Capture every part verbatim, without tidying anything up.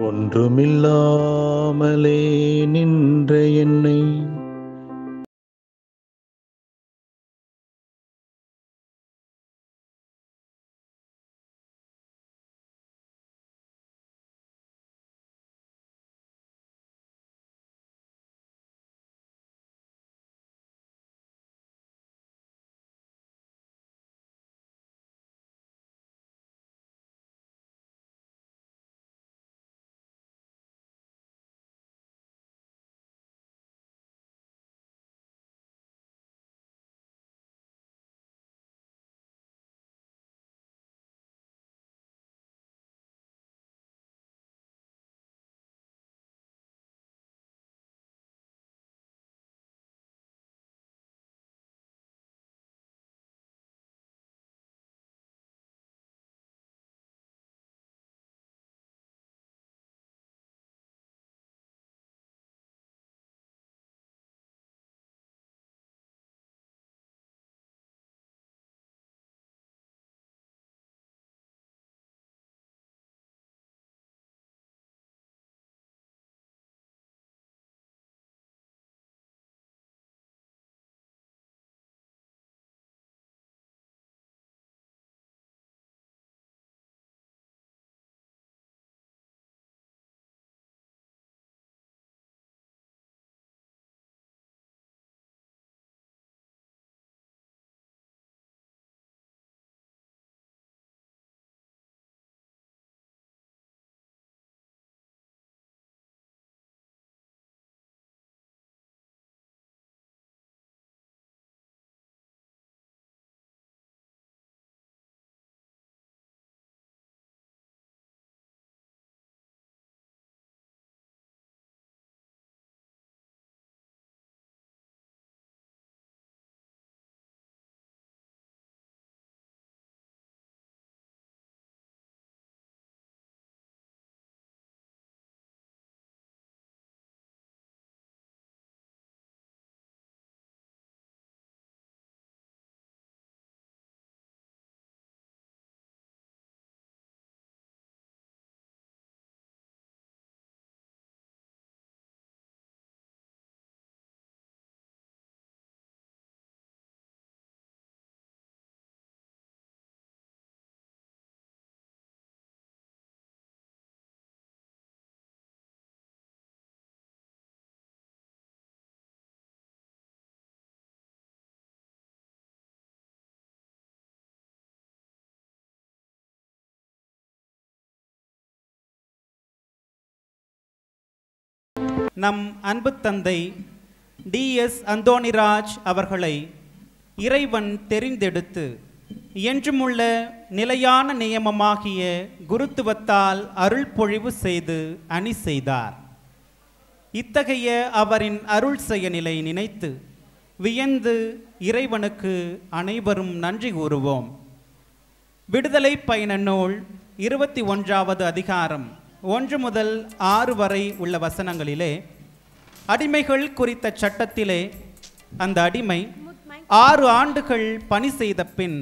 ஒன்றுமில்லாமலே நின்ற என்னை நம் அன்பு தந்தை டி எஸ் அந்தோணிராஜ் அவர்களை இறைவன் தெரிந்தெடுத்து என்றுமுள்ள நிலையான நியமமாகிய குருத்துவத்தால் அருள் பொழிவு செய்து அணி செய்தார். இத்தகைய அவரின் அருள் செயலினை நினைத்து வியந்து இறைவனுக்கு அனைவரும் நன்றி கூறுவோம். விடுதலை பயண நூல் இருபத்தி ஒன்றாவது அதிகாரம் ஒன்று முதல் ஆறு வரை உள்ள வசனங்களிலே அடிமைகள் குறித்த சட்டத்திலே அந்த அடிமை ஆறு ஆண்டுகள் பணி செய்த பின்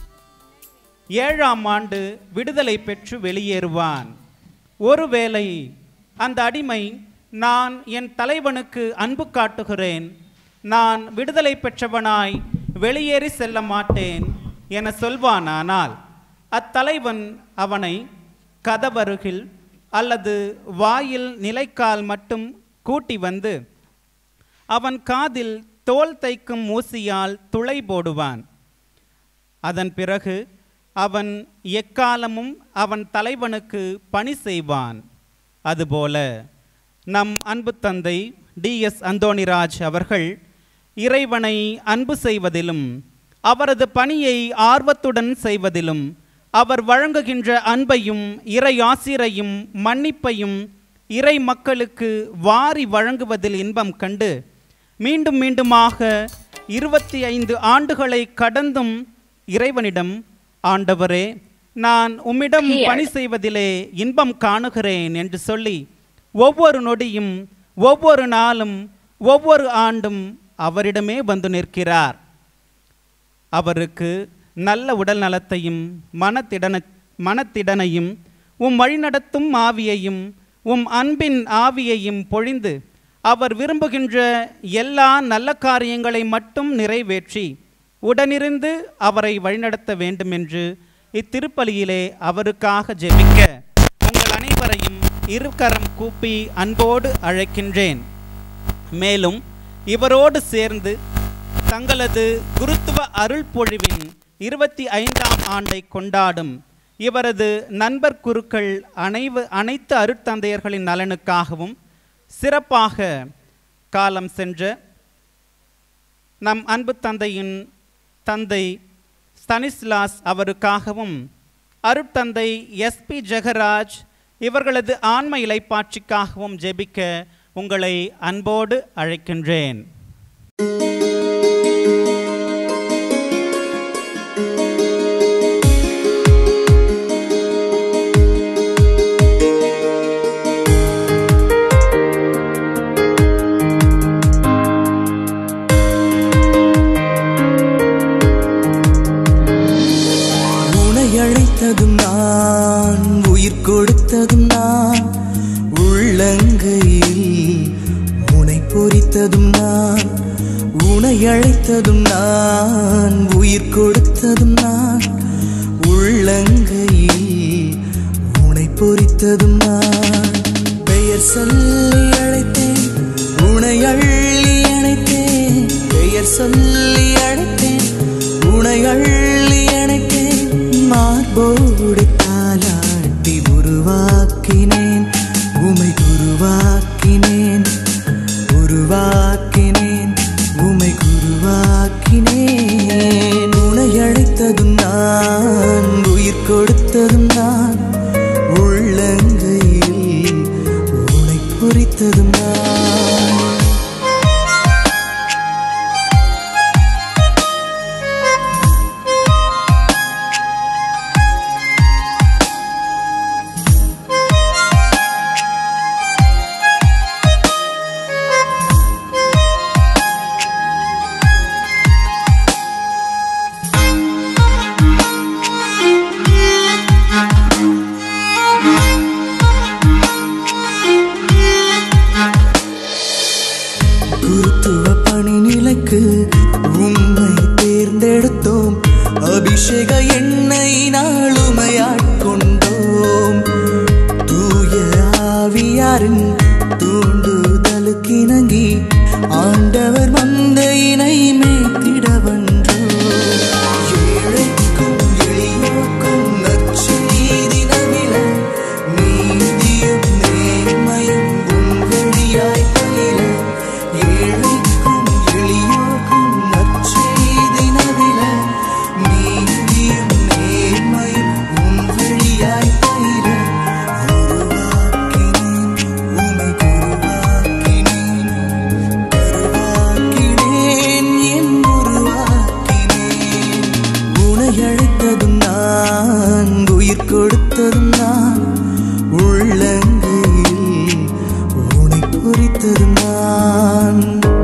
ஏழாம் ஆண்டு விடுதலை பெற்று வெளியேறுவான். ஒருவேளை அந்த அடிமை நான் என் தலைவனுக்கு அன்பு காட்டுகிறேன், நான் விடுதலை பெற்றவனாய் வெளியேறி செல்ல மாட்டேன் என சொல்வானானால் அத்தலைவன் அவனை கதவருகில் அல்லது வாயில் நிலைக்கால் மட்டும் கூட்டி வந்து அவன் காதில் தோல் தைக்கும் ஊசியால் துளை போடுவான். அதன் பிறகு அவன் எக்காலமும் அவன் தலைவனுக்கு பணி செய்வான். அதுபோல நம் அன்பு தந்தை டி எஸ் அந்தோணிராஜ் அவர்கள் இறைவனை அன்பு செய்வதிலும் அவரது பணியை ஆர்வத்துடன் செய்வதிலும் அவர் வழங்குகின்ற அன்பையும் இறை ஆசிரையும் மன்னிப்பையும் இறை மக்களுக்கு வாரி வழங்குவதில் இன்பம் கண்டு மீண்டும் மீண்டுமாக இருபத்தி ஐந்து ஆண்டுகளை கடந்தும் இறைவனிடம், ஆண்டவரே, நான் உம்மிடம் பணி செய்வதிலே இன்பம் காணுகிறேன் என்று சொல்லி ஒவ்வொரு நொடியும் ஒவ்வொரு நாளும் ஒவ்வொரு ஆண்டும் அவரிடமே வந்து நிற்கிறார். அவருக்கு நல்ல உடல் நலத்தையும் மனத்திடன மனத்திடனையும் உம் வழிநடத்தும் ஆவியையும் உம் அன்பின் ஆவியையும் பொழிந்து அவர் விரும்புகின்ற எல்லா நல்ல காரியங்களை மட்டும் நிறைவேற்றி உடனிருந்து அவரை வழிநடத்த வேண்டுமென்று இத்திருப்பலியிலே அவருக்காக ஜெபிக்க உங்கள் அனைவரையும் இருகரம் கூப்பி அன்போடு அழைக்கின்றேன். மேலும் இவரோடு சேர்ந்து தங்களது குருத்துவ அருள் பொழிவின் இருபத்தி ஐந்தாம் ஆண்டை கொண்டாடும் இவரது நண்பர் குருக்கள் அனைவு அனைத்து அருட்தந்தையர்களின் நலனுக்காகவும் சிறப்பாக காலம் சென்ற நம் அன்பு தந்தையின் தந்தை ஸ்தனிஸ்லாஸ் அவருக்காகவும் அருட்தந்தை எஸ்பி ஜெகராஜ் இவர்களது ஆன்ம இலைப்பாட்சிக்காகவும் ஜெபிக்க உங்களை அன்போடு அழைக்கின்றேன். அழைத்ததும் நான், உயிர் கொடுத்ததும் நான், உள்ளங்கையில் உனை பொறித்ததும் நான். உனை அழைத்ததும் நான், உயிர் கொடுத்ததும் நான், உள்ளங்கையில் உனை பொறித்ததும் நான். பெயர் சொல்லி அழைத்தேன், உனை அள்ளி அணைத்தேன். பெயர் சொல்லி அழைத்தேன், உனை அள்ளி அணைத்தேன். மார்போடு தாலாட்டி உருவாக்கினேன், உமை உருவாக்கினேன், உருவாக்கினேன், உமை உருவாக்கினேன். உனை அழைத்ததும் நான், உயிர் கொடுத்ததும் நான், உள்ளங்கையில் உனை பொறித்ததும் நான். உம்மை தேர்ந்தெடுத்தோம், அபிஷேக எண்ணெய் நாளுமையாட்கொண்டோம். தூய ஆவியாரின் தூண்டுதலுக்கிணங்கி ஆண்டவர் மந்தையினை மேய்த்திட வந்தோம். ஏழைக்கும் எளியோர்க்கும் நற்செய்தி நவில, நீதியும் நேர்மையும் உன் வழியாய் பயில. ஏழைக்கும் எளியோர்க்கும் நற்செய்தி நவில, நீதியும் நேர்மையும் உன் வழியாய் பயில. உருவாக்கினேன், உமை உருவாக்கினேன், உருவாக்கினேன், என் உருவாக்கினேன். உனை அழைத்ததும் நான், உயிர் கொடுத்ததும் நான், உள்ளங்கையில் உனை பொறித்ததும் நான்.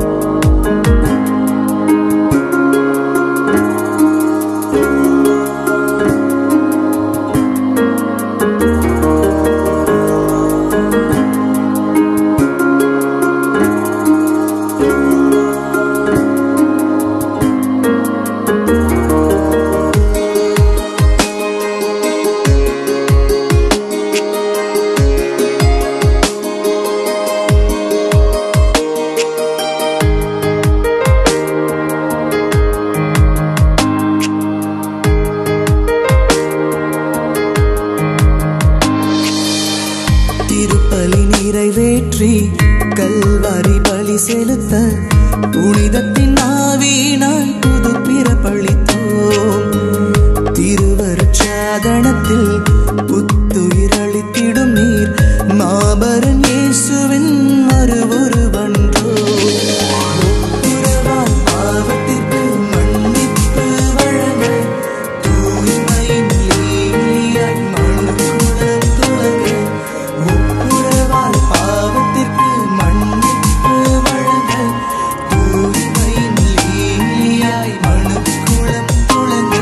திருப்பலி நிறைவேற்றி கல்வாரி பலி செலுத்த புனிதத்தின் ஆவியினால் புது பிறப்பளித்தோம். திருவருட்சாதனத்தில் புத்துயிரளித்திடும் நீர் மாபரன் இயேசுவின் மறுவுருவன்றோ. ஒப்புரவால் பாவத்திற்கு மன்னிப்பு வழங்க, தூய்மையின் லீலியாய் மனுக்குலம் துலங்க. ஒப்புரவால் பாவத்திற்கு மன்னிப்பு வழங்க, தூய்மையின் லீலியாய் மனுக்குலம் துலங்க.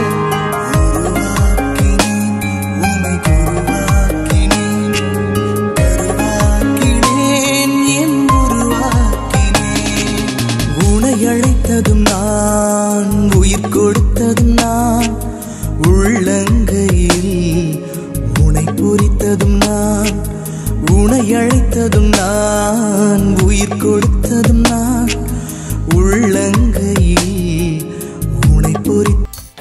உருவாக்கினேன், உமை உருவாக்கினேன், உருவாக்கினேன், உனை அழைத்ததும் நான், உயிர் கொடுத்ததும் நான், உள்ளங்கையில் உனை பொறி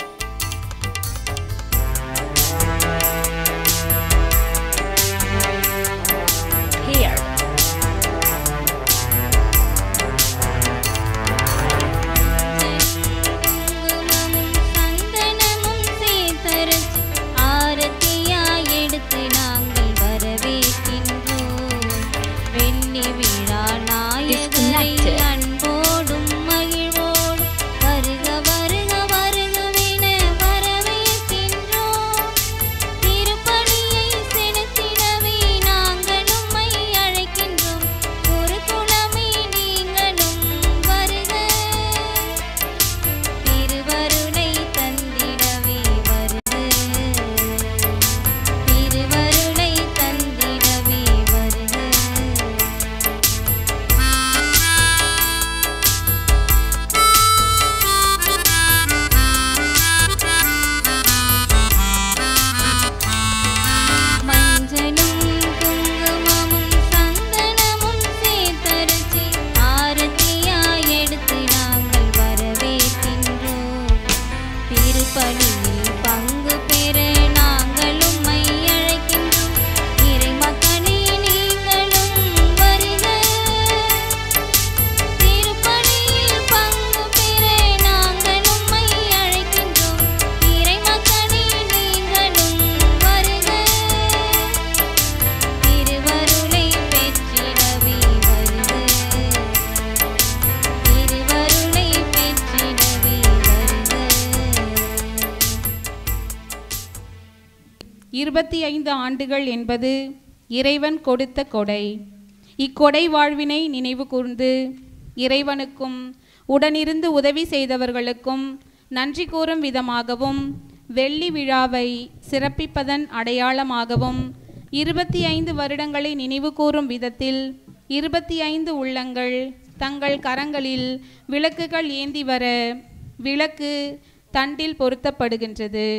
இருபத்தி ஐந்து ஆண்டுகள் என்பது இறைவன் கொடுத்த கொடை. இக்கொடை வாழ்வினை நினைவு கூர்ந்து இறைவனுக்கும் உடனிருந்து உதவி செய்தவர்களுக்கும் நன்றி கூறும் விதமாகவும் வெள்ளி விழாவை சிறப்பிப்பதன் அடையாளமாகவும் இருபத்தி ஐந்து வருடங்களை நினைவு கூறும் விதத்தில் இருபத்தி ஐந்து உள்ளங்கள் தங்கள் கரங்களில் விளக்குகள் ஏந்தி வர விளக்கு தண்டில் பொருத்தப்படுகின்றது.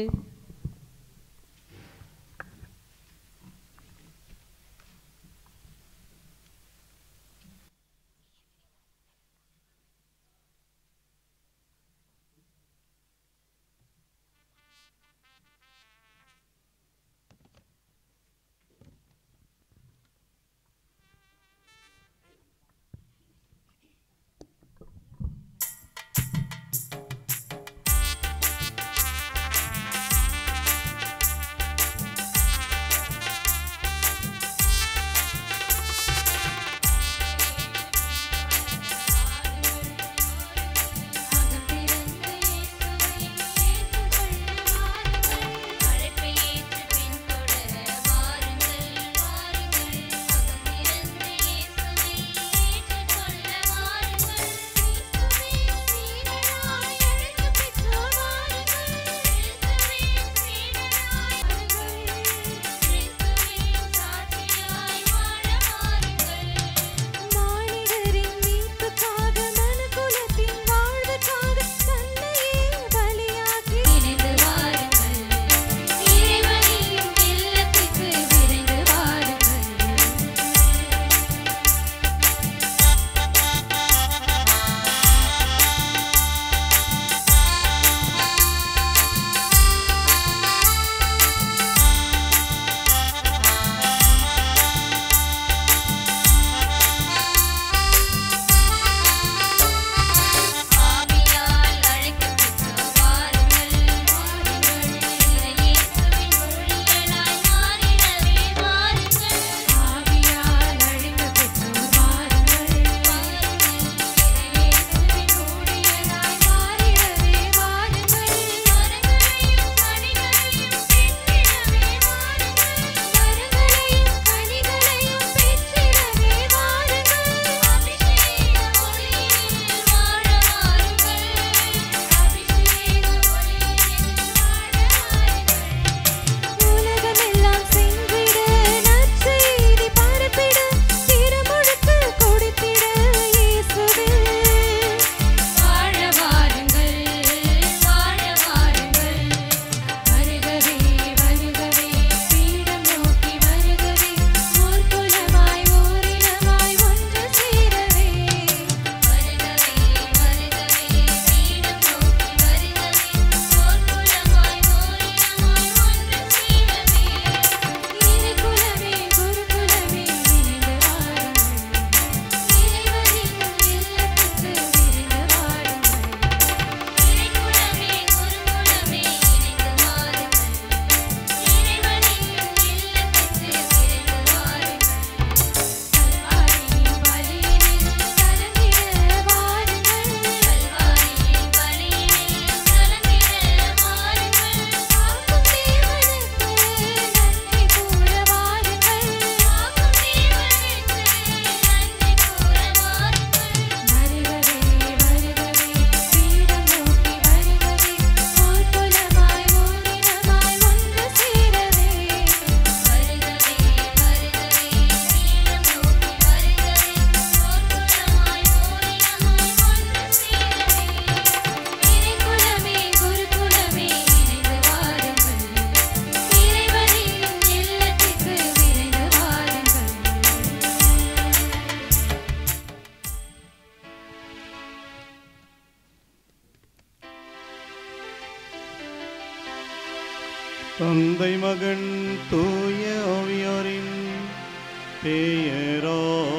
தந்தை மகன் தூய ஆவியாரின் பெயராலே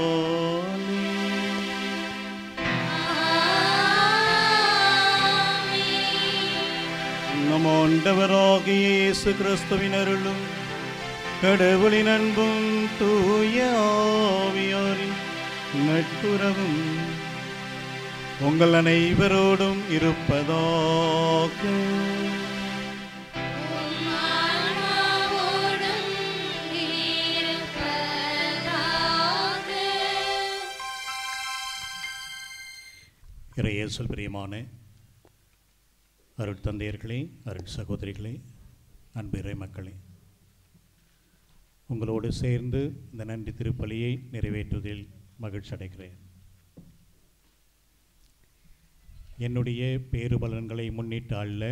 நம் ஆண்டவராகிய இயேசு கிறிஸ்துவின் அருளும் கடவுளின் அன்பும் தூய ஆவியாரின் நட்புறவும் உங்கள் அனைவரோடும் இருப்பதாக. இறையேசுவில் பிரியமான அருட்தந்தையர்களே, அருட் சகோதரிகளே, அன்பு இறை மக்களே, உங்களோடு சேர்ந்து இந்த நன்றி திருப்பலியை நிறைவேற்றுவதில் மகிழ்ச்சி அடைகிறேன். என்னுடைய பேறுபலன்களை முன்னிட்டு அல்ல,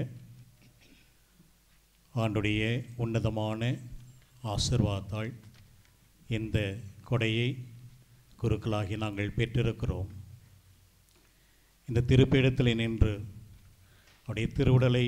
ஆண்டுடைய உன்னதமான ஆசீர்வாதத்தால் இந்த கொடையை குருக்களாகி நாங்கள் பெற்றிருக்கிறோம். இந்த திருப்பீடத்தில் நின்று அவருடைய திருவுடலை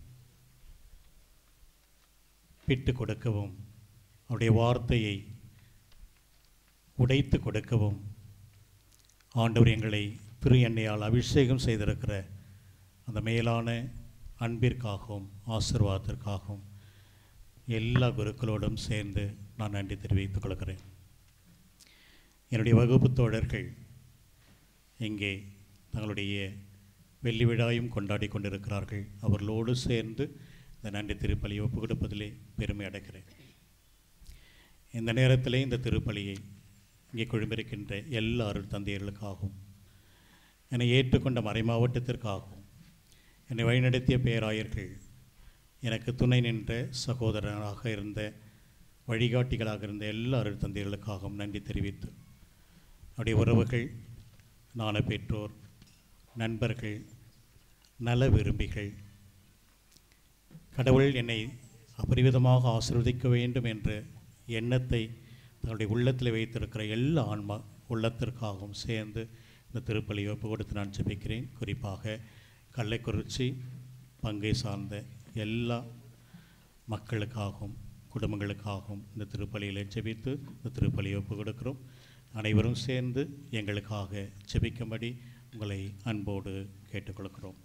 பிட்டு கொடுக்கவும், அவருடைய வார்த்தையை உடைத்து கொடுக்கவும் ஆண்டவர் எங்களை திரு எண்ணெயால் அபிஷேகம் செய்திருக்கிற அந்த மேலான அன்பிற்காகவும் ஆசீர்வாதத்திற்காகவும் எல்லா குருக்களோடும் சேர்ந்து நான் நன்றி தெரிவித்துக் கொள்கிறேன். என்னுடைய வகுப்பு தோழர்கள் இங்கே தங்களுடைய வெள்ளி விழாயும் கொண்டாடி கொண்டிருக்கிறார்கள். அவர்களோடு சேர்ந்து இந்த நன்றி திருப்பலியை ஒப்புக் கொடுப்பதிலே பெருமை அடைகிறேன். இந்த நேரத்திலே இந்த திருப்பலியை இங்கே குழுமிருக்கின்ற எல்லா அருள் தந்தையர்களுக்காகவும், என்னை ஏற்றுக்கொண்ட மறை மாவட்டத்திற்காகவும், என்னை வழிநடத்திய பேராயர்கள், எனக்கு துணை நின்ற சகோதரனாக இருந்த வழிகாட்டிகளாக இருந்த எல்லா அருள் தந்தையர்களுக்காகவும் நன்றி தெரிவித்து, அவருடைய உறவுகள், நான பெற்றோர், நண்பர்கள், நல விரும்பிகள், கடவுள் என்னை அபரிவிதமாக ஆசீர்வதிக்க வேண்டும் என்ற எண்ணத்தை தன்னுடைய உள்ளத்தில் வைத்திருக்கிற எல்லா ஆன்மா உள்ளத்திற்காகவும் சேர்ந்து இந்த திருப்பலியை ஒப்பு கொடுத்து நான் ஜெபிக்கிறேன். குறிப்பாக கள்ளக்குறிச்சி பங்கை சார்ந்த எல்லா மக்களுக்காகவும் குடும்பங்களுக்காகவும் இந்த திருப்பலியில் ஜெபித்து இந்த திருப்பலியை ஒப்பு கொடுக்கிறோம். அனைவரும் சேர்ந்து எங்களுக்காக ஜெபிக்கும்படி உங்களை அன்போடு கேட்டுக்கொள்கிறோம்.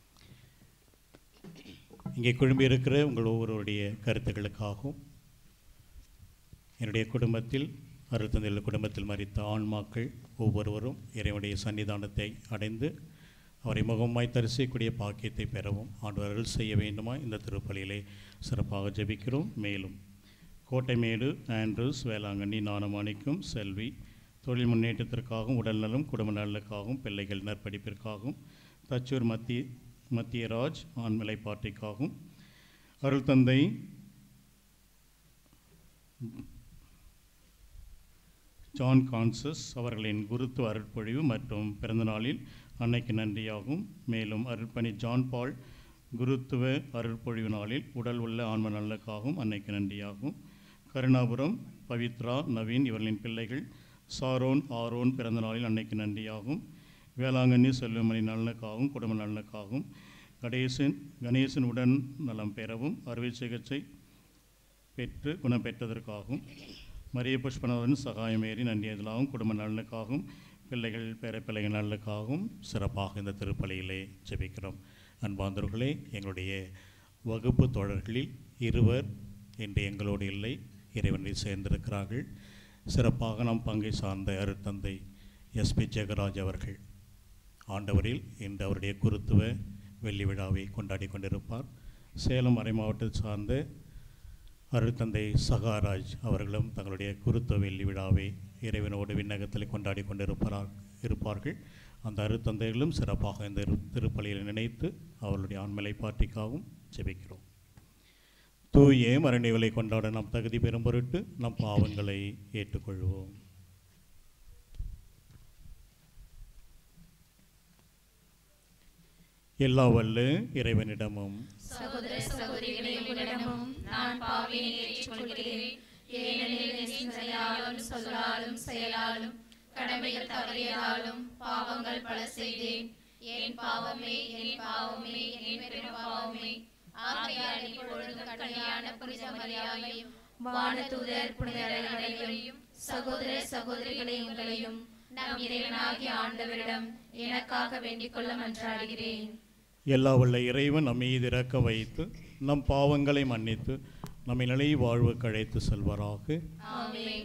இங்கே குழும்பி இருக்கிற உங்கள் ஒவ்வொருவருடைய கருத்துக்களுக்காகவும், என்னுடைய குடும்பத்தில் அருட்தந்தைகள் குடும்பத்தில் மரித்த ஆன்மாக்கள் ஒவ்வொருவரும் இறைவனுடைய சன்னிதானத்தை அடைந்து அவரை முகமாய் தரிசிக்கக்கூடிய பாக்கியத்தை பெறவும் ஆண்டவர் அருள் செய்ய வேண்டுமா இந்த திருப்பலியிலே சிறப்பாக ஜெபிக்கிறோம். மேலும் கோட்டைமேடு, ஆண்ட்ரூஸ், வேளாங்கண்ணி, நானமாணிக்கம், செல்வி தொழில் முன்னேற்றத்திற்காகவும், உடல்நலம், குடும்ப நலனுக்காகவும், பிள்ளைகள் நற்படிப்பிற்காகவும், தச்சூர் மத்திய மத்தியராஜ் ஆண்மலை பாட்டிக்காகவும், அருள் தந்தை ஜான் கான்சஸ் அவர்களின் குருத்துவ அருட்பொழிவு மற்றும் பிறந்தநாளில் அன்னைக்கு நன்றியாகும். மேலும் அருட்பணி ஜான் பால் குருத்துவ அருட்பொழிவு நாளில் உடல் உள்ள ஆன்ம நலனுக்காகவும் அன்னைக்கு நன்றியாகும். கருணாபுரம் பவித்ரா, நவீன் இவர்களின் பிள்ளைகள் சாரோன், ஆரோன் பிறந்த நாளில் அன்னைக்கு நன்றியாகும். வேளாங்கண்ணி செல்வமணி நலனுக்காகவும் குடும்ப நலனுக்காகவும், கணேசன் கணேசன் உடன் நலம் பெறவும் அறுவை சிகிச்சை பெற்று குணம் பெற்றதற்காகவும், மரிய புஷ்பநாதன் சகாயமேறி நன்றியதலாகவும் குடும்ப நலனுக்காகவும், பிள்ளைகள் பேரப்பிள்ளைகள் நலனுக்காகவும் சிறப்பாக இந்த திருப்பலியிலே ஜெபிக்கிறோம். அன்பார்ந்தவர்களே, எங்களுடைய வகுப்பு தோழர்களில் இருவர் இன்று எங்களோடு இல்லை, இறைவனை சேர்ந்திருக்கிறார்கள். சிறப்பாக நாம் பங்கை சார்ந்த அருட்தந்தை எஸ்பி ஜெகராஜ் அவர்கள் ஆண்டவரில் இன்று அவருடைய குருத்துவ வெள்ளி விழாவை கொண்டாடி கொண்டிருப்பார். சேலம் மறை மாவட்டத்தை சார்ந்த அருட்தந்தை சகாராஜ் அவர்களும் தங்களுடைய குருத்துவ வெள்ளி விழாவை இறைவனோடு விண்ணகத்தில் கொண்டாடி கொண்டிருப்பார் இருப்பார்கள். அந்த அருட்தந்தைகளும் சிறப்பாக இந்த திருப்பலியில் நினைத்து அவர்களுடைய ஆண்மலை பாட்டிக்காகவும் ஜெபிக்கிறோம். தூய மரணிகளை கொண்டாட நாம் தகுதி பெறும் பொருட்டு நம் பாவங்களை ஏற்றுக்கொள்வோம். எல்லா வல்ல இறைவனிடமும் சகோதர சகோதரிகளிடமும் நான் பாவியை ஏற்றுக்கொள்கிறேன். ஏனெனில் என் சிந்தனையாலும் சொல்லாலும் செயலாலும் கடமைகள் தவறியதாலும் பாவங்கள் பல செய்தேன். என் பாவமே, என் பாவமே, என் பெரும் பாவமே. ஆகையால் இப்பொழுதும் கன்னியான புனித மரியாவையும் வானதூதர் புனிதர்கள் அனைவரையும் சகோதர சகோதரிகளை உங்களையும் நம் இறைவனாகிய ஆண்டவரிடம் எனக்காக வேண்டிக் கொள்ள மன்றாடுகிறேன். எல்லா வல்ல இறைவன் நம் மீது இறக்க வைத்து நம் பாவங்களை மன்னித்து நம்மை நிலை வாழ்வுக்கு அழைத்து செல்வாராக. ஆமென்.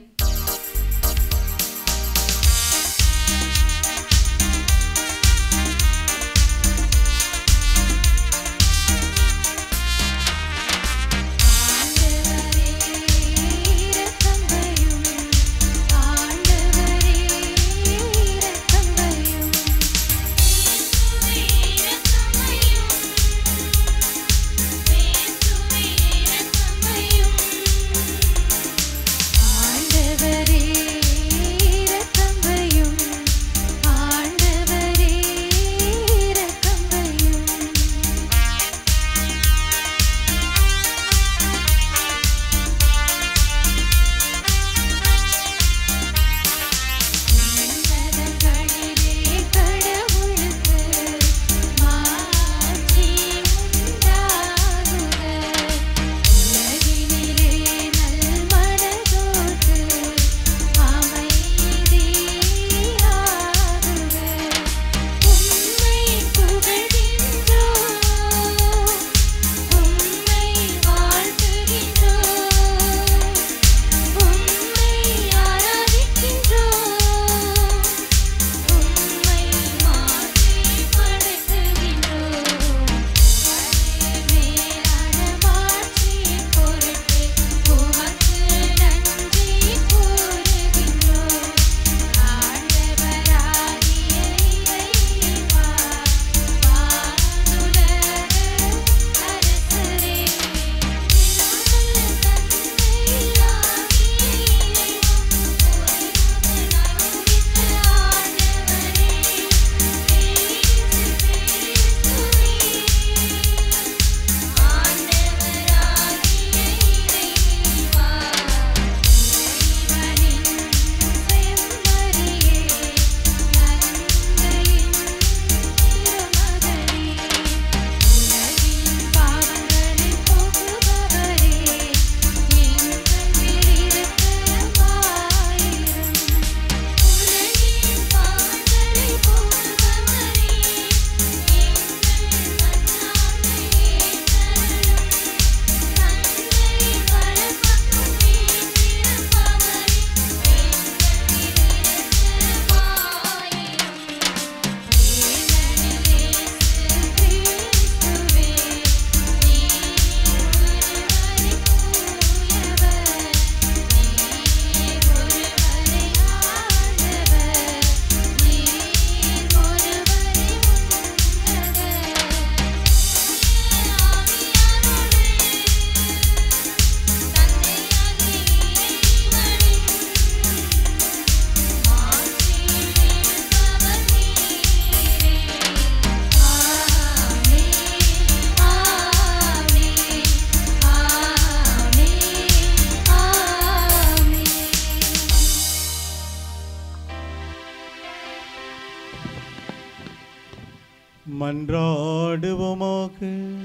மன்றாடுவோமாக.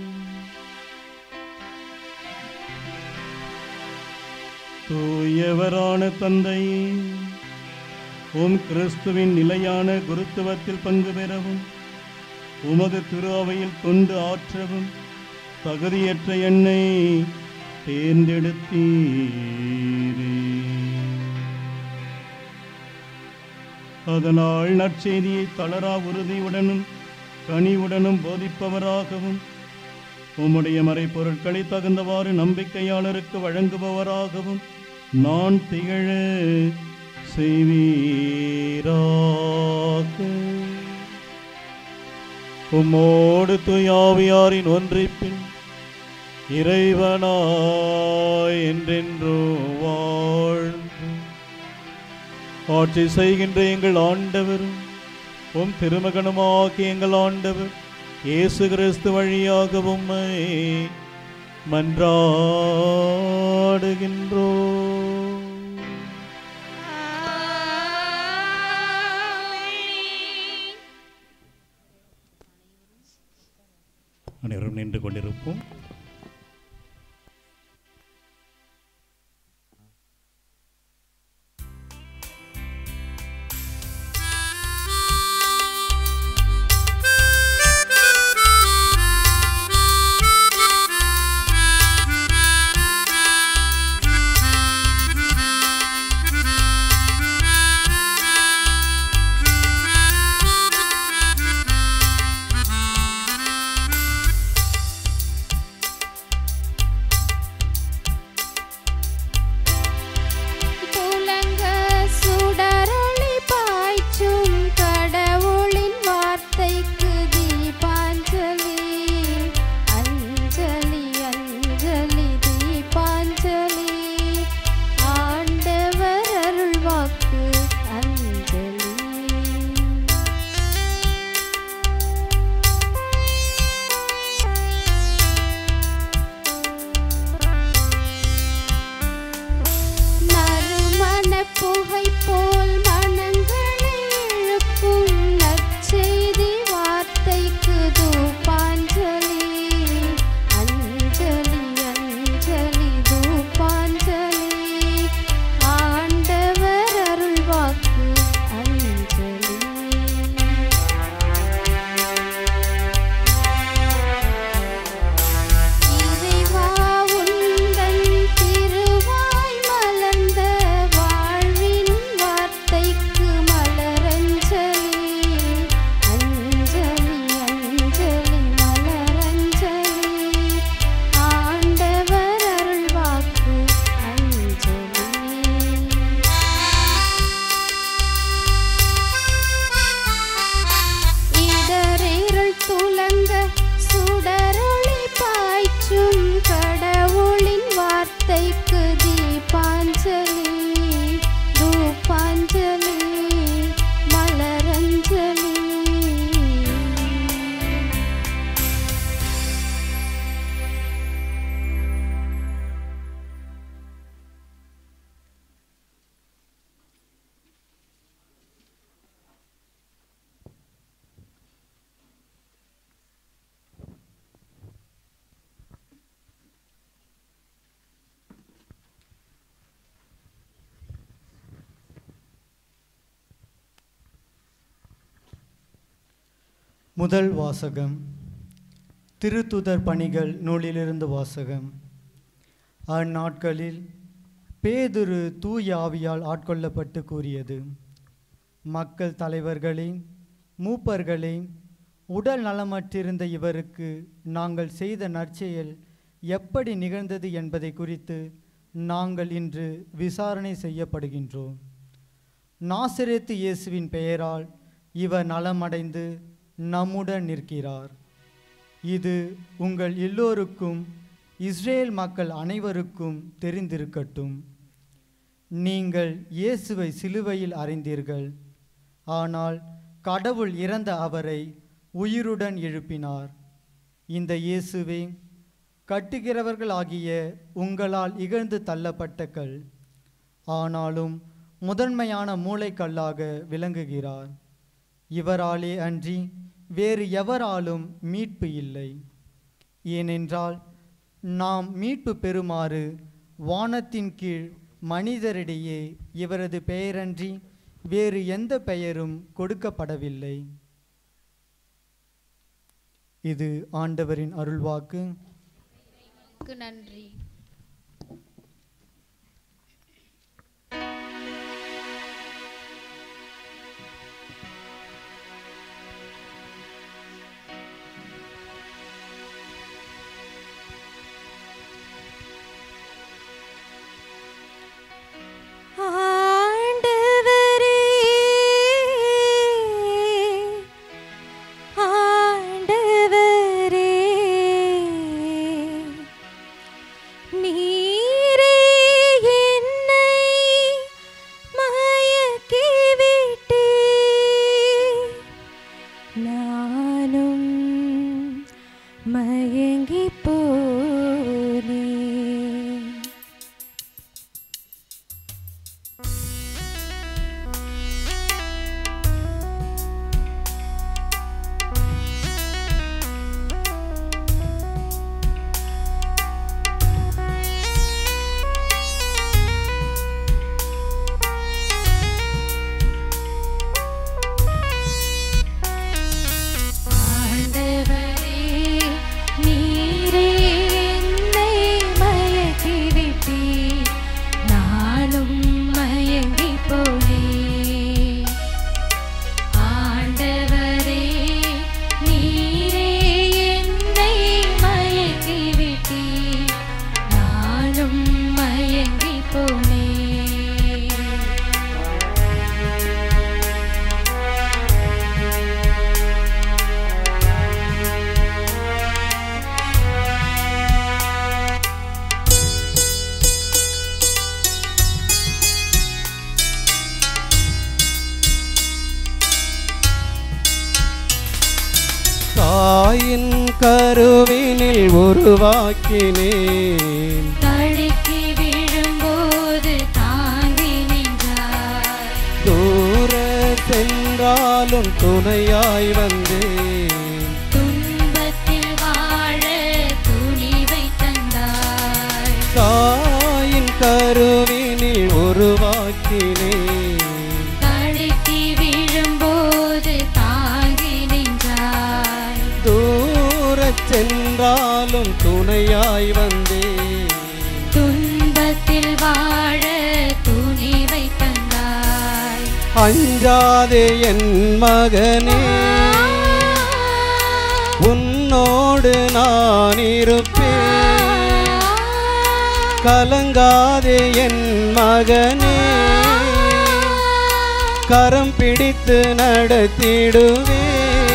தூயவரான தந்தையே, உம் கிறிஸ்துவின் நிலையான குருத்துவத்தில் பங்கு பெறவும் உமது திரு அவையில் தொண்டு ஆற்றவும் தகுதியற்ற என்னை தேர்ந்தெடுத்தீரே. அதனால் நற்செய்தியை தளரா உறுதியுடனும் கனிவுடனும் போதிப்பவராகவும் உம்முடைய மறைப்பொருட்களை தகுந்தவாறு நம்பிக்கையாளருக்கு வழங்குபவராகவும் நான் திகழ செய்வீராக. உம்மோடு தூயாவியாரின் ஒன்றிப்பில் இறைவனாய் என்றென்றும் வாழ்ந்து ஆட்சி செய்கின்ற எங்கள் ஆண்டவரும் உம் திருமகனுமாகிய எங்கள் ஆண்டவர் இயேசு கிறிஸ்து வழியாக உம்மை மன்றாடுகின்றோம். அனைவரும் நின்று கொண்டிருப்போம். முதல் வாசகம் திருத்துதர் பணிகள் நூலிலிருந்து வாசகம். அந்நாட்களில் பேதுரு தூய ஆவியால் ஆட்கொள்ளப்பட்டு கூறியது, மக்கள் தலைவர்களே, மூப்பர்களே, உடல் நலமற்றிருந்த இவருக்கு நாங்கள் செய்த நற்செயல் எப்படி நிகழ்ந்தது என்பதை குறித்து நாங்கள் இன்று விசாரணை செய்யப்படுகின்றோம். நாசரேத்து இயேசுவின் பெயரால் இவர் நலமடைந்து நம்முடன் நிற்கிறார். இது உங்கள் எல்லோருக்கும் இஸ்ரேல் மக்கள் அனைவருக்கும் தெரிந்திருக்கட்டும். நீங்கள் இயேசுவை சிலுவையில் அறைந்தீர்கள், ஆனால் கடவுள் இறந்த அவரை உயிருடன் எழுப்பினார். இந்த இயேசுவே கட்டுகிறவர்களாகிய உங்களால் இகழ்ந்து தள்ளப்பட்ட கல், ஆனாலும் முதன்மையான மூளைக்கல்லாக விளங்குகிறார். இவராலே அன்றி வேறு எவராலும் மீட்பு இல்லை. ஏனென்றால் நாம் மீட்பு பெறுமாறு வானத்தின் கீழ் மனிதரிடையே இவரது பெயரன்றி வேறு எந்த பெயரும் கொடுக்கப்படவில்லை. இது ஆண்டவரின் அருள்வாக்கு. நன்றி. தாயின் கருவினில் உருவாக்கினேன், தடுக்கி விழும்போது தாங்கி நின்றார். தூர சென்றாலும் துணையாய் வந்தேன், துன்பத்தில் வாழ துணிவை தந்தாய். தாயின் கருவினில் உருவாக்கினேன், தடுக்கி விழும்போது தாங்கி நின்றாய். தூரச் சென்றாலும் துணையாய் வந்தேன், துன்பத்தில் வாழ துணிவை தந்தாய். அஞ்சாதே என் மகனே, உன்னோடு நான் இருப்பேன், கலங்காதே என் மகனே, கரம் பிடித்து நடத்திடுவேன்,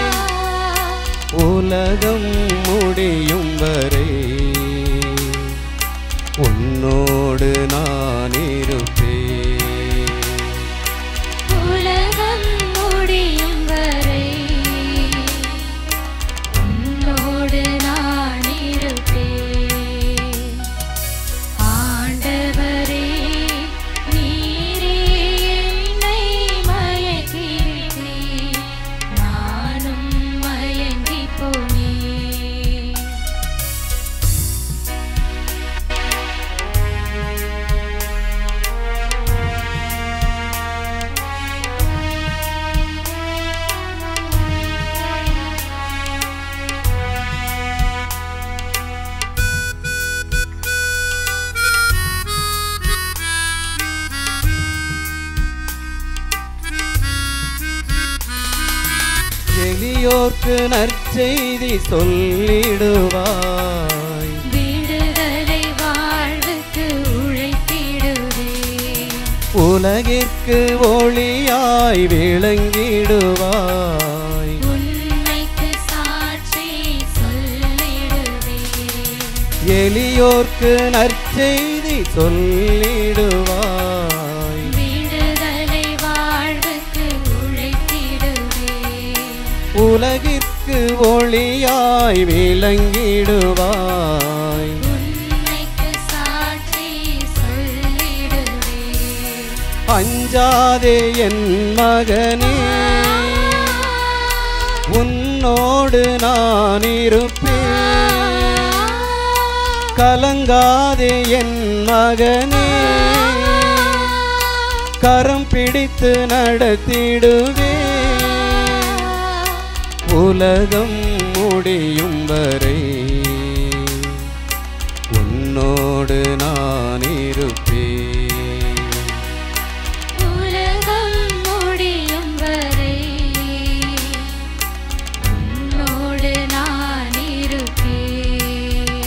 உலகம் முடியும் வரை உன்னோடு நான் இருப்பேன். உலகம் முடியும் வரை உன்னோடு நான் இருப்பேன். ஆண்டவரே, நீரே என்னை மயக்கிவிட்டீர், நானும் மயங்கிப் போனேன். எளியோர்க்கு நற்செய்தி சொல்லிடுவாய். விடுதலை வாழ்வுக்கு உழைத்திடுவேன். உலகிற்கு ஒளியாய் விளங்கிடுவாய். உண்மைக்கு சாட்சி சொல்லிடுவேன். எளியோர்க்கு நற்செய்தி சொல்லிடுவாய். விடுதலை வாழ்வுக்கு உழைத்திடுவேன். உலகிற்கு ஒளியாய் விளங்கிடுவாய். உண்மைக்கு சாட்சி சொல்லிடுவேன். அஞ்சாதே என் மகனே, உன்னோடு நான் இருப்பேன். கலங்காதே என் மகனே, கரம் பிடித்து நடத்திடுவேன். உலகம் முடியும் வரை உன்னோடு நான் இருப்பேன். உலகம் முடியும் வரை உன்னோடு நான் இருப்பேன்.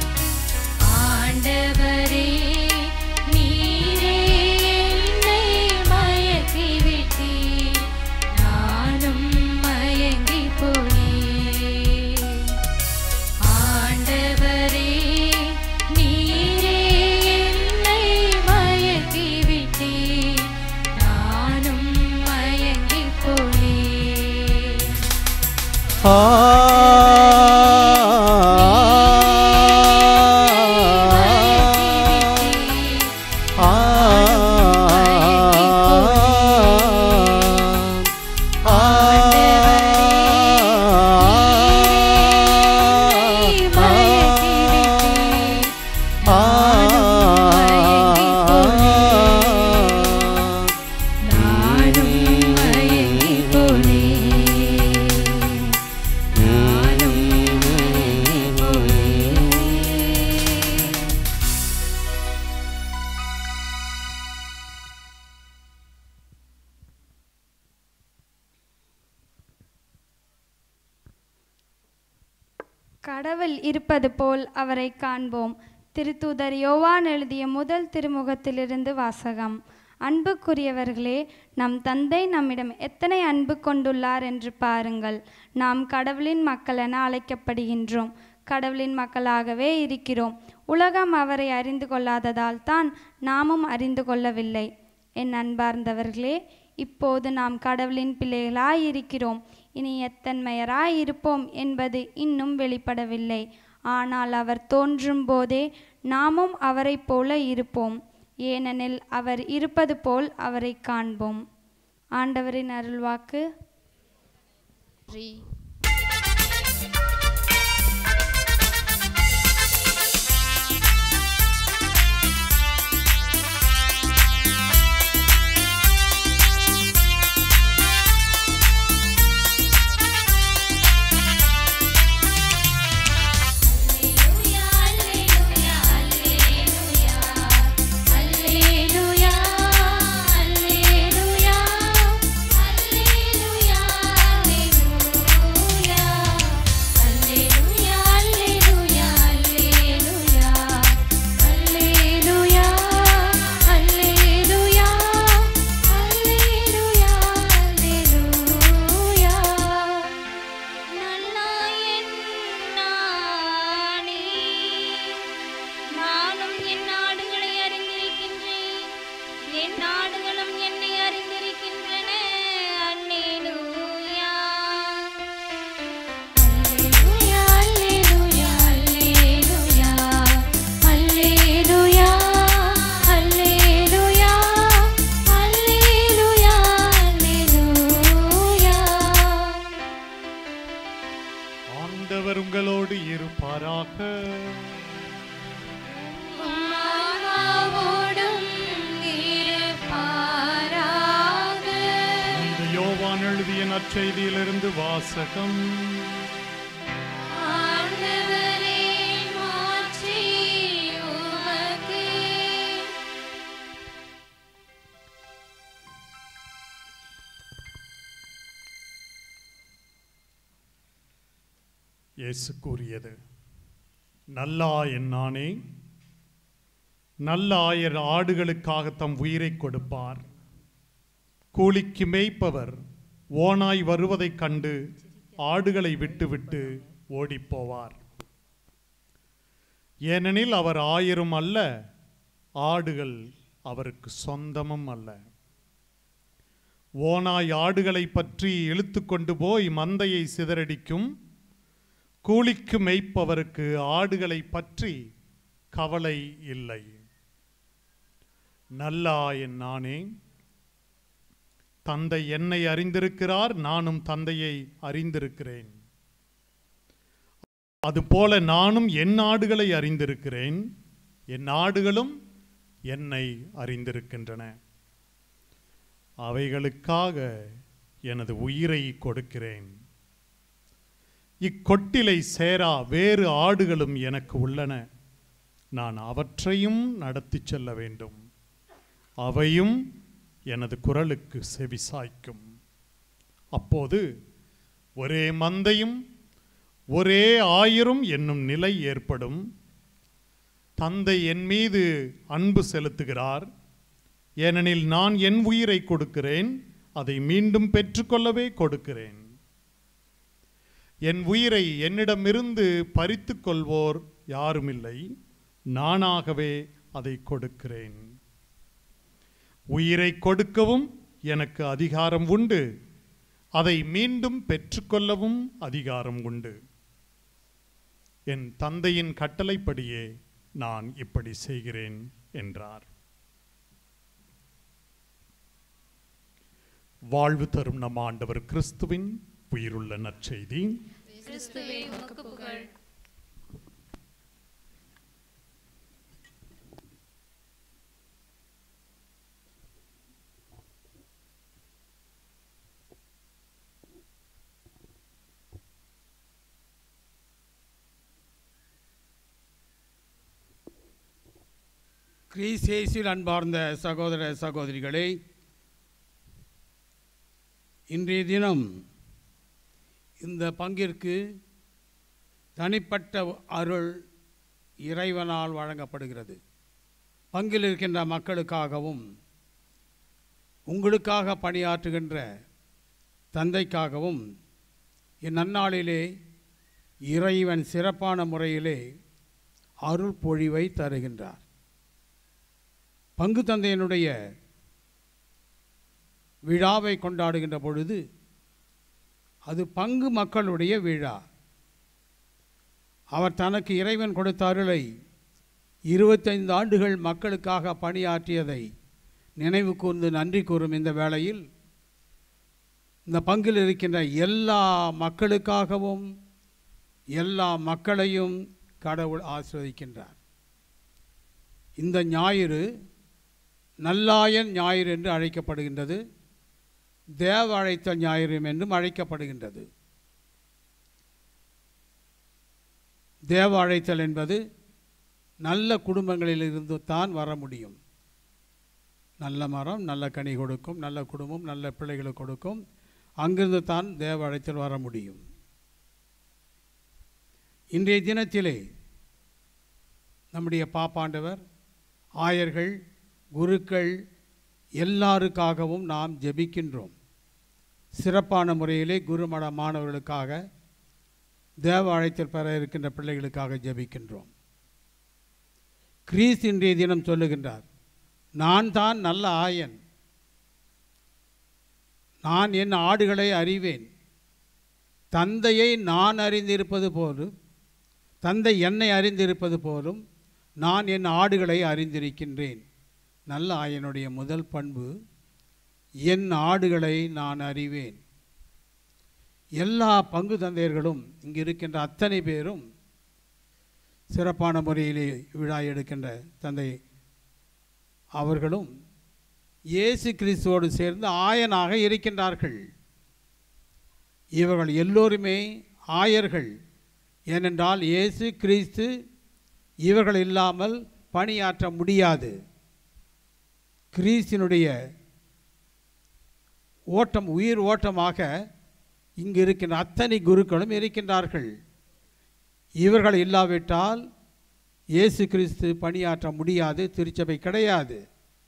ஆண்டவரே, நீரே என்னை மயக்கி விட்டீர். நானும் மயங்கி போனேன். ஆண்டவரே, நீரே என்னை மயக்கி விட்டீர். நானும் மயங்கி போனேன். ஆ ஆ கடவுள் இருப்பது போல் அவரை காண்போம். திருத்தூதர் யோவான் எழுதிய முதல் திருமுகத்திலிருந்து வாசகம். அன்புக்குரியவர்களே, நம் தந்தை நம்மிடம் எத்தனை அன்பு கொண்டுள்ளார் என்று பாருங்கள். நாம் கடவுளின் மக்கள் என அழைக்கப்படுகின்றோம். கடவுளின் மக்களாகவே இருக்கிறோம். உலகம் அவரை அறிந்து கொள்ளாததால் தான் நாமும் அறிந்து கொள்ளவில்லை. என் அன்பார்ந்தவர்களே, இப்போது நாம் கடவுளின் பிள்ளைகளாய் இருக்கிறோம். இனி எத்தன்மையராய் இருப்போம் என்பது இன்னும் வெளிப்படவில்லை. ஆனால் அவர் தோன்றும் போதே நாமும் அவரை போல இருப்போம். ஏனெனில் அவர் இருப்பது போல் அவரை காண்போம். ஆண்டவரின் அருள்வாக்கு. ஆண்டவர் உங்களோடு இருப்பாராக. இந்த யோவான் எழுதிய நற்செய்தியிலிருந்து வாசகம். இயேசு கூறியது, நல்லாயன் நானே. நல்ல ஆயர் ஆடுகளுக்காக தம் உயிரை கொடுப்பார். கூலிக்கு மேய்ப்பவர் ஓனாய் வருவதைக் கண்டு ஆடுகளை விட்டுவிட்டு ஓடிப்போவார். ஏனெனில் அவர் ஆயரும் அல்ல, ஆடுகள் அவருக்கு சொந்தமும் அல்ல. ஓனாய் ஆடுகளை பற்றி இழுத்து கொண்டு போய் மந்தையை சிதறடிக்கும். கூலிக்கு மேய்ப்பவருக்கு ஆடுகளை பற்றி கவலை இல்லை. நல்ல ஆயன் நானே. தந்தை என்னை அறிந்திருக்கிறார், நானும் தந்தையை அறிந்திருக்கிறேன். அதுபோல நானும் என் ஆடுகளை அறிந்திருக்கிறேன், என் ஆடுகளும் என்னை அறிந்திருக்கின்றன. அவைகளுக்காக எனது உயிரை கொடுக்கிறேன். இக்கொட்டிலை சேரா வேறு ஆடுகளும் எனக்கு உள்ளன. நான் அவற்றையும் நடத்தி செல்ல வேண்டும். அவையும் எனது குரலுக்கு செவிசாய்க்கும். அப்போது ஒரே மந்தையும் ஒரே ஆயரும் என்னும் நிலை ஏற்படும். தந்தை என் மீது அன்பு செலுத்துகிறார், ஏனெனில் நான் என் உயிரை கொடுக்கிறேன், அதை மீண்டும் பெற்றுக்கொள்ளவே கொடுக்கிறேன். என் உயிரை என்னிடமிருந்து பறித்து கொள்வோர் யாருமில்லை, நானாகவே அதை கொடுக்கிறேன். உயிரை கொடுக்கவும் எனக்கு அதிகாரம் உண்டு, அதை மீண்டும் பெற்றுக்கொள்ளவும் அதிகாரம் உண்டு. என் தந்தையின் கட்டளைப்படியே நான் இப்படி செய்கிறேன் என்றார். வாழ்வு தரும் நம் ஆண்டவர் கிறிஸ்துவின் உயிருள்ள நற்செய்தி. கிறிஸ்துவே உமக்கு புகழ். கிறிஸ்தேசில் அன்பார்ந்த சகோதர சகோதரிகளே, இன்றைய தினம் இந்த பங்கிற்கு தனிப்பட்ட அருள் இறைவனால் வழங்கப்படுகிறது. பங்கில் இருக்கின்ற மக்களுக்காகவும் உங்களுக்காக பணியாற்றுகின்ற தந்தைக்காகவும் இந்நன்னாளிலே இறைவன் சிறப்பான முறையிலே அருள் பொழிவை தருகின்றார். பங்கு தந்தையினுடைய விழாவை கொண்டாடுகின்ற பொழுது அது பங்கு மக்களுடைய விழா. அவர் தனக்கு இறைவன் கொடுத்த அருளை இருபத்தைந்து ஆண்டுகள் மக்களுக்காக பணியாற்றியதை நினைவு கூர்ந்து நன்றி கூறும் இந்த வேளையில் இந்த பங்கில் இருக்கின்ற எல்லா மக்களுக்காகவும் எல்லா மக்களையும் கடவுள் ஆசீர்வதிக்கின்றார். இந்த ஞாயிறு நல்லாயன் ஞாயிறு என்று அழைக்கப்படுகின்றது, தேவ அழைத்தல் ஞாயிறு என்றும் அழைக்கப்படுகின்றது. தேவ அழைத்தல் என்பது நல்ல குடும்பங்களில் இருந்து தான் வர முடியும். நல்ல மரம் நல்ல கனி கொடுக்கும், நல்ல குடும்பம் நல்ல பிள்ளைகளை கொடுக்கும், அங்கிருந்து தான் தேவ அழைத்தல் வர முடியும். இன்றைய தினத்திலே நம்முடைய பாப்பாண்டவர், ஆயர்கள், குருக்கள் எல்லாருக்காகவும் நாம் ஜெபிக்கின்றோம். சிறப்பான முறையிலே குருமட மாணவர்களுக்காக, தேவ அழைத்தல் பெற இருக்கின்ற பிள்ளைகளுக்காக ஜெபிக்கின்றோம். கிறிஸ்து இன்றைய தினம் சொல்லுகின்றார், நான் தான் நல்ல ஆயன், நான் என் ஆடுகளை அறிவேன். தந்தையை நான் அறிந்திருப்பது போலும், தந்தை என்னை அறிந்திருப்பது போலும் நான் என் ஆடுகளை அறிந்திருக்கின்றேன். நல்ல ஆயனுடைய முதல் பண்பு, என் ஆடுகளை நான் அறிவேன். எல்லா பங்கு தந்தையர்களும் இங்கு இருக்கின்ற அத்தனை பேரும் சிறப்பான முறையிலே விழா எடுக்கின்ற தந்தை அவர்களும் இயேசு கிறிஸ்துவோடு சேர்ந்து ஆயனாக இருக்கின்றார்கள். இவர்கள் எல்லோருமே ஆயர்கள். ஏனென்றால் இயேசு கிறிஸ்து இவர்கள் இல்லாமல் பணியாற்ற முடியாது. கிறிஸ்தினுடைய ஓட்டம் உயிர் ஓட்டமாக இங்கு இருக்கின்ற அத்தனை குருக்களும் இருக்கின்றார்கள். இவர்கள் இல்லாவிட்டால் இயேசு கிறிஸ்து பணியாற்ற முடியாது, திருச்சபை கிடையாது.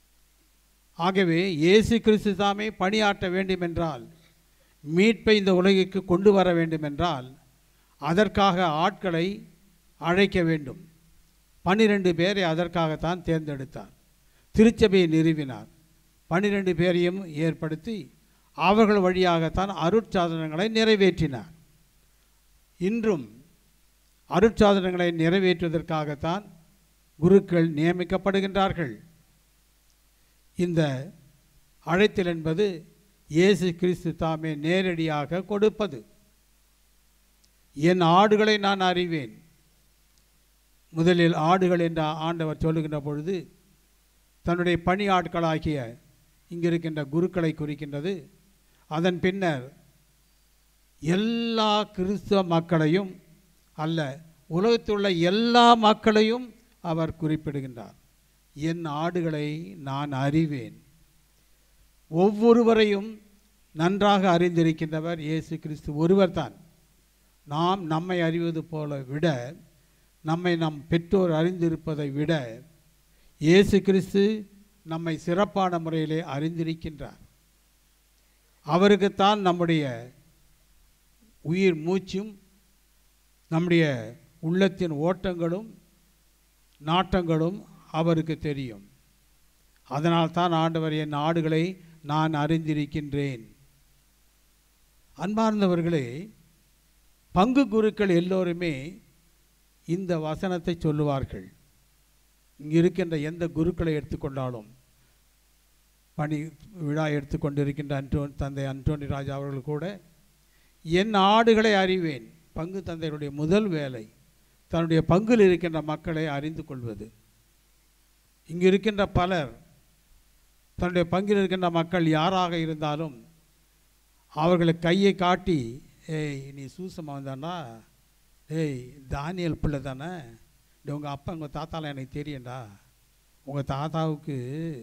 ஆகவே இயேசு கிறிஸ்து தாமே பணியாற்ற வேண்டுமென்றால், மீட்பை இந்த உலகிற்கு கொண்டு வர வேண்டுமென்றால் அதற்காக ஆட்களை அழைக்க வேண்டும். பன்னிரண்டு பேரை அதற்காகத்தான் தேர்ந்தெடுத்தார். திருச்சபையை நிறுவினார். பன்னிரண்டு பேரையும் ஏற்படுத்தி அவர்கள் வழியாகத்தான் அருட்சாதனங்களை நிறைவேற்றினார். இன்றும் அருட்சாதனங்களை நிறைவேற்றுவதற்காகத்தான் குருக்கள் நியமிக்கப்படுகின்றார்கள். இந்த அழைத்தல் என்பது இயேசு கிறிஸ்து தாமே நேரடியாக கொடுப்பது. என் ஆடுகளை நான் அறிவேன். முதலில் ஆடுகள் என்ற ஆண்டவர் சொல்லுகின்ற பொழுது தன்னுடைய பணி ஆட்களாகிய இங்கு இருக்கின்ற குருக்களை குறிக்கின்றது. அதன் பின்னர் எல்லா கிறிஸ்தவ மக்களையும் அல்ல, உலகத்திலுள்ள எல்லா மக்களையும் அவர் குறிப்பிடுகின்றார். என் ஆடுகளை நான் அறிவேன். ஒவ்வொருவரையும் நன்றாக அறிந்திருக்கின்றவர் இயேசு கிறிஸ்து ஒருவர்தான். நாம் நம்மை அறிவது போல விட, நம்மை நம் பெற்றோர் அறிந்திருப்பதை விட இயேசு கிறிஸ்து நம்மை சிறப்பான முறையிலே அறிந்திருக்கின்றார். அவருக்குத்தான் நம்முடைய உயிர் மூச்சும் நம்முடைய உள்ளத்தின் ஓட்டங்களும் நாட்டங்களும் அவருக்கு தெரியும். அதனால் தான் ஆண்டவர் என் ஆடுகளை நான் அறிந்திருக்கின்றேன். அன்பார்ந்தவர்களே, பங்கு குருக்கள் எல்லோருமே இந்த வசனத்தை சொல்லுவார்கள். இங்கே இருக்கின்ற எந்த குருக்களை எடுத்துக்கொண்டாலும், பணி விழா எடுத்துக்கொண்டிருக்கின்ற அன்றோ தந்தை அந்தோணி ராஜா அவர்கள் கூட என் ஆடுகளை அறிவேன். பங்கு தந்தையுடைய முதல் வேலை தன்னுடைய பங்கில் இருக்கின்ற மக்களை அறிந்து கொள்வது. இங்கு இருக்கின்ற பலர் தன்னுடைய பங்கில் இருக்கின்ற மக்கள் யாராக இருந்தாலும் அவர்களை கையை காட்டி, ஏய் நீ சூசமாக வந்தாண்டா, ஏய் தானியல் பிள்ளை தானே, உங்கள் அப்பா உங்கள் தாத்தாலாம் எனக்கு தெரியும்டா, உங்கள் தாத்தாவுக்கு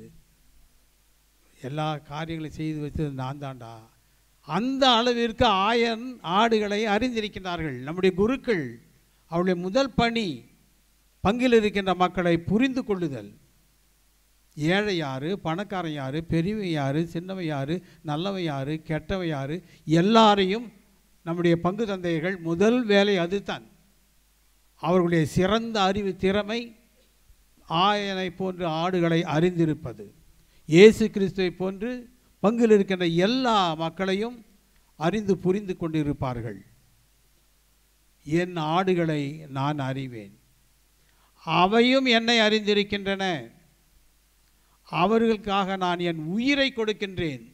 எல்லா காரியங்களையும் செய்து வச்சது நான் தான்டா, அந்த அளவிற்கு ஆயன் ஆடுகளை அறிந்திருக்கிறார்கள். நம்முடைய குருக்கள் அவருடைய முதல் பணி பங்கில் இருக்கின்ற மக்களை புரிந்து கொள்ளுதல். ஏழை யார், பணக்காரன் யார், பெரியவன் யார், சின்னவன் யார், நல்லவன் யார், கெட்டவன் யார், எல்லாரையும் நம்முடைய பங்கு தந்தைகள் முதல் வேலை அதுதான். அவர்களுடைய சிறந்த அறிவு திறமை ஆயனை போன்று ஆடுகளை அறிந்திருப்பது. இயேசு கிறிஸ்துவை போன்று பங்கில் இருக்கின்ற எல்லா மக்களையும் அறிந்து புரிந்து கொண்டிருப்பார்கள். என் ஆடுகளை நான் அறிவேன், அவையும் என்னை அறிந்திருக்கின்றன, அவர்களுக்காக நான் என் உயிரை கொடுக்கின்றேன்.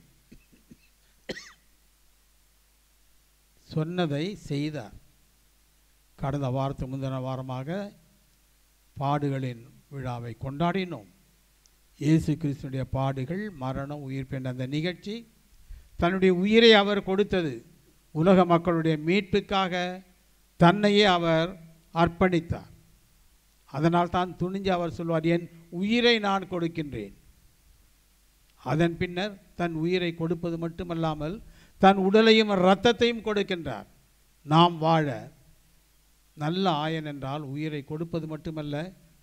சொன்னதை செய்தார். கடந்த வாரத்துக்கு முந்தின வாரமாக பாடுகளின் விழாவை கொண்டாடினோம். இயேசு கிறிஸ்துடைய பாடுகள், மரணம், உயிர்ப்பு என்ற அந்த நிகழ்ச்சி தன்னுடைய உயிரை அவர் கொடுத்தது. உலக மக்களுடைய மீட்புக்காக தன்னையே அவர் அர்ப்பணித்தார். அதனால் தான் துணிஞ்சு அவர் சொல்வார், என் உயிரை நான் கொடுக்கின்றேன். அதன் பின்னர் தன் உயிரை கொடுப்பது மட்டுமல்லாமல் தன் உடலையும் இரத்தத்தையும் கொடுக்கின்றார். நாம் வாழ நல்ல ஆயன் என்றால் உயிரை கொடுப்பது மட்டுமல்ல,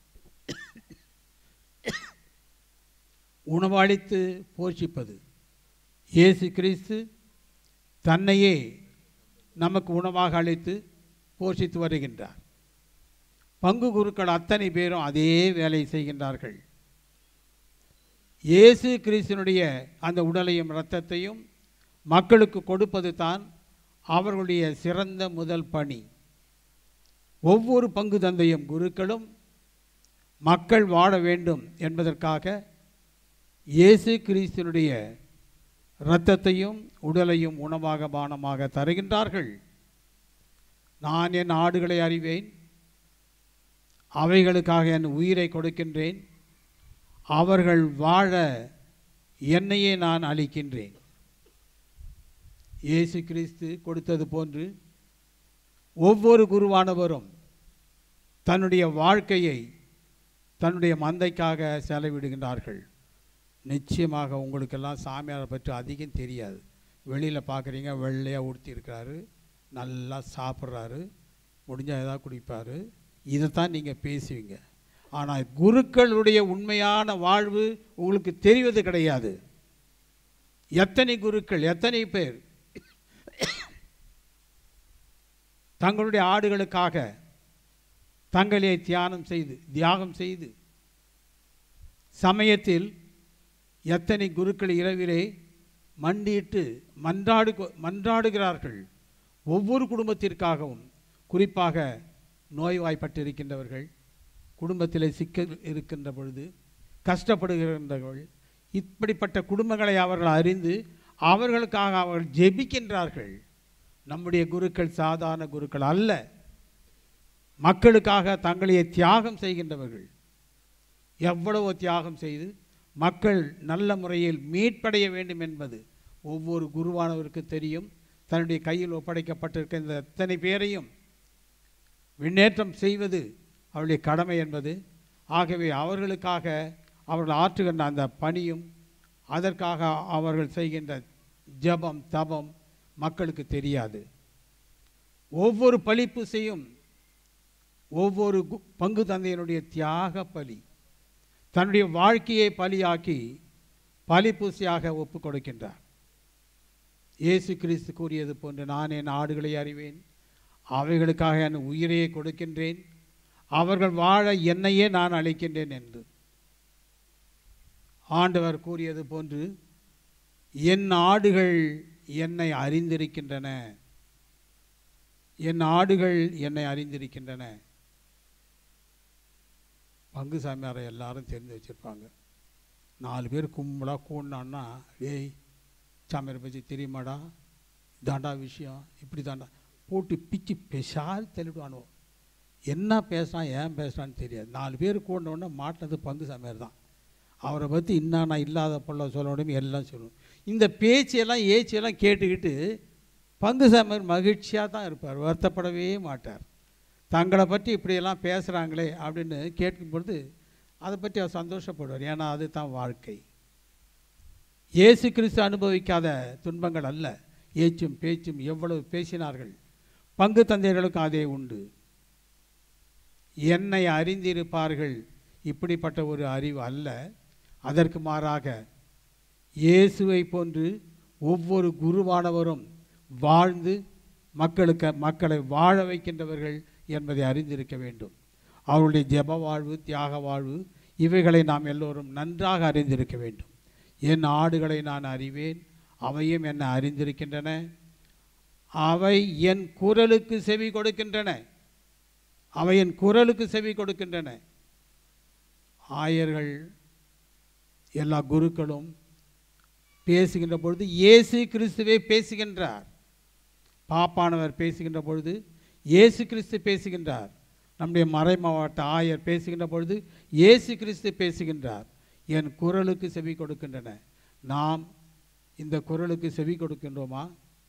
உணவளித்து போஷிப்பது. இயேசு கிறிஸ்து தன்னையே நமக்கு உணவாக அளித்து போஷித்து வருகின்றார். பங்கு குருக்கள் அத்தனை பேரும் அதே வேலை செய்கின்றார்கள். இயேசு கிறிஸ்துனுடைய அந்த உடலையும் இரத்தத்தையும் மக்களுக்கு கொடுப்பது தான் அவர்களுடைய சிறந்த முதல் பணி. ஒவ்வொரு பங்கு தந்தையும் குருக்களும் மக்கள் வாழ வேண்டும் என்பதற்காக இயேசு கிறிஸ்துனுடைய இரத்தத்தையும் உடலையும் உணவாக பானமாக தருகின்றார்கள். நான் என் ஆடுகளை அறிவேன், அவைகளுக்காக என் உயிரை கொடுக்கின்றேன், அவர்கள் வாழ என்னையே நான் அளிக்கின்றேன். இயேசு கிறிஸ்து கொடுத்தது போன்று ஒவ்வொரு குருவானவரும் தன்னுடைய வாழ்க்கையை தன்னுடைய மந்தைக்காக செலவிடுகின்றார்கள். நிச்சயமாக உங்களுக்கெல்லாம் சாமியாரை பற்றி அதிகம் தெரியாது. வெளியில் பார்க்குறீங்க, வெள்ளையாக உடுத்தி இருக்கிறாரு, நல்லா சாப்பிட்றாரு, முடிஞ்சால் ஏதாவது குடிப்பார். இதைத்தான் நீங்கள் பேசுவீங்க. ஆனால் குருக்களுடைய உண்மையான வாழ்வு உங்களுக்கு தெரிவது கிடையாது. எத்தனை குருக்கள், எத்தனை பேர் தங்களுடைய ஆடுகளுக்காக தங்களை தியானம் செய்து தியாகம் செய்து, சமயத்தில் எத்தனை குருக்கள் இரவிலே மண்டியிட்டு மன்றாடு மன்றாடுகிறார்கள். ஒவ்வொரு குடும்பத்திற்காகவும், குறிப்பாக நோய்வாய்ப்பட்டிருக்கின்றவர்கள், குடும்பத்தில் சிக்க இருக்கின்ற பொழுது கஷ்டப்படுகின்றவர்கள், இப்படிப்பட்ட குடும்பங்களை அவர்கள் அறிந்து அவர்களுக்காக அவர்கள் ஜெபிக்கின்றார்கள். நம்முடைய குருக்கள் சாதாரண குருக்கள் அல்ல. மக்களுக்காக தங்களையே தியாகம் செய்கின்றவர்கள். எவ்வளவோ தியாகம் செய்து மக்கள் நல்ல முறையில் மீட்படைய வேண்டும் என்பது ஒவ்வொரு குருவானவருக்கு தெரியும். தன்னுடைய கையில் ஒப்படைக்கப்பட்டிருக்க இந்த எத்தனை பேரையும் விண்ணேற்றம் செய்வது அவருடைய கடமை என்பது. ஆகவே அவர்களுக்காக அவர்கள் ஆற்றுகின்ற அந்த பணியும், அதற்காக அவர்கள் செய்கின்ற ஜபம் தபம் மக்களுக்கு தெரியாது. ஒவ்வொரு பலிப்பு செய்யும் ஒவ்வொரு பங்கு தந்தையினுடைய தியாக பலி, தன்னுடைய வாழ்க்கையை பலியாக்கி பலிப்பூசியாக ஒப்பு கொடுக்கின்றார். இயேசு கிறிஸ்து கூறியது போன்று, நான் என் ஆடுகளை அறிவேன், அவைகளுக்காக என் உயிரையே கொடுக்கின்றேன், அவர்கள் வாழ என்னையே நான் அளிக்கின்றேன் என்று ஆண்டவர் கூறியது போன்று, என் ஆடுகள் என்னை அறிந்திருக்கின்றன, என் ஆடுகள் என்னை அறிந்திருக்கின்றன. பங்கு சாமியாரை எல்லாரும் தெரிஞ்சு வச்சுருப்பாங்க. நாலு பேர் கும்பலாக கூடனான்னா, டேய் சாமியாரை பற்றி தெரியுமாடா, இதாண்டா விஷயம், இப்படி தாண்டா போட்டு பிச்சு பெஷால் தெளிவானோ. என்ன பேசுகிறான் ஏன் பேசுகிறான்னு தெரியாது. நாலு பேர் கூடனோடனே மாட்டினது பங்கு சாமியார் தான். அவரை பற்றி இன்னானா இல்லாத பொருளை சொல்ல முடியும், எல்லாம் சொல்லணும். இந்த பேச்சையெல்லாம் ஏச்சியெல்லாம் கேட்டுக்கிட்டு பங்கு சாமியார் மகிழ்ச்சியாக தான் இருப்பார், வருத்தப்படவே மாட்டார். தங்களை பற்றி இப்படியெல்லாம் பேசுகிறாங்களே அப்படின்னு கேட்கும் பொழுது அதை பற்றி அவர் சந்தோஷப்படுவார். ஏன்னா அது தான் வாழ்க்கை. இயேசு கிறிஸ்து அனுபவிக்காத துன்பங்கள் அல்ல. ஏச்சும் பேச்சும் எவ்வளவு பேசினார்கள், பங்கு தந்தையர்களுக்கும் அதே உண்டு. என்னை அறிந்திருப்பார்கள், இப்படிப்பட்ட ஒரு அறிவு அல்ல. அதற்கு மாறாக இயேசுவை போன்று ஒவ்வொரு குருவானவரும் வாழ்ந்து மக்களுக்கு மக்களை வாழ வைக்கின்றவர்கள் என்பதை அறிந்திருக்க வேண்டும். அவருடைய ஜெப வாழ்வு, தியாக வாழ்வு, இவைகளை நாம் எல்லோரும் நன்றாக அறிந்திருக்க வேண்டும். என் ஆடுகளை நான் அறிவேன், அவையும் என்னை அறிந்திருக்கின்றன, அவை என் குரலுக்கு செவி கொடுக்கின்றன, அவை என் குரலுக்கு செவி கொடுக்கின்றன. ஆயர்கள் எல்லா குருக்களும் பேசுகின்ற பொழுது இயேசு கிறிஸ்துவே பேசுகின்றார். பாப்பானவர் பேசுகின்ற பொழுது இயேசு கிறிஸ்து பேசுகின்றார். நம்முடைய மறை மாவட்ட ஆயர் பேசுகின்ற பொழுது இயேசு கிறிஸ்து பேசுகின்றார். என் குரலுக்கு செவி கொடுக்கின்றன. நாம் இந்த குரலுக்கு செவி கொடுக்கின்றோமா?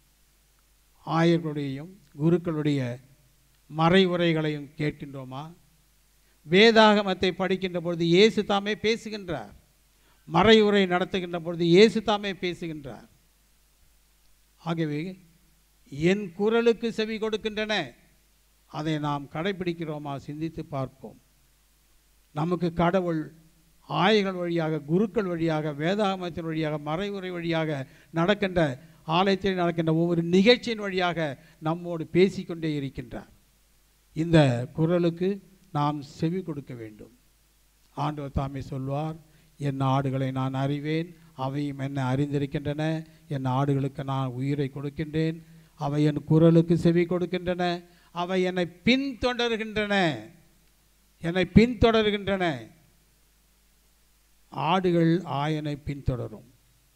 ஆயர்களுடையும் குருக்களுடைய மறை உரைகளையும் கேட்கின்றோமா? வேதாகமத்தை படிக்கின்ற பொழுது இயேசு தாமே பேசுகின்றார். மறை உரை நடத்துகின்ற பொழுது இயேசு தாமே பேசுகின்றார். ஆகவே என் குரலுக்கு செவி கொடுக்கின்றன, அதை நாம் கடைபிடிக்கிறோமா? சிந்தித்து பார்ப்போம். நமக்கு கடவுள் ஆயர்கள் வழியாக, குருக்கள் வழியாக, வேதாகமத்தின் வழியாக, மறைவுரை வழியாக நடக்கின்ற ஆலயத்தில் நடக்கின்ற ஒவ்வொரு நிகழ்ச்சியின் வழியாக நம்மோடு பேசிக்கொண்டே இருக்கின்றார். இந்த குரலுக்கு நாம் செவி கொடுக்க வேண்டும். ஆண்டவர் தாமே சொல்வார், என் ஆடுகளை நான் அறிவேன், அவையும் என்னை அறிந்திருக்கின்றன, என் ஆடுகளுக்கு நான் உயிரை கொடுக்கின்றேன், அவை என் குரலுக்கு செவி கொடுக்கின்றன, அவை என்னை பின்தொடர்கின்றன, என்னை பின்தொடர்கின்றன. ஆடுகள் ஆயனை பின்தொடரும்.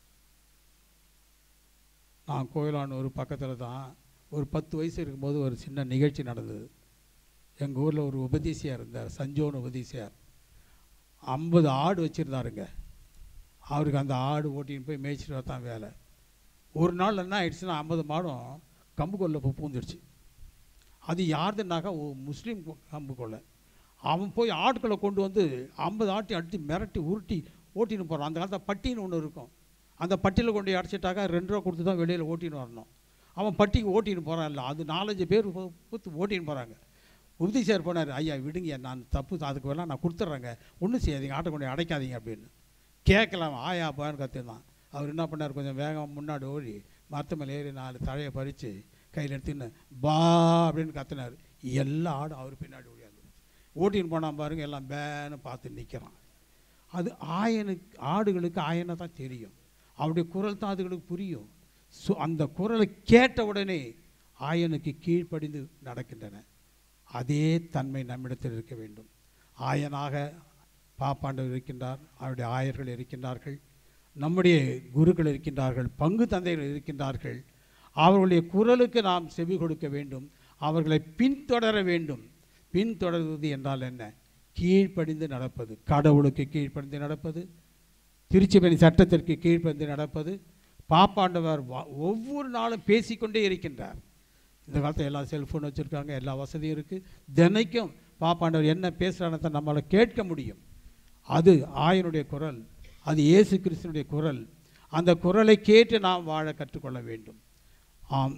நான் கோயிலானூர் பக்கத்தில் தான் ஒரு பத்து வயசு இருக்கும்போது ஒரு சின்ன நிகழ்ச்சி நடந்தது. எங்கள் ஊரில் ஒரு உபதேசியார் இருந்தார், சஞ்சோன் உபதேசியார். ஐம்பது ஆடு வச்சுருந்தாருங்க. அவருக்கு அந்த ஆடு ஓட்டின்னு போய் மேய்ச்சிட்டு வரத்தான் வேலை. ஒரு நாள் என்ன ஆயிடுச்சுன்னா, ஐம்பது மாடும் கம்பு கொல்லை போய் பூந்துடுச்சு. அது யாருதுன்னாக்கா முஸ்லீம் கம்பு கொல்லை. அவன் போய் ஆட்களை கொண்டு வந்து ஐம்பது ஆட்டி அடித்து மிரட்டி உருட்டி ஓட்டின்னு போகிறான். அந்த காலத்தில் பட்டின்னு ஒன்று இருக்கும், அந்த பட்டியில் கொண்டு அடிச்சிட்டாக்கா ரெண்டு ரூபா கொடுத்து தான் வெளியில் ஓட்டின்னு வரணும். அவன் பட்டிக்கு ஓட்டின்னு போகிறான். இல்லை, அது நாலஞ்சு பேர் பூத்து ஓட்டின்னு போகிறாங்க. உபதேசர் போனார், ஐயா விடுங்க, நான் தப்பு அதுக்கு வேணாம் நான் கொடுத்துட்றேங்க, ஒன்றும் செய்யாதீங்க, ஆட்டை கொண்டு அடைக்காதீங்க அப்படின்னு. கேட்கலாம் ஆயா அப்பான்னு கற்றுதான். அவர் என்ன பண்ணார், கொஞ்சம் வேகம் முன்னாடி ஓடி மரத்து மேலே ஏறி நாலு தழையை பறித்து கையில் எடுத்துன்னு பா அப்படின்னு கத்துனார். எல்லா ஆடும் அவர் பின்னாடி ஓடியாது ஓட்டின்னு போனால் பாருங்கள், எல்லாம் பேன்னு பார்த்து நிற்கிறான். அது ஆயனுக்கு ஆடுகளுக்கு ஆயனை தான் தெரியும், அவருடைய குரல் தான் அதுகளுக்கு புரியும். ஸோ அந்த குரலை கேட்ட உடனே ஆயனுக்கு கீழ்ப்படிந்து நடக்கின்றன. அதே தன்மை நம்மிடத்தில் இருக்க வேண்டும். ஆயனாக பாப்பாண்டவர் இருக்கின்றார், அவருடைய ஆயர்கள் இருக்கின்றார்கள், நம்முடைய குருக்கள் இருக்கின்றார்கள், பங்கு தந்தைகள் இருக்கின்றார்கள். அவர்களுடைய குரலுக்கு நாம் செவி கொடுக்க வேண்டும், அவர்களை பின்தொடர வேண்டும். பின்தொடர்வது என்றால் என்ன? கீழ்ப்படிந்து நடப்பது, கடவுளுக்கு கீழ்ப்படிந்து நடப்பது, திருச்சபை சட்டத்திற்கு கீழ்ப்படிந்து நடப்பது. பாப்பாண்டவர் ஒவ்வொரு நாளும் பேசிக்கொண்டே இருக்கின்றார். இந்த காலத்தில் எல்லாம் செல்ஃபோன் வச்சுருக்காங்க, எல்லா வசதியும் இருக்குது. தினைக்கும் பாப்பாண்டவர் என்ன பேசுகிறானத்தை நம்மளால் கேட்க முடியும். அது ஆயனுடைய குரல், அது இயேசு கிறிஸ்துனுடைய குரல். அந்த குரலை கேட்டு நாம் வாழ கற்றுக்கொள்ள வேண்டும். ஆம்,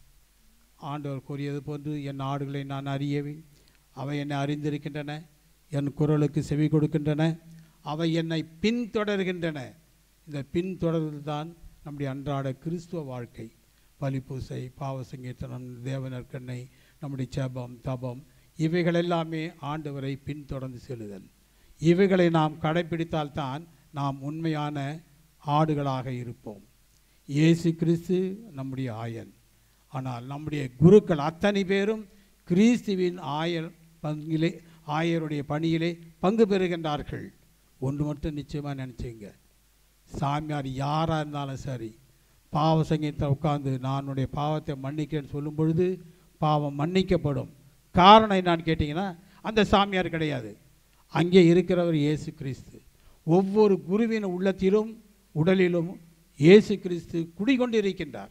ஆண்டவர் கூறியது போன்று என் ஆடுகளை நான் அறியவேன், அவை என்னை அறிந்திருக்கின்றன, என் குரலுக்கு செவி கொடுக்கின்றன, அவை என்னை பின்தொடர்கின்றன. இந்த பின்தொடர்வது தான் நம்முடைய அன்றாட கிறிஸ்துவ வாழ்க்கை. பலிப்பூசை, பாவ சங்கீர்த்தனம், தேவநற்கண்ணை, நம்முடைய ஜெபம், தபம், இவைகள் எல்லாமே ஆண்டவரை பின்தொடர்ந்து செல்லுதல். இவைகளை நாம் கடைப்பிடித்தால்தான் நாம் உண்மையான ஆடுகளாக இருப்போம். இயேசு கிறிஸ்து நம்முடைய ஆயன். ஆனால் நம்முடைய குருக்கள் அத்தனை பேரும் கிறிஸ்துவின் ஆயர் பங்கிலே ஆயருடைய பணியிலே பங்கு பெறுகின்றார்கள். ஒன்று மட்டும் நிச்சயமாக நினச்சிங்க, சாமியார் யாராக இருந்தாலும் சரி, பாவ சங்கீதத்தை உட்கார்ந்து நானுடைய பாவத்தை மன்னிக்கிறேன்னு சொல்லும் பொழுது பாவம் மன்னிக்கப்படும். காரணம் என்னான்னு கேட்டிங்கன்னா, அந்த சாமியார் கிடையாது, அங்கே இருக்கிறவர் இயேசு கிறிஸ்து. ஒவ்வொரு குருவின் உள்ளத்திலும் உடலிலும் இயேசு கிறிஸ்து குடிகொண்டிருக்கின்றார்.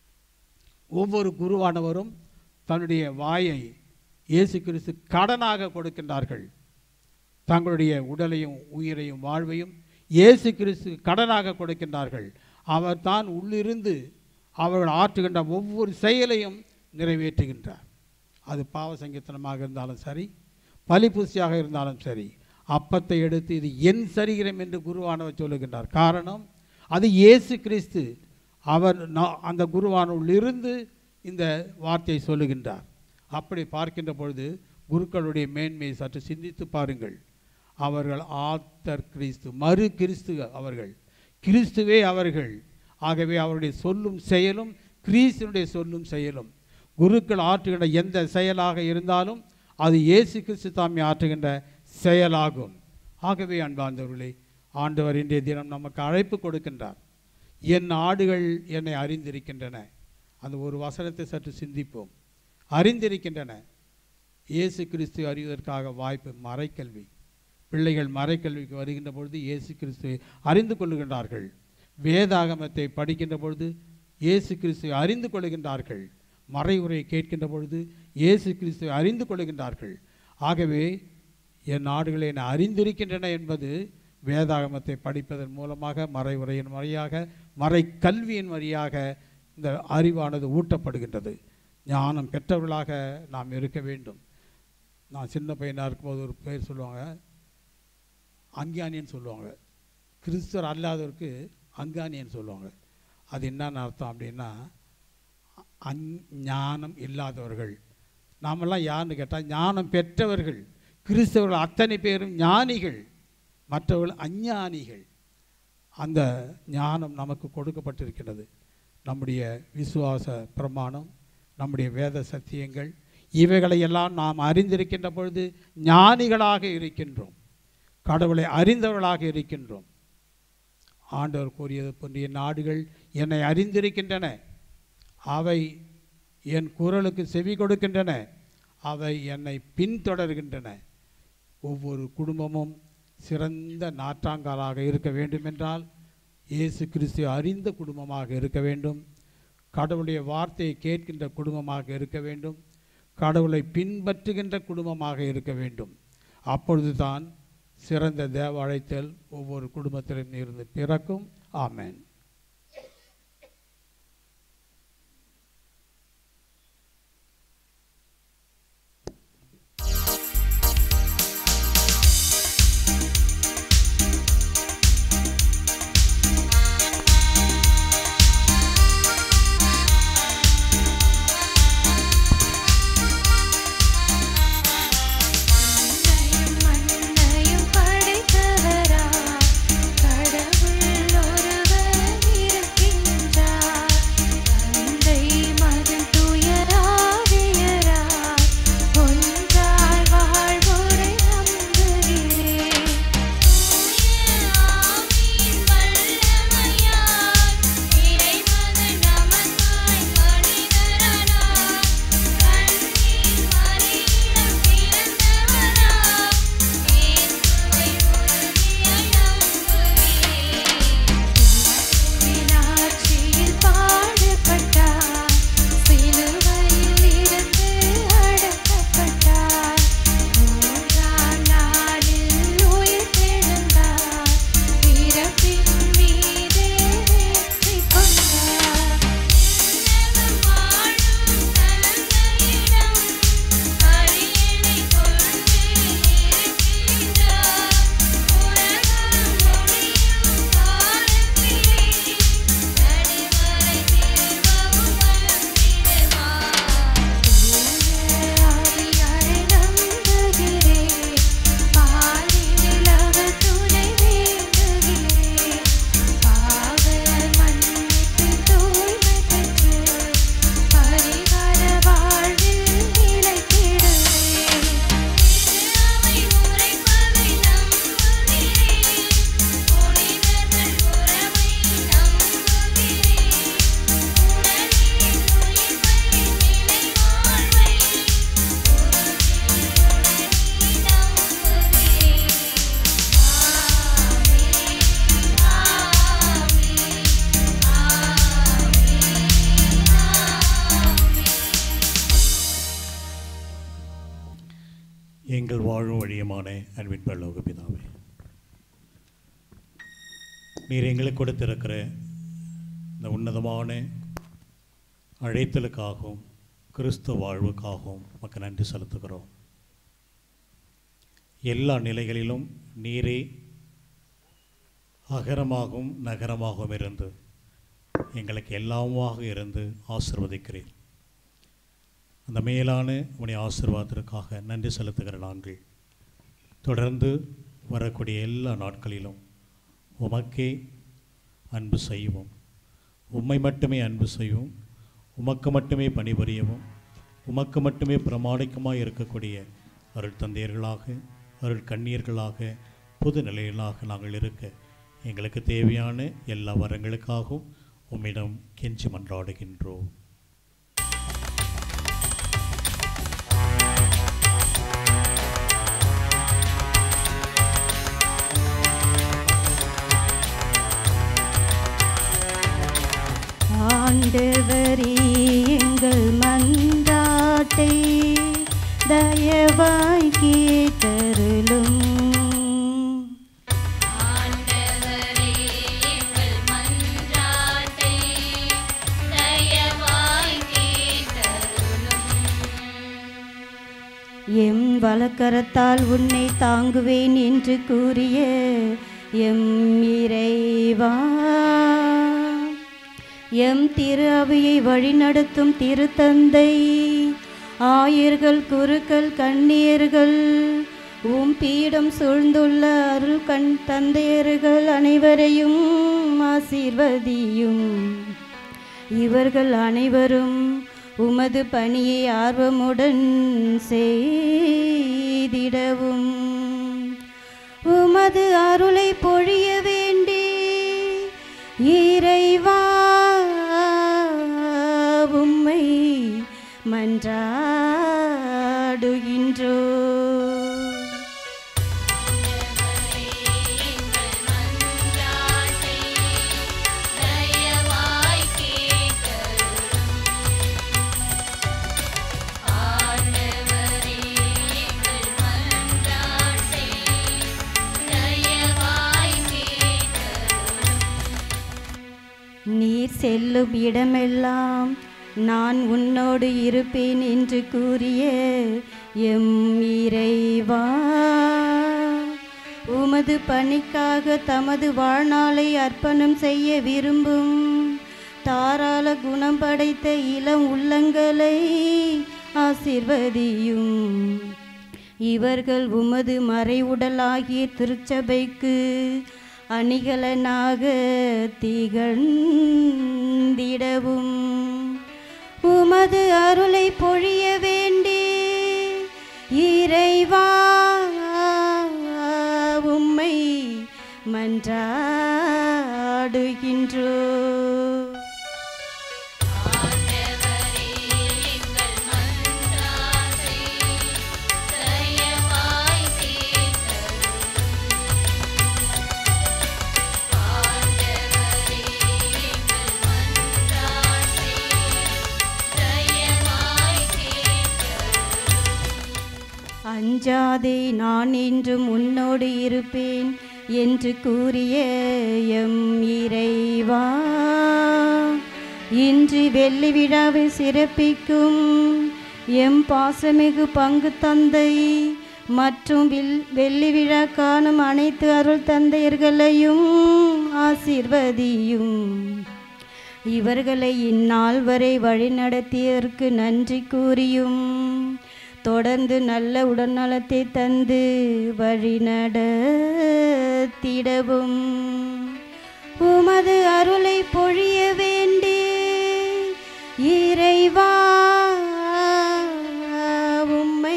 ஒவ்வொரு குருவானவரும் தன்னுடைய வாயை இயேசு கிறிஸ்து கடனாக கொடுக்கின்றார்கள். தங்களுடைய உடலையும் உயிரையும் வாழ்வையும் இயேசு கிறிஸ்து கடனாக கொடுக்கின்றார்கள். அவர் தான் உள்ளிருந்து அவர்கள் ஆற்றுகின்ற ஒவ்வொரு செயலையும் நிறைவேற்றுகின்றார். அது பாவ சங்கீர்த்தனமாக இருந்தாலும் சரி, பலிபூசியாக இருந்தாலும் சரி, அப்பத்தை எடுத்து இது என் சரீரம் என்று குருவானவர் சொல்லுகின்றார். காரணம், அது இயேசு கிறிஸ்து. அவர் அந்த குருவானவரிலிருந்து இந்த வார்த்தையை சொல்லுகின்றார். அப்படி பார்க்கின்ற பொழுது குருக்களுடைய மேன்மையை சற்று சிந்தித்து பாருங்கள். அவர்கள் ஆத்தர் கிறிஸ்து, மறு கிறிஸ்து அவர்கள், கிறிஸ்துவே அவர்கள். ஆகவே அவருடைய சொல்லும் செயலும் கிறிஸ்துனுடைய சொல்லும் செயலும். குருக்கள் ஆற்றுகின்ற எந்த செயலாக இருந்தாலும் அது இயேசு கிறிஸ்து தாமே ஆற்றுகின்ற செயலாகும். ஆகவே அன்பார்ந்தவர்களே, ஆண்டவர் இன்றைய தினம் நமக்கு அழைப்பு கொடுக்கின்றார். என் ஆடுகள் என்னை அறிந்திருக்கின்றன. அந்த ஒரு வசனத்தை சற்று சிந்திப்போம். அறிந்திருக்கின்றன. இயேசு கிறிஸ்து அறிவதற்காக வாய்ப்பு மறைக்கல்வி. பிள்ளைகள் மறைக்கல்விக்கு வருகின்ற பொழுது இயேசு கிறிஸ்துவை அறிந்து கொள்ளுகின்றார்கள். வேதாகமத்தை படிக்கின்ற பொழுது இயேசு கிறிஸ்துவை அறிந்து கொள்ளுகின்றார்கள். மறைவுரையை கேட்கின்ற பொழுது இயேசு கிறிஸ்துவை அறிந்து கொள்ளுகின்றார்கள். ஆகவே என் நாடுகளை என்னை அறிந்திருக்கின்றன என்பது வேதாகமத்தை படிப்பதன் மூலமாக, மறைவுரையின் வழியாக, மறை கல்வியின் வழியாக இந்த அறிவானது ஊட்டப்படுகின்றது. ஞானம் பெற்றவர்களாக நாம் இருக்க வேண்டும். நான் சின்ன பையனாக இருக்கும்போது ஒரு பேர் சொல்லுவாங்க, அஞ்ஞானின்னு சொல்லுவாங்க. கிறிஸ்துவர் அல்லாதவருக்கு அஞ்ஞானின்னு சொல்லுவாங்க. அது என்னன்னு அர்த்தம் அப்படின்னா, அஞ் ஞானம் இல்லாதவர்கள். நாமெல்லாம் யாருன்னு கேட்டால் ஞானம் பெற்றவர்கள். கிறிஸ்தவர்கள் அத்தனை பேரும் ஞானிகள், மற்றவர்கள் அஞ்ஞானிகள். அந்த ஞானம் நமக்கு கொடுக்கப்பட்டிருக்கிறது. நம்முடைய விசுவாச பிரமாணம், நம்முடைய வேத சத்தியங்கள், இவைகளையெல்லாம் நாம் அறிந்திருக்கின்ற பொழுது ஞானிகளாக இருக்கின்றோம், கடவுளை அறிந்தவர்களாக இருக்கின்றோம். ஆண்டவர் கூறியது போன்ற நாடுகள் என்னை அறிந்திருக்கின்றன, அவை என் குரலுக்கு செவி கொடுக்கின்றன, அவை என்னை பின்தொடர்கின்றன. ஒவ்வொரு குடும்பமும் சிறந்த நாற்றாங்காலாக இருக்க வேண்டுமென்றால் இயேசு கிறிஸ்து அறிந்த குடும்பமாக இருக்க வேண்டும். கடவுளுடைய வார்த்தையை கேட்கின்ற குடும்பமாக இருக்க வேண்டும். கடவுளை பின்பற்றுகின்ற குடும்பமாக இருக்க வேண்டும். அப்பொழுது தான் சிறந்த தேவ அழைத்தல் ஒவ்வொரு குடும்பத்திலும் இருந்து பிறக்கும். ஆமென். எங்கள் வாழும் வழியுமான அன்பின் பரலோக பிதாவே, நீர் எங்களுக்கு கொடுத்திருக்கிற இந்த உன்னதமான அழைத்தலுக்காகவும் கிறிஸ்துவ வாழ்வுக்காகவும் உமக்கு நன்றி செலுத்துகிறோம். எல்லா நிலைகளிலும் நீரே அகரமாகவும் நகரமாகவும் இருந்து எங்களுக்கு எல்லாமாக இருந்து ஆசீர்வதிக்கிறீர். அந்த மேலான உடைய ஆசீர்வாதத்திற்காக நன்றி செலுத்துகிற நாங்கள் தொடர்ந்து வரக்கூடிய எல்லா நாட்களிலும் உமக்கே அன்பு செய்வோம், உம்மை மட்டுமே அன்பு செய்வோம், உமக்கு மட்டுமே பணிபுரியவும், உமக்கு மட்டுமே பிரமாணிக்கமாக இருக்கக்கூடிய அருள் தந்தையர்களாக, அருள் கண்ணீர்களாக, புது நிலைகளாக நாங்கள் இருக்க எங்களுக்கு தேவையான எல்லா வரங்களுக்காகவும் உம்மிடம் கெஞ்சி மன்றாடுகின்றோம். ஆண்டவரே, எங்கள் மன்றாட்டை தயவாய் கேட்டருளும். ஆண்டவரே, எங்கள் மன்றாட்டை தயவாய் கேட்டருளும். எம் வலக்கரத்தால் உன்னை தாங்குவேன் என்று கூறிய எம் இறைவா, எம் திரு அவையை வழிநடத்தும் திருத்தந்தை, ஆயர்கள், குருக்கள், கன்னியர்கள், உம் பீடம் சூழ்ந்துள்ள அருள் கண் தந்தையர்கள் அனைவரையும் ஆசீர்வதியும். இவர்கள் அனைவரும் உமது பணியை ஆர்வமுடன் செய்திடவும் உமது அருளை பொழிய வேண்டி இறைவா உம்மை மன்றாடுகின்றோ. நீர் செல்லும் இடமெல்லாம் நான் உன்னோடு இருப்பேன் என்று கூறிய எம் இறைவா, உமது பணிக்காக தமது வாழ்நாளை அர்ப்பணம் செய்ய விரும்பும் தாராள குணம் படைத்த இளம் உள்ளங்களை ஆசீர்வதியும். இவர்கள் உமது மறைவுடலாகிய திருச்சபைக்கு அணிகலனாக திகழ்ந்திடவும் உமது அருளை பொழிய வேண்டி இறைவா உம்மை மன்றாடுகின்றோ. அஞ்சாதே, நான் என்றும் உன்னோடு இருப்பேன் என்று கூறிய எம் இறைவா, இன்று வெள்ளி விழாவை சிறப்பிக்கும் எம் பாசமிகு பங்கு தந்தை மற்றும் வெள்ளி விழா காணும் அனைத்து அருள் தந்தையர்களையும் ஆசீர்வதியும். இவர்களை இந்நாள் வரை வழிநடத்தியதற்கு நன்றி கூறியும் தொடர்ந்து நல்ல உடல்நலத்தை தந்து வழிநடத்திடவும் உமது அருளை பொழிய வேண்டி இறைவா உம்மை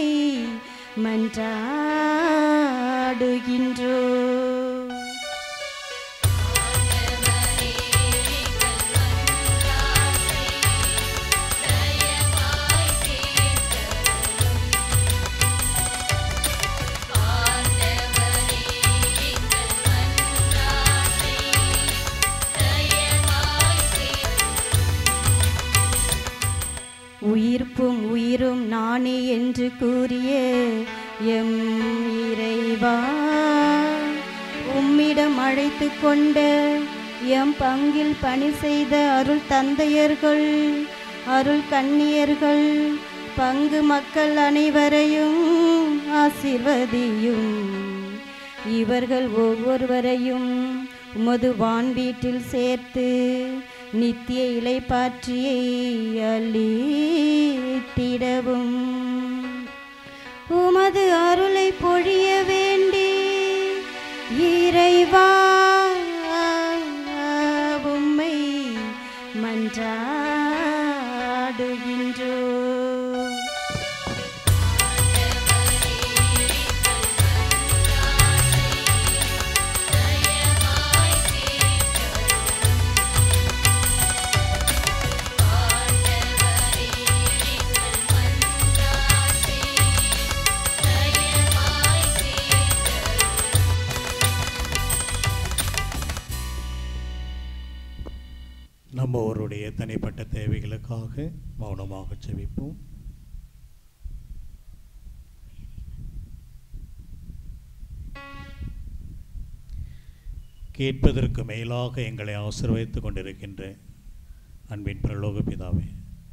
மன்றாடுகின்றோ. உயிர்ப்பும் உயிரும் நானே என்று கூறிய எம் இறைவா உம்மிடம் அழைத்து கொண்ட எம் பங்கில் பணி செய்த அருள் தந்தையர்கள் அருள் கன்னியர்கள் பங்கு மக்கள் அனைவரையும் ஆசீர்வதியும். இவர்கள் ஒவ்வொருவரையும் உமது வான் வீட்டில் சேர்த்து நித்திய இளைப்பாற்றியை அளித்திடவும் உமது அருளை பொழிய வேண்டி இறைவா உம்மை மன்றாடுகின்றோ. நம்ம அவருடைய தனிப்பட்ட தேவைகளுக்காக மௌனமாக ஜெபிப்போம். கேட்பதற்கு மேலாக எங்களை ஆசீர்வதித்துக் கொண்டிருக்கின்ற அன்பின் பரலோக பிதாவே,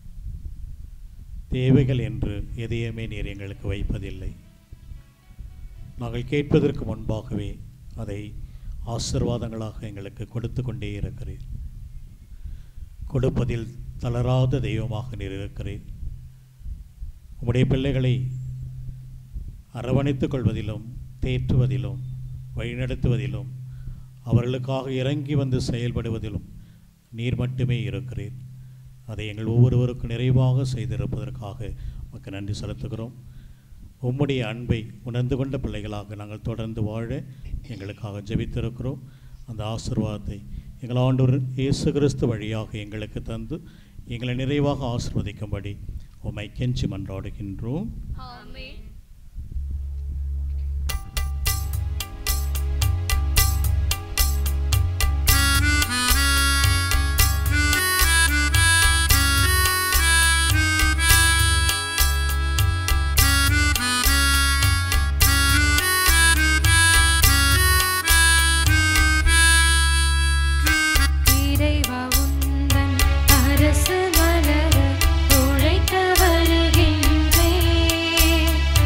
தேவைகள் என்று எதையுமே நீர் எங்களுக்கு வைப்பதில்லை. நாங்கள் கேட்பதற்கு முன்பாகவே அதை ஆசீர்வாதங்களாக எங்களுக்கு கொடுத்து கொண்டே இருக்கிறீர். கொடுப்பதில் தளராத தெய்வமாக நீர் இருக்கிறீர். உம்முடைய பிள்ளைகளை அரவணைத்துக் கொள்வதிலும் தேற்றுவதிலும் வழிநடத்துவதிலும் அவர்களுக்காக இறங்கி வந்து செயல்படுவதிலும் நீர் மட்டுமே இருக்கிறீர். அதை எங்கள் ஒவ்வொருவருக்கும் நிறைவாக செய்திருப்பதற்காக உமக்கு நன்றி செலுத்துகிறோம். உம்முடைய அன்பை உணர்ந்து கொண்ட பிள்ளைகளாக நாங்கள் தொடர்ந்து வாழ எங்களுக்காக ஜெபித்திருக்கிறோம். அந்த ஆசீர்வாதத்தை எங்கள் ஆண்டவர் இயேசு கிறிஸ்து வழியாக எங்களுக்கு தந்து எங்களை நிறைவாக ஆசீர்வதிக்கும்படி உம்மை கெஞ்சி மன்றாடுகின்றோம். ஆமென். இறைவா உந்தன் அரசு மலர உழைக்க வருகின்றேன்.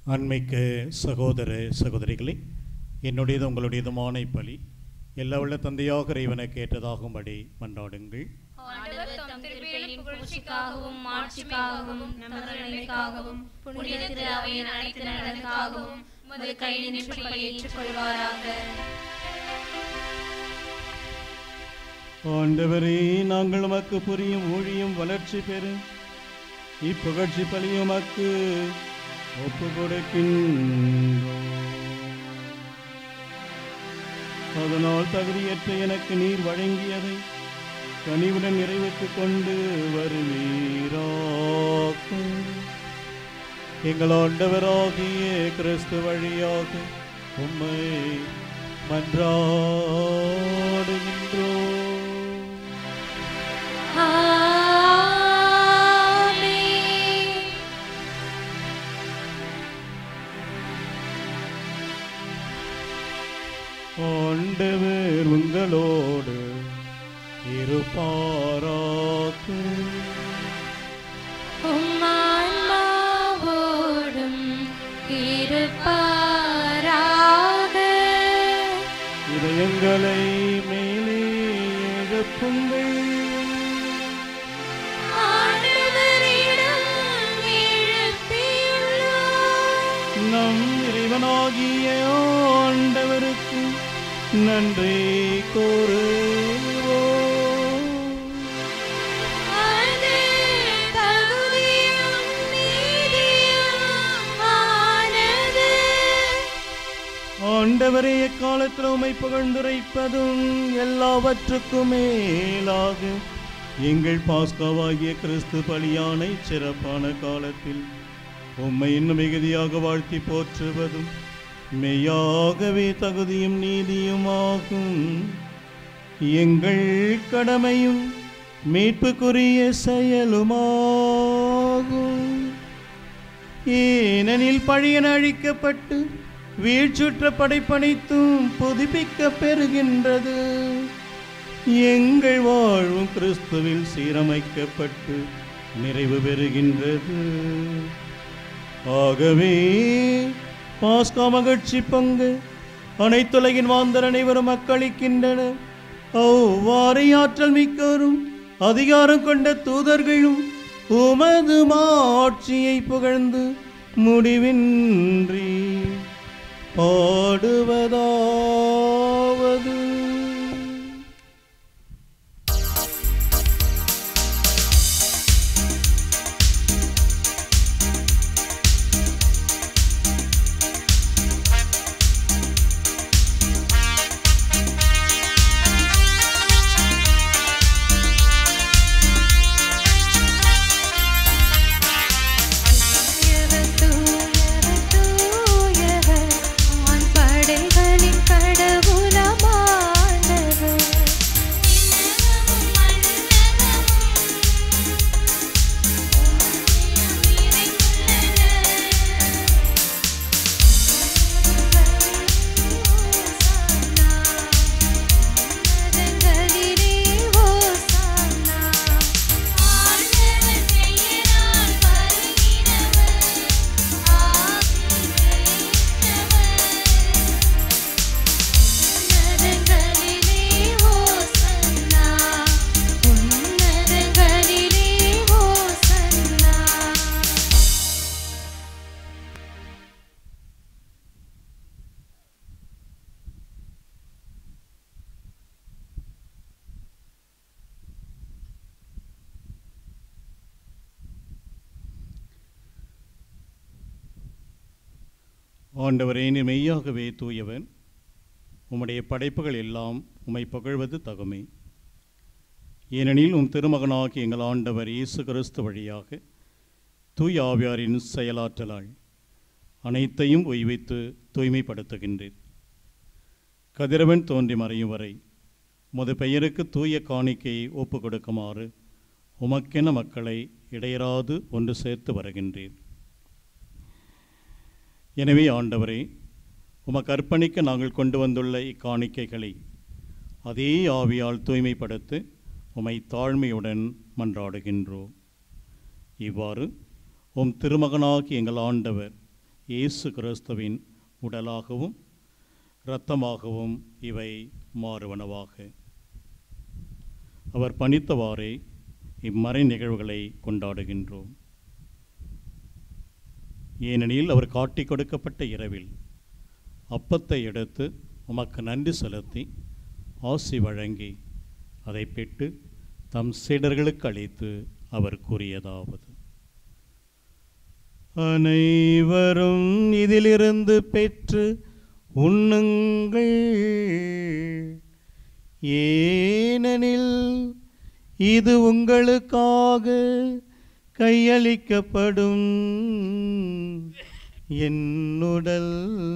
ஆன்மிக்க சகோதர சகோதரிகளே, என்னுடையது உங்களுடையதுமான இப்பலி எல்லா உள்ள தந்தையாக இறைவனை கேட்டதாகும்படி மன்றாடுங்கள். ஆண்டவர் தம் திருப்பெயரின் புகழ்ச்சிக்காகவும் மாட்சிக்காகவும் நமது நன்மைக்காகவும் புனித திரு அவையின் அனைத்து நலனுக்காகவும் உமது கையில் நின்று பலி ஏற்றுக்கொள்வாராக. ஆண்டவரே, நாங்கள் உமக்கு புரியும் ஊழியம் வளர்ச்சி பெறும் இப்புகழ்ச்சி பலி உமக்கு ஒப்பு கொடுக்கின்றோம். அதனால் தகுதியற்ற எனக்கு நீர் வழங்கியதை கனிவுடன் நிறைவேற்றிக் கொண்டு வருவீராக. எங்கள் ஆண்டவராகிய கிறிஸ்து வழியாக உம்மை மன்றாடுகின்றோம். ஆண்டவர் உங்களோடு இருப்பாராக. உம்மான்மாவோடும் இருப்பாராக. இதயங்களை மேலே எழுப்புங்கள். ஆண்டவரிடம் எழுப்பியுள்ளோம். நம் இறைவனாகிய ஆண்டவருக்கு நன்றி கூறுவோம். அது தகுதியும் நீதியும் ஆனது. ஆண்டவரே, எக்காலத்தில் உம்மை புகழ்ந்துரைப்பதும் எல்லாவற்றுக்கும் மேலாக எங்கள் பாஸ்காவாகிய கிறிஸ்து பலியானை சிறப்பான காலத்தில் உம்மை இன்னும் மிகுதியாக வாழ்த்தி போற்றுவதும் மெய்யாகவே தகுதியும் நீதியுமாகும். எங்கள் கடமையும் மீட்புக்குரிய செயலுமாகும். ஏனெனில் பழியென அழிக்கப்பட்டு வீழ்ச்சுற்ற படைப்பனைத்தும் புதுப்பிக்க பெறுகின்றது. எங்கள் வாழ்வும் கிறிஸ்துவில் சீரமைக்கப்பட்டு நிறைவு பெறுகின்றது. ஆகவே பாஸ்கா மகிழ்ச்சி பங்கு அனைத்துலகின் மாந்தர் அனைவரும் அக்களிக்கின்றனர். அவ்வாறு ஆற்றல் மிக்கவரும் அதிகாரம் கொண்ட தூதர்களும் உமது மாட்சியை புகழ்ந்து முடிவின்றி பாடுவதாவது. படைகளின் கடவுளமானவர் ஆண்டவரே, நீர் மெய்யாகவே தூயவன். உம்முடைய படைப்புகள் எல்லாம் உம்மை புகழ்வது தகுமே. ஏனெனில் உம் திருமகனாகி எங்கள் ஆண்டவர் இயேசு கிறிஸ்து வழியாக தூய ஆவியாரின் செயலாற்றலால் அனைத்தையும் உய்வித்து தூய்மைப்படுத்துகின்றீர். கதிரவன் தோன்றி மறையும் வரை உமது பெயருக்கு தூய காணிக்கையை ஒப்பு கொடுக்குமாறு உமக்கென மக்களை இடையராது ஒன்று சேர்த்து வருகின்றீர். எனவே ஆண்டவரே, உமக்கு அர்ப்பணிக்க நாங்கள் கொண்டு வந்துள்ள இக்காணிக்கைகளை அதே ஆவியால் தூய்மைப்படுத்த உமை தாழ்மையுடன் மன்றாடுகின்றோம். இவ்வாறு உம் திருமகனாகி எங்கள் ஆண்டவர் இயேசு கிறிஸ்துவின் உடலாகவும் இரத்தமாகவும் இவை மாறுவனவாக. அவர் பணித்தவாறே இம்மறை நிகழ்வுகளை கொண்டாடுகின்றோம். ஏனெனில் அவர் காட்டிக் கொடுக்கப்பட்ட இரவில் அப்பத்தை எடுத்து உமக்கு நன்றி செலுத்தி ஆசி வழங்கி அதை பெற்று தம் சீடர்களுக்கு அளித்து அவர் கூறியதாவது: அனைவரும் இதிலிருந்து பெற்று உண்ணுங்கள், ஏனெனில் இது உங்களுக்காக கையளிக்கப்படும் என் உடல்.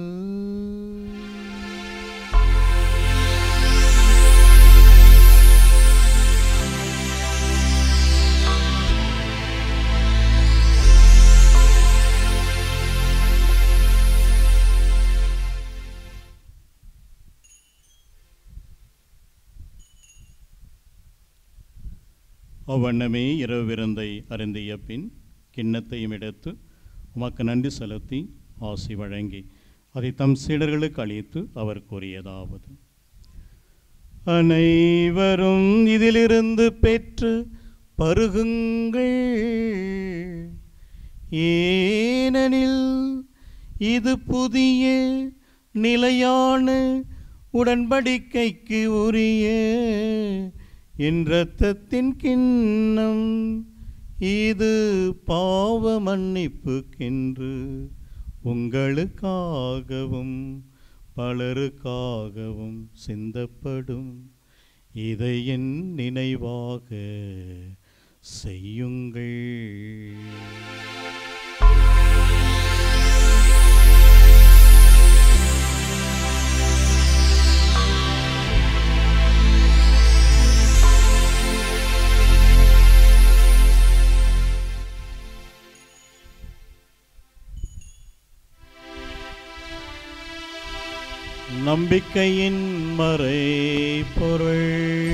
அவ்வண்ணமே இரவு விருந்தை அருந்திய பின் கிண்ணத்தையும் எடுத்து உமக்கு நன்றி செலுத்தி ஆசி வழங்கி அதை தம் சீடர்களுக்கு அளித்து அவர் கூறியதாவது: அனைவரும் இதிலிருந்து பெற்று பருகுங்கள், ஏனெனில் இது புதிய நிலையான உடன்படிக்கைக்கு உரிய என் இரத்தத்தின் கிண்ணம். இது பாவ மன்னிப்புக்கென்று உங்களுக்காகவும் பலருக்காகவும் சிந்தப்படும். இதை என் நினைவாக செய்யுங்கள். நம்பிக்கையின் மறை பொருள்.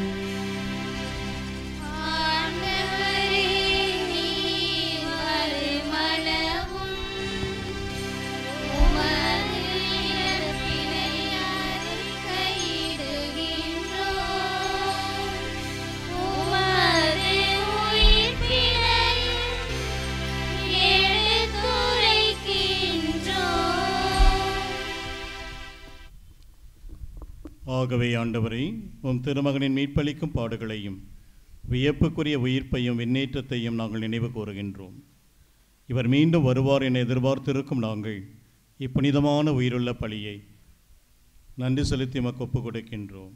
ஆகவே ஆண்டவரே, உம் திருமகனின் மீட்பளிக்கும் பாடுகளையும் வியப்புக்குரிய உயிர்ப்பையும் விண்ணேற்றத்தையும் நாங்கள் நினைவு கூறுகின்றோம். இவர் மீண்டும் வருவார் என எதிர்பார்த்திருக்கும் நாங்கள் இப்புனிதமான உயிருள்ள பலியை நன்றி செலுத்தி உமக்கு ஒப்புக் கொடுக்கின்றோம்.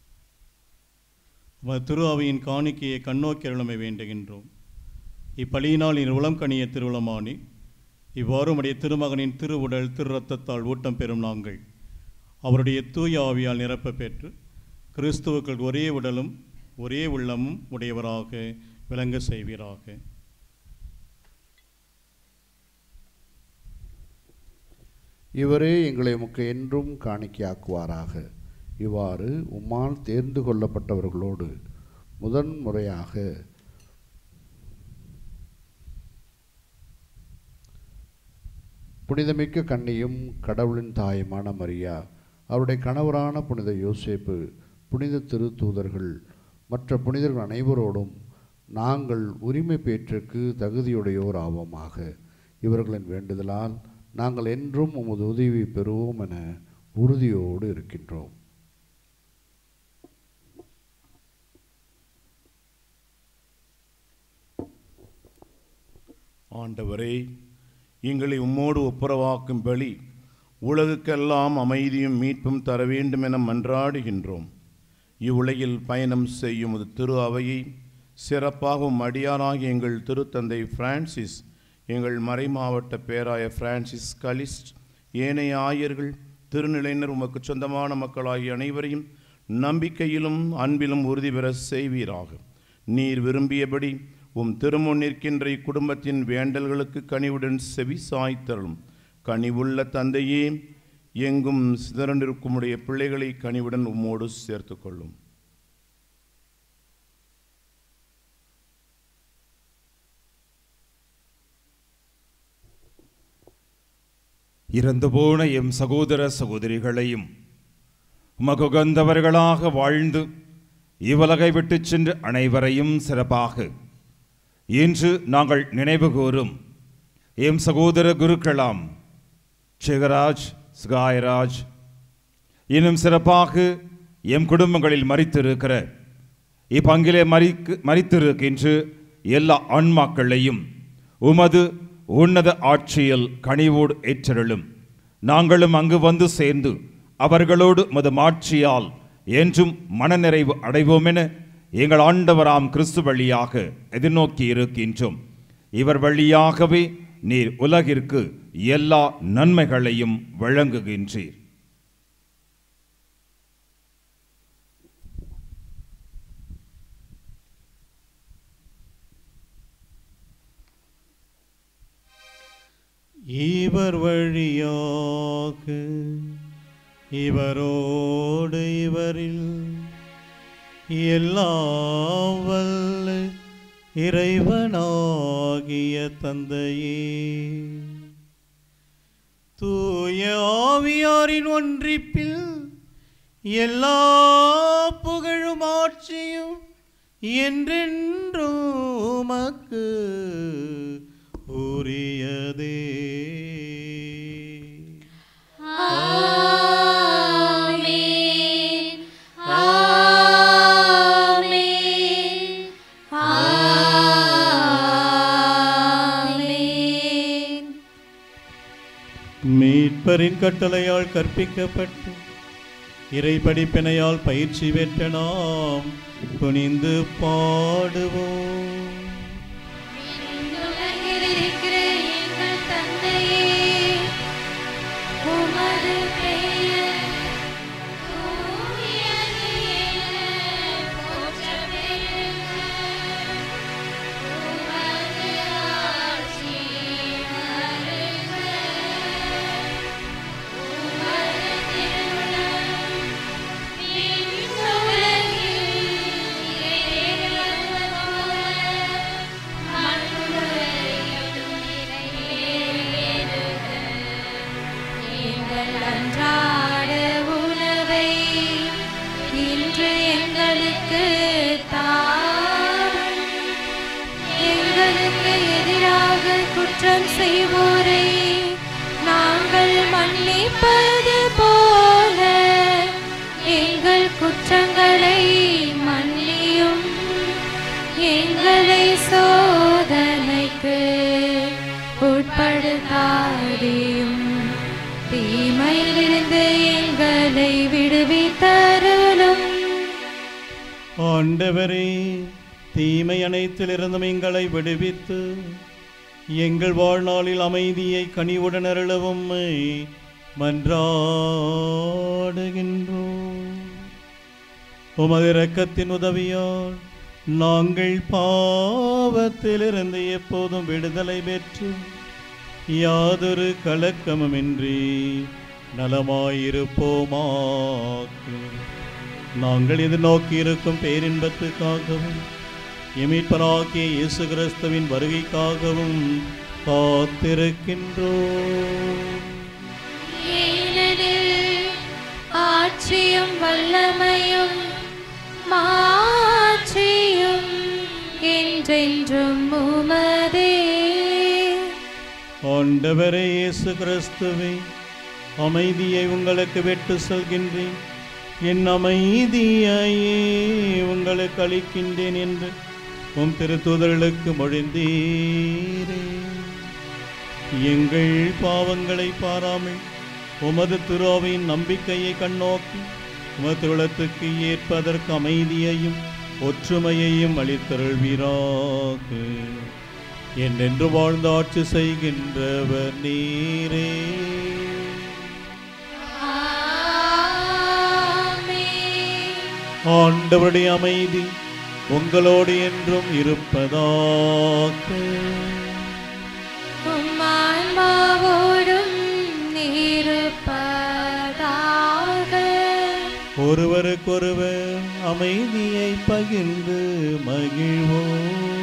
உமது திரு அவையின் காணிக்கையை கண்ணோக்கி அருளமை வேண்டுகின்றோம். இப்பலியினால் என் உளம் கனிய திருவுளமானி இவ்வாறு உடைய திருமகனின் திரு உடல் திரு இரத்தத்தால் ஊட்டம் பெறும் நாங்கள் அவருடைய தூய ஆவியால் நிரப்ப பெற்று கிறிஸ்துவுக்குள் ஒரே உடலும் ஒரே உள்ளமும் உடையவராக விளங்க செய்வீராக. இவரே எங்களை உமக்கு என்றும் காணிக்கையாக்குவாராக. இவ்வாறு உம்மால் தேர்ந்து கொள்ளப்பட்டவர்களோடு முதன் முறையாக புனிதமிக்க கன்னியும் கடவுளின் தாயுமான மரியா, அவருடைய கணவரான புனித யோசேப்பு, புனித திருத்தூதர்கள் மற்ற புனிதர்கள் அனைவரோடும் நாங்கள் உரிமை பேற்றுக்கு தகுதியுடையோர் ஆவோமாக. இவர்களின் வேண்டுதலால் நாங்கள் என்றும் உமது உதவி பெறுவோம் என உறுதியோடு இருக்கின்றோம். ஆண்டவரே, எங்களை உம்மோடு ஒப்புரவாக்கும் பலி உலகுக்கெல்லாம் அமைதியும் மீட்பும் தர வேண்டும் என மன்றாடுகின்றோம். இவ்வுலகில் பயணம் செய்யும் திரு அவையை சிறப்பாகவும் அடியாராகிய எங்கள் திருத்தந்தை பிரான்சிஸ், எங்கள் மறைமாவட்ட பேராய பிரான்சிஸ் கலிஸ்ட், ஏனைய ஆயர்கள், திருநிலையினர், உமக்கு சொந்தமான மக்களாகிய அனைவரையும் நம்பிக்கையிலும் அன்பிலும் உறுதி பெற செய்வீராக. நீர் விரும்பியபடி உம் திருமுன் நிற்கின்ற இக்குடும்பத்தின் வேண்டல்களுக்கு கனிவுடன் செவி சாய்த்தரும். கனிவுள்ள தந்தையே, எங்கும் சிதறண்டிருக்கும் உடைய பிள்ளைகளை கனிவுடன் உம்மோடு சேர்த்து கொள்ளும். இறந்து போன எம் சகோதர சகோதரிகளையும் உமகுகந்தவர்களாக வாழ்ந்து இவ்வுலகை விட்டு சென்று அனைவரையும் சிறப்பாக இன்று நாங்கள் நினைவு கூறும் எம் சகோதர குருக்களாம் சேகராஜ் ஸ்காயராஜ் இன்னும் சிறப்பாக எம் குடும்பங்களில் மரித்திருக்கிற இப்பங்கிலே மறிக்கு மரித்திருக்கின்ற எல்லா ஆன்மாக்களையும் உமது உன்னத ஆட்சியில் கனிவோடு ஏற்றருளும். நாங்களும் அங்கு வந்து சேர்ந்து அவர்களோடு உமது மாட்சியால் என்றும் மனநிறைவு அடைவோம் என எங்கள் ஆண்டவராம் கிறிஸ்து வழியாக எதிர்நோக்கி இருக்கின்றோம். இவர் வழியாகவே நீர் உலகிற்கு எல்லா நன்மைகளையும் வழங்குகின்றீர். இவர் வழியாக இவரோடு இவரில் எல்லாம் வல்ல இறைவனாகிய தந்தையே, தூய ஆவியாரின் ஒன்றிப்பில் எல்லா புகழும் ஆட்சியும் என்றென்றும் உமக்கு உரியதே. ஆமென். ஆமென். ஆமென். மீட்பரின் கட்டளையால் கற்பிக்கப்பட்டு இறை படிப்பினையால் பயிற்சி பெற்ற நாம் துணிந்து பாடுவோம். விண்ணுலகில் இருக்கிற எங்கள் தந்தையே, உமது பெயர் தூயது என போற்றப் பெறுக. உமது ஆட்சி வருக. உமது திருவுளம் விண்ணுலகில் நிறைவேறுவது போல மண்ணுலகிலும் நிறைவேறுக. எங்கள் அன்றாட உணவை இன்று எங்களுக்கு தாரும். எங்களுக்கு எதிராக குற்றம் செய்வோரை நாங்கள் மன்னிப்பது போல எங்கள் குற்றங்களை மன்னியும். எங்களை சோதனைக்கு உட்படுத்தாதேயும், தீமையிலிருந்து எங்களை விடுவித்தருளும். ஆண்டவரே, தீமை அனைத்திலிருந்தும் எங்களை விடுவித்து எங்கள் வாழ்நாளில் அமைதியை கனிவுடன் அருளவும் மன்றாடுகின்றோம். உமது இரக்கத்தின் உதவியால் நாங்கள் பாவத்திலிருந்து எப்போதும் விடுதலை பெற்று யாதொரு கலக்கமுமின்றி நலமாயிருப்போமாக்கு. நாங்கள் எதிர்நோக்கி இருக்கும் பேரின்பத்துக்காகவும் எமீட்பராகிய இயேசு கிறிஸ்துவின் வருகைக்காகவும் காத்திருக்கின்றோம். ஏனெனில் ஆட்சியும் வல்லமையும் மாட்சியும் என்றென்றும் உமதே. ஆண்டவரே இயேசு கிறிஸ்துவே, அமைதியை உங்களுக்கு விட்டு செல்கின்றேன், என் அமைதியையே உங்களுக்கு அளிக்கின்றேன் என்று உம் திருத்தூதர்களுக்கு மொழிந்தீரே. எங்கள் பாவங்களை பாராமல் உமது திருஆவியின் நம்பிக்கையை கண்ணோக்கி உமது திருவுளத்துக்கு ஏற்பதற்கு அமைதியையும் ஒற்றுமையையும் அளித்தருள்வீராக. என்றென்று வாழ்ந்து ஆட்சி செய்கின்றவர் நீரே. ஆண்டவருடைய அமைதி உங்களோடு என்றும் இருப்பதாக. உம் ஆன்மாவோடும் இருப்பதாக. ஒருவருக்கொருவர் அமைதியை பகிர்ந்து மகிழ்வோம்.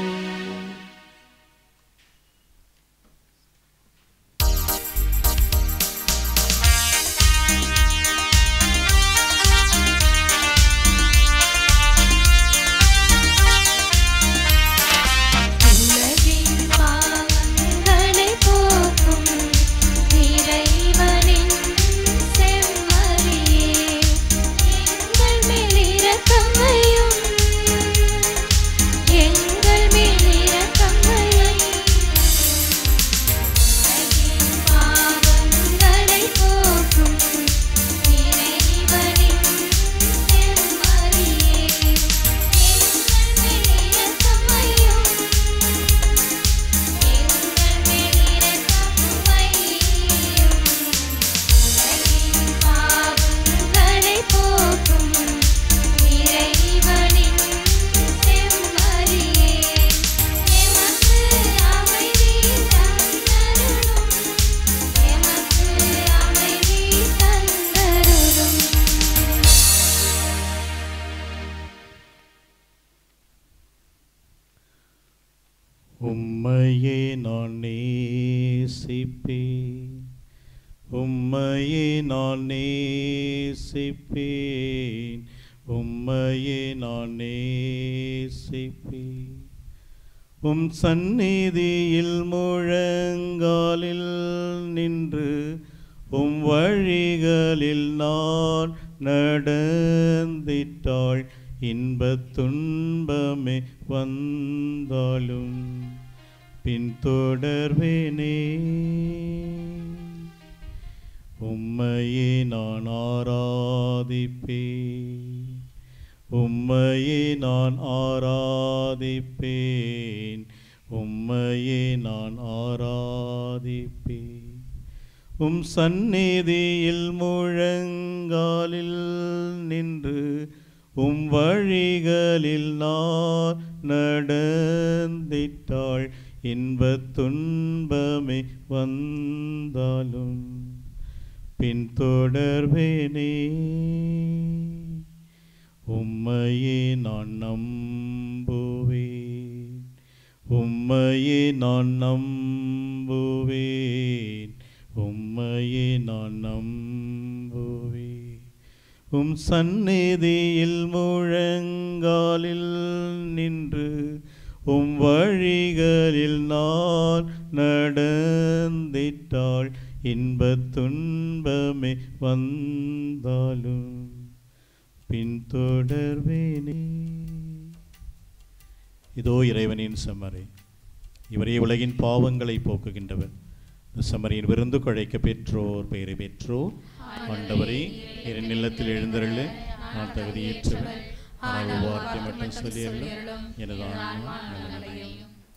உம்மையே நான் நேசிப்பேன், உம்மையே நான் நேசிப்பேன், உம்மையே நான் நேசிப்பேன். உம் சந்நிதியில் முழங்காலில் நின்று உம் வழிகளில் நான் நடந்திட்டாள். இன்பத் துன்பமே வந்தாலும் பின்தொடர்வேனே. உம்மையே நான் ஆராதிப்பேன், உம்மையே நான் ஆராதிப்பேன், உம்மையே நான் ஆராதிப்பேன். உம் சந்நிதியில் முழங்காலில் நின்று உம் வழிகளில் நான் நடந்திட்டாள். இன்பத் துன்பமே வந்தாலும் பின்தொடர்வேனே. உம்மையே நான் நம்புவேன், உம்மையே நான் நம்புவேன், உம்மையே நான் நம்புவேன். உம் சந்நிதியில் முழங்காலில் நின்று உம் வழிகளில் நான் நடந்திட்டாள். இன்பத் துன்பமே வந்தாலும் பின்தொடர்வேனே. இதோ இறைவனின் செம்மறி, இவரே உலகின் பாவங்களை போக்குகின்றவர். இந்த செம்மறியின் விருந்து அழைக்க பெற்றோர் பெயரை பெற்றோர். ஆண்டவரே, இரு நிலத்தில் எழுந்தருளு, நான் தகுதியேற்றவர். ஆனால் வார்த்தை மட்டும் சொல்லியருளும், எனது ஆன்மா நலமடையும்.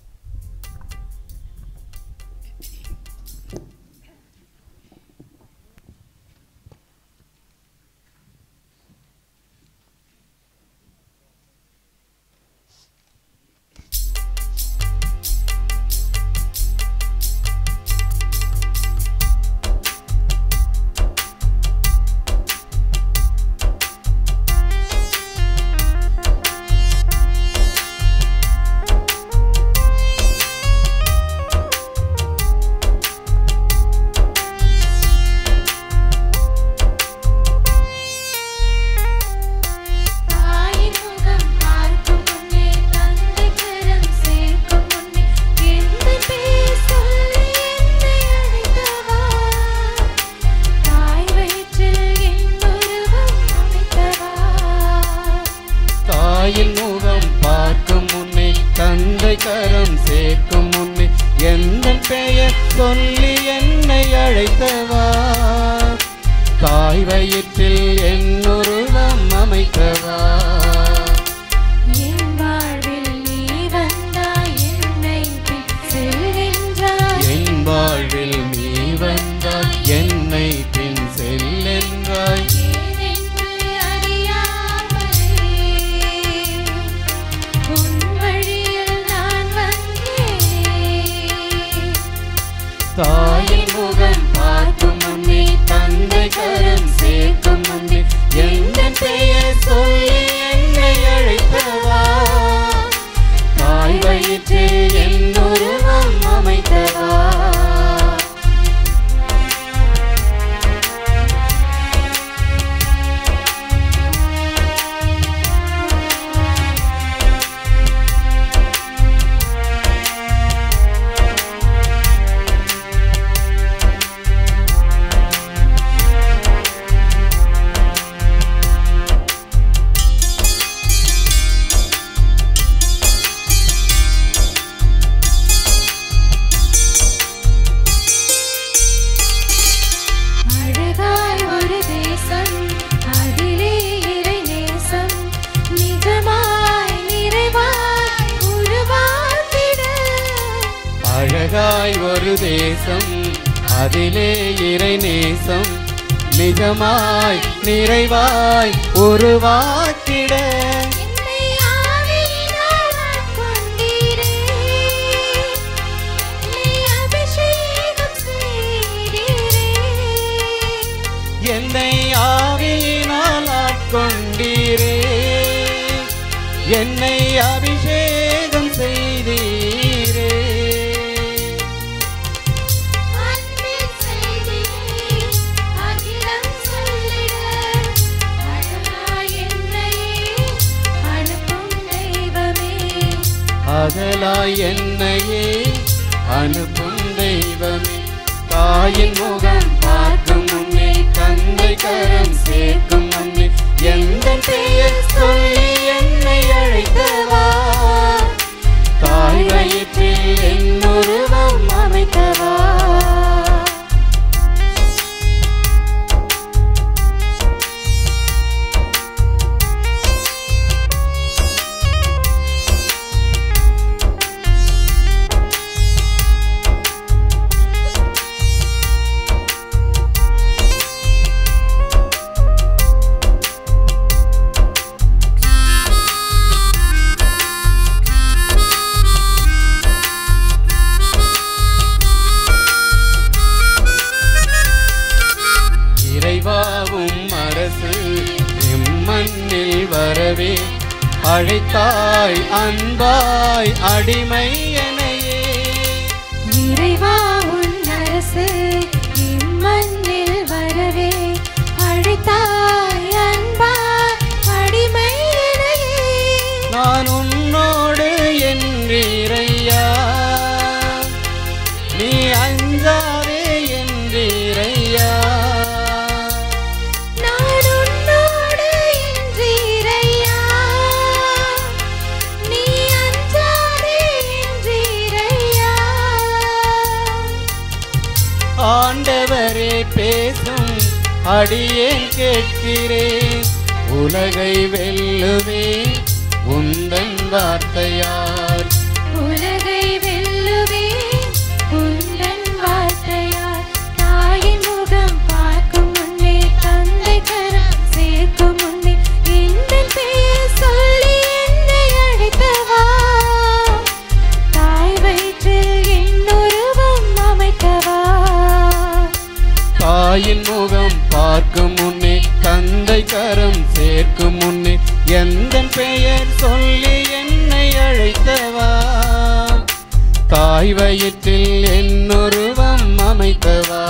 அழகாய் ஒரு தேசம், அதிலே இறை நேசம் நிஜமாய் நிறைவாய் உருவாக்கிட. என்னை ஆவியினால் ஆட்கொண்டீரே, என்னை அபிஷேகம் செய்தீரே. காதலாய் என்னையே அனுப்பும் தெய்வமே, தாயின் முகம் பார்க்கும் முன்னே தந்தை கரம் சேர்க்கும் முன்னே எந்த பெயர் சொல்லி என்னை அழைத்தவா, தாய் வயிற்றில் என் உருவம் அமைத்தவா. வரவே அழைத்தாய் அன்பாய் அடிமை எனையே, இறைவா உன் அரசு இம்மண்ணில் வரவே அழைத்தாய் அன்பாய் அடிமை எனையே. நான் உன்னோடு என்றீரையா, நீ அஞ்சாதே என்றீரையா, ஆண்டவரே பேசும் அடியேன் கேட்கிறேன், உலகை வெல்லுவேன் உந்தன் வார்த்தையால், உலகை வெல்லுவேன் உந்தன் வார்த்தையால். தாயின் முகம் பார்க்கும் முன்னே தந்தை கரம் சேர்க்கும் முன்னே இந்த பெயர் சொல்லி என்னை அழைத்தவா, தாய் வயிற்றில் என் உருவம் அமைத்தவா. தாயின் முகம் பார்க்கும் முன்னே தந்தை கரம் சேர்க்கும் முன்னே எந்த பெயர் சொல்லி என்னை அழைத்தவா, தாய் வயிற்றில் என் உருவம் அமைத்தவா.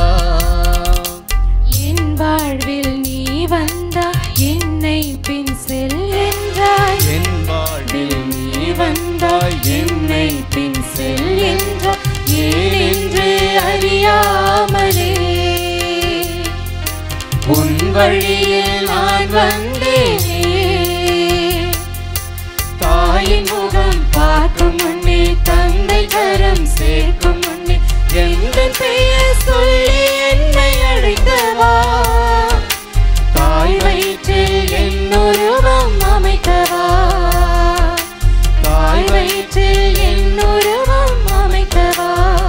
என் வாழ்வில் நீ வந்தாய் என்னை பின் செல் என்றாய், என் வாழ்வில் நீ வந்தாய் என்னை பின் செல் என்றாய், ஏனென்று அறியாமலே உன் வழியில் நான் வந்தேனே. தாயின் முகம் பார்க்கும் முன்னே தந்தை கரம் சேர்க்கும் முன்னே எந்த பெயர் சொல்லி என்னை அழைத்தவா, தாய் வயிற்றில் என் உருவம் அமைத்தவா, தாய் வயிற்றில் என் உருவம் அமைத்தவா.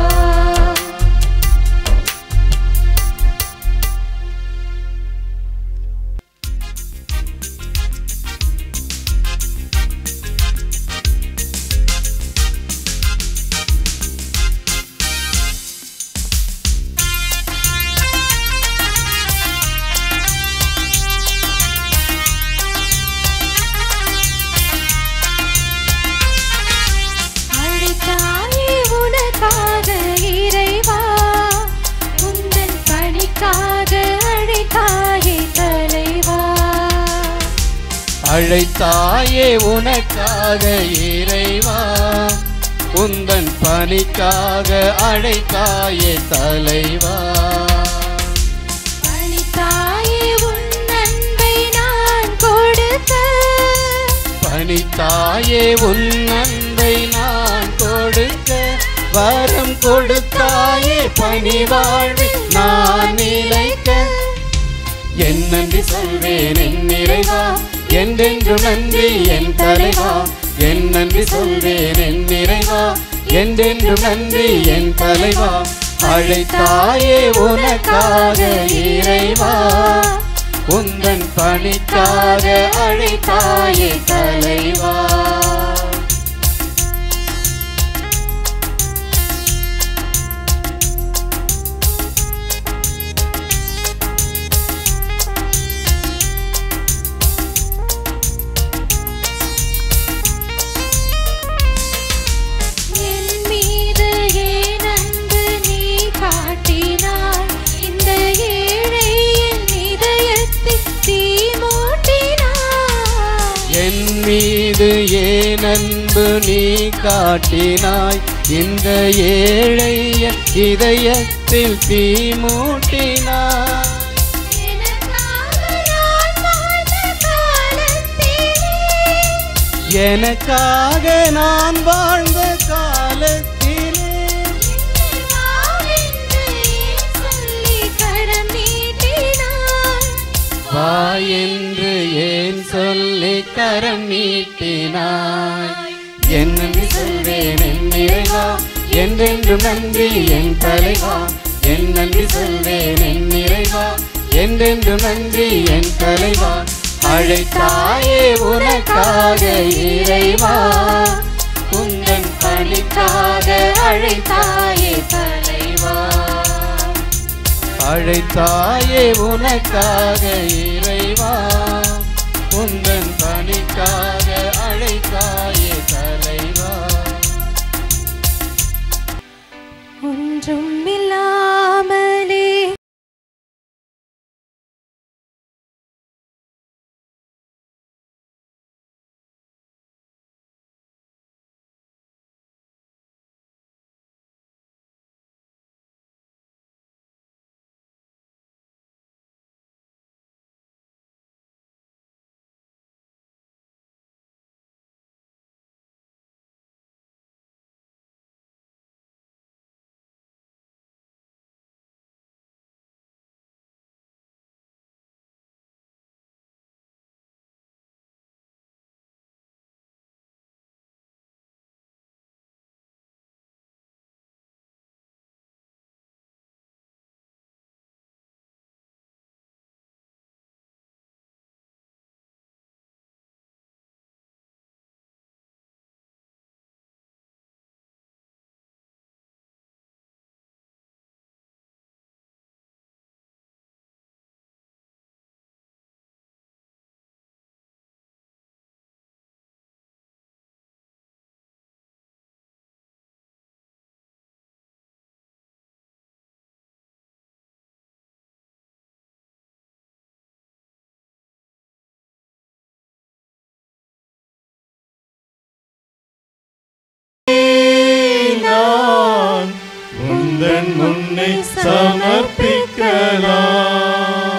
அழைத்தாயே உனக்காக இறைவா, உந்தன் பணிக்காக அழைத்தாயே தலைவா. பணித்தாயே உன் அன்பை நான் கொடுக்க, பணித்தாயே உன் அன்பை நான் கொடுக்க, வரம் கொடுத்தாயே பணி வாழ்வில் நான் நிலைக்க. என் நன்றி சொல்வேன் என் நிறைவா, என்றென்று நன்றி என் தலைவா, என் நன்றி சொல்வேன் என் நிறைவா, என்றென்று நன்றி என் தலைவா. அழைத்தாயே உனக்காக இறைவா, உந்தன் பணிக்காக அழைத்தாயே தலைவா. மீது ஏன் அன்பு அன்பு நீ காட்டினாய், இந்த ஏழை இதயத்தில் தீ மூட்டினாய். எனக்காக நான் வாழ்ந்த காலத்திலே வா என்று ஏன் சொல்லி கரம் நீட்டினாய். என் நன்றி சொல்வேன் என் நிறைவா, என்றென்றும் நன்றி என் தலைவா. என் நன்றி சொல்வேன் என் நிறைவா, என்றென்றும் நன்றி என் தலைவா. அழைத்தாயே உனக்காக இறைவா, உந்தன் பணிக்காக அழைத்தாயே தலைவா. அழைத்தாயே உனக்காக இறைவா, உந்தன் பணிக்காக அழைத்தாயே தலைவா. ஒன்றும் இல்லாமலே நான் உந்தன் முன்னே சமர்ப்பிக்கலாம்.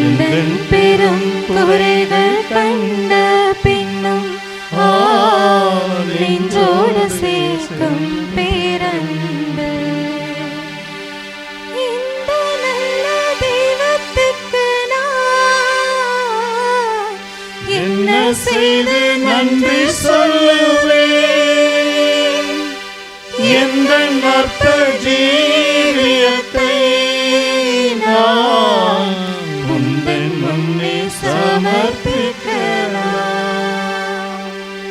எந்தன் பெரும் குறைகள் கண்ட பின்னும் நெஞ்சோடு சேர்க்கும் பேரன்பு. இந்த நல்ல தெய்வத்துக்கு நான் என்ன செய்து நன்றி சொல்லுவேன்? எந்த நற்ப ஜீவியத்தை நான் உந்தன் முன்னே சமர்ப்பிக்கலாம்.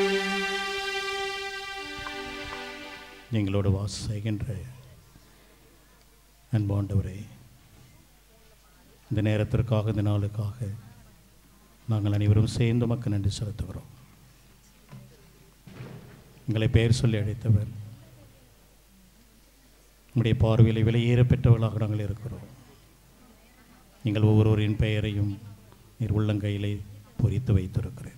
எங்களோடு வாசம் செய்கின்ற அன்பாண்டவரே, இந்த நேரத்திற்காக, இந்த நாளுக்காக நாங்கள் அனைவரும் சேர்ந்து உமக்கு நன்றி செலுத்துகிறோம். எங்களை பெயர் சொல்லி அழைத்தவர், உம்முடைய பார்வையில் விலையேற பெற்றவர்களாக நாங்கள் இருக்கிறோம். நீங்கள் ஒவ்வொருவரின் பெயரையும் நீர் உள்ளங்கையிலே பொறித்து வைத்திருக்கிறேன்.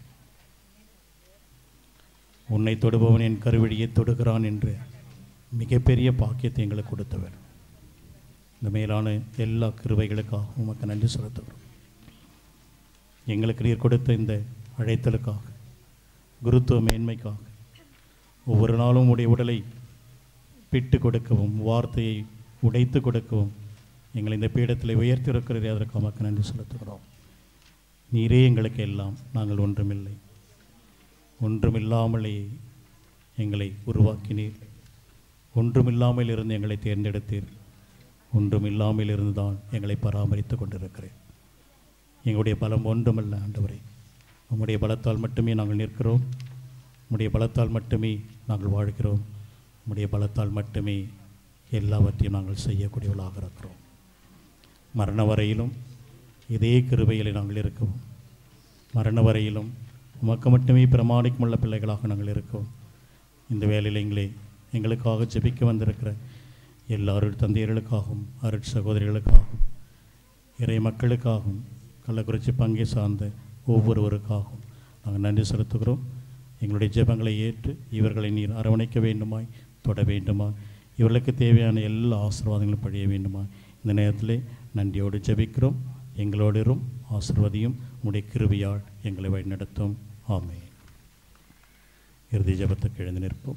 உன்னை தொடுபவன் என் கருவழியை தொடுகிறான் என்று மிகப்பெரிய பாக்கியத்தை எங்களுக்கு கொடுத்தவர். இந்த மேலான எல்லா கிருபைகளுக்காக உமக்கு நன்றி செலுத்துகிறோம். எங்களுக்கு நீர் கொடுத்த இந்த அழைத்தலுக்காக, குருத்துவ மேன்மைக்காக, ஒவ்வொரு நாளும் உடைய உடலை பிட்டு கொடுக்கவும், வார்த்தையை உடைத்து கொடுக்கவும் எங்களை இந்த பீடத்தில் உயர்த்திருக்கிறதே, அதற்கு உமக்கு நன்றி செலுத்துகிறோம். நீரே எங்களுக்கு எல்லாம், நாங்கள் ஒன்றுமில்லை. ஒன்றுமில்லாமலே எங்களை உருவாக்கினீர். ஒன்றுமில்லாமல் இருந்து எங்களை தேர்ந்தெடுத்தீர். ஒன்றுமில்லாமல் இருந்து தான் எங்களை பராமரித்து கொண்டிருக்கிறேன். எங்களுடைய பலம் ஒன்றுமல்ல ஆண்டவரே, உம்முடைய பலத்தால் மட்டுமே நாங்கள் நிற்கிறோம். உம்முடைய பலத்தால் மட்டுமே நாங்கள் வாழ்கிறோம். உம்முடைய பலத்தால் மட்டுமே எல்லாவற்றையும் நாங்கள் செய்யக்கூடியவர்களாக இருக்கிறோம். மரண வரையிலும் இதே கிருபையிலே நாங்கள் இருக்கவும், மரண வரையிலும் உமக்கு மட்டுமே பிரமாணிக்கமுள்ள பிள்ளைகளாக நாங்கள் இருக்கோம். இந்த வேலையில் எங்களே எங்களுக்காக ஜெபிக்க வந்திருக்கிற எல்லா அருள் தந்தையர்களுக்காகவும், அருட் சகோதரிகளுக்காகவும், இறை மக்களுக்காகவும், கள்ளக்குறிச்சி பங்கை சார்ந்த ஒவ்வொருவருக்காகவும் நாங்கள் நன்றி செலுத்துகிறோம். எங்களுடைய ஜெபங்களை ஏற்று இவர்களை நீர் அரவணைக்க வேண்டுமாய், தொட வேண்டுமாய், இவர்களுக்கு தேவையான எல்லா ஆசீர்வாதங்களும் பழிய வேண்டுமாய் இந்த நேரத்தில் நன்றியோடு ஜெபிக்கிறோம். எங்களோடும் ஆசீர்வதியும், உடைய கிருபையால் எங்களை வழிநடத்தும். ஆமென். இறுதி ஜெபத்துக்கு எழுந்து நிற்போம்.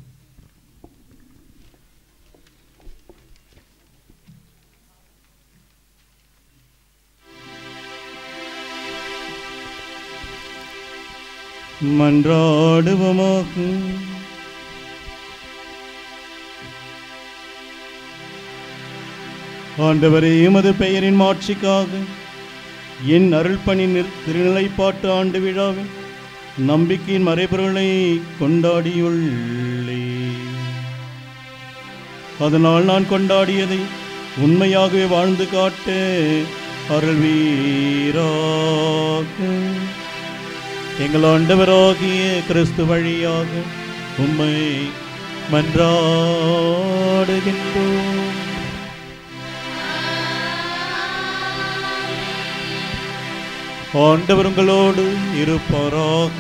மன்றாடுவோமாக. ஆண்டவரே, எமது பெயரின் மாட்சிக்காக என் அருள்பணி திருநிலைப்பாட்டு ஆண்டு விழாவில் நம்பிக்கையின் மறைபொருளை கொண்டாடியுள்ளே. அதனால் நான் கொண்டாடியதை உண்மையாகவே வாழ்ந்து காட்ட அருள்வீராக. எங்கள் ஆண்டவராகிய கிறிஸ்து வழியாக உம்மை மன்றாடுகின்றோம். ஆண்டவர் உங்களோடு இருப்பாராக.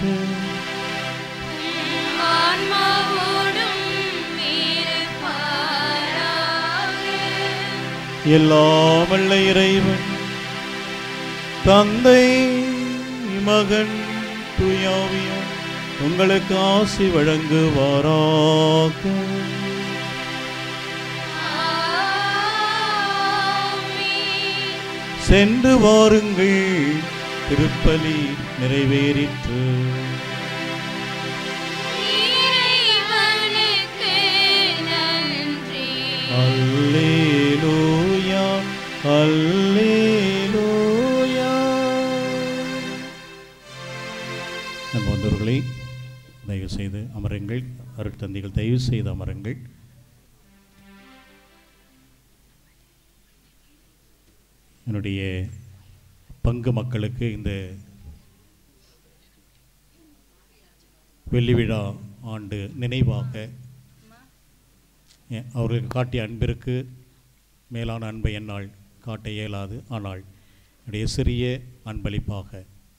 எல்லாம் வல்ல இறைவன் தந்தை, மகன், தூயாவியார் உங்களுக்கு ஆசி வழங்குவாராக. சென்று வாருங்கள், திருப்பலி நிறைவேறிற்று. அல்லேலூயா, அல்லேலூயா. நம்ம வந்தவர்களை தயவு செய்து அமருங்கள். அருட்தந்தைகள் தயவு செய்து அமருங்கள். என்னுடைய பங்கு மக்களுக்கு இந்த வெள்ளி விழா ஆண்டு நினைவாக அவர்களுக்கு காட்டிய அன்பிற்கு மேலான அன்பை என்னால் காட்ட இயலாது. ஆனால் என்னுடைய சிறிய அன்பளிப்பாக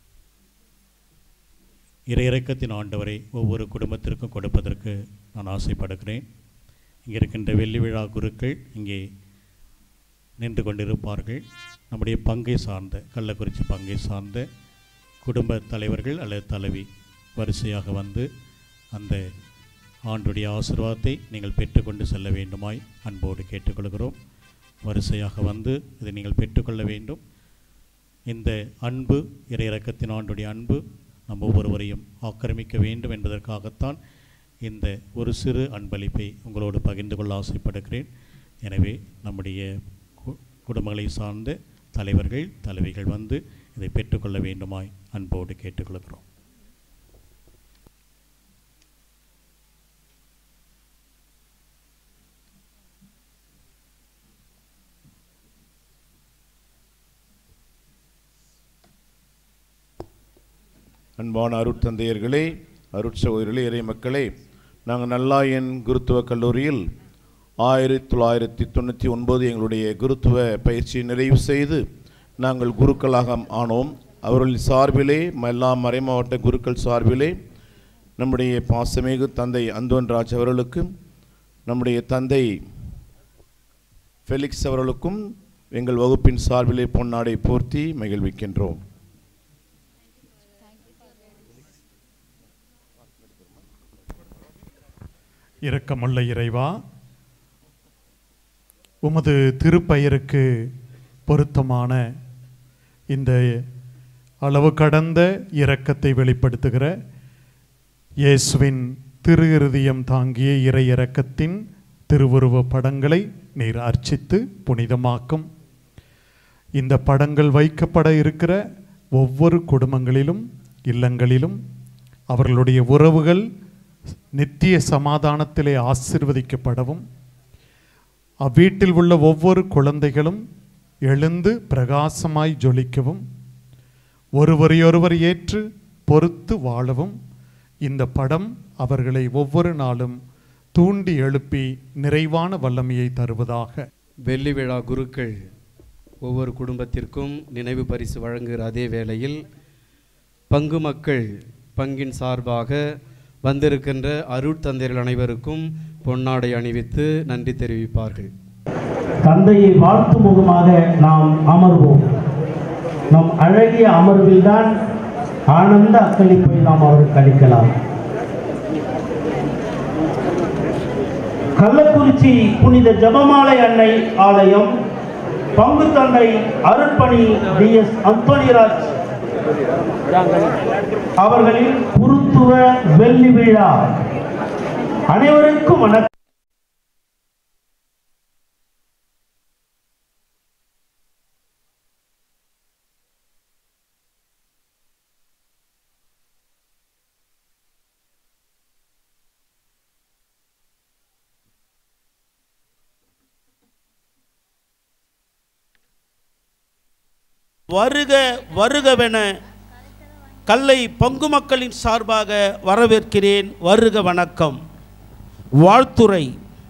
இறையிறக்கத்தின் ஆண்டவரை ஒவ்வொரு குடும்பத்திற்கும் கொடுப்பதற்கு நான் ஆசைப்படுகிறேன். இங்கே இருக்கின்ற வெள்ளி விழா குருக்கள் இங்கே நின்று கொண்டிருப்பார்கள். நம்முடைய பங்கை சார்ந்த கள்ளக்குறிச்சி பங்கை சார்ந்த குடும்ப தலைவர்கள் அல்லது தலைவி வரிசையாக வந்து அந்த ஆண்டுடைய ஆசீர்வாதத்தை நீங்கள் பெற்றுக்கொண்டு செல்ல வேண்டுமாய் அன்போடு கேட்டுக்கொள்கிறோம். வரிசையாக வந்து இதை நீங்கள் பெற்றுக்கொள்ள வேண்டும். இந்த அன்பு இறையிறக்கத்தின் ஆண்டுடைய அன்பு நம் ஒவ்வொருவரையும் ஆக்கிரமிக்க வேண்டும் என்பதற்காகத்தான் இந்த ஒரு சிறு அன்பளிப்பை உங்களோடு பகிர்ந்து கொள்ள ஆசைப்படுகிறேன். எனவே நம்முடைய குடும்பங்களை சார்ந்த தலைவர்கள் தலைவிகள் வந்து இதை பெற்றுக்கொள்ள வேண்டுமாய் அன்போடு கேட்டுக்கொள்கிறோம். அன்பான அருட்தந்தையர்களே, அருட்சகோதரிகளே, இறை மக்களே, நாங்கள் நல்லாயன் குருத்துவ கல்லூரியில் ஆயிரத்தி தொள்ளாயிரத்தி தொண்ணூற்றி ஒன்பது எங்களுடைய குருத்துவ பயிற்சியை நிறைவு செய்து நாங்கள் குருக்களாக ஆனோம். அவர்களின் சார்பிலே எல்லா மறைமாவட்ட குருக்கள் சார்பிலே நம்முடைய பாசமிகு தந்தை அந்தோன்ராஜ் அவர்களுக்கும் நம்முடைய தந்தை ஃபெலிக்ஸ் அவர்களுக்கும் எங்கள் வகுப்பின் சார்பிலே பொன்னாடை போர்த்தி மகிழ்விக்கின்றோம். இரக்கமுள்ள இறைவா, உமது திருப்பெயருக்கு பொருத்தமான இந்த அளவு கடந்த இரக்கத்தை வெளிப்படுத்துகிற இயேசுவின் திரு இருதயம் தாங்கிய இறை இரக்கத்தின் திருவுருவ படங்களை நீர் அர்ச்சித்து புனிதமாக்கும். இந்த படங்கள் வைக்கப்பட இருக்கிற ஒவ்வொரு குடும்பங்களிலும் இல்லங்களிலும் அவர்களுடைய உறவுகள் நித்திய சமாதானத்திலே ஆசீர்வதிக்கப்படவும், அவ்வீட்டில் உள்ள ஒவ்வொரு குழந்தைகளும் எழுந்து பிரகாசமாய் ஜொலிக்கவும், ஒருவரையொருவர் ஏற்று பொறுத்து வாழவும் இந்த படம் அவர்களை ஒவ்வொரு நாளும் தூண்டி எழுப்பி நிறைவான வல்லமையை தருவதாக. வெள்ளி விழா குருக்கள் ஒவ்வொரு குடும்பத்திற்கும் நினைவு பரிசு வழங்குகிற அதே வேளையில் பங்கு மக்கள் பங்கின் சார்பாக வந்திருக்கின்ற அருட்தந்தையர்கள் அனைவருக்கும் பொன்னாடை அணிவித்து நன்றி தெரிவிப்பார்கள். தந்தையை வாழ்த்து முகமாக நாம் அமர்வோம். நம் அழகிய அமர்வில்தான் ஆனந்த அக்களிப்பை நாம் அவருக்கு அளிக்கலாம். கள்ளக்குறிச்சி புனித ஜெபமாலை அன்னை ஆலயம் பங்கு தந்தை அருட்பணி டி எஸ் அந்தோனிராஜ் அவர்களின் குருத்துவ வெள்ளி விழா. அனைவருக்கும் வணக்கம். வருக வருகவென கல்லை பங்கு மக்களின் சார்பாக வரவேற்கிறேன். வருக வணக்கம். வாழ்த்துரை.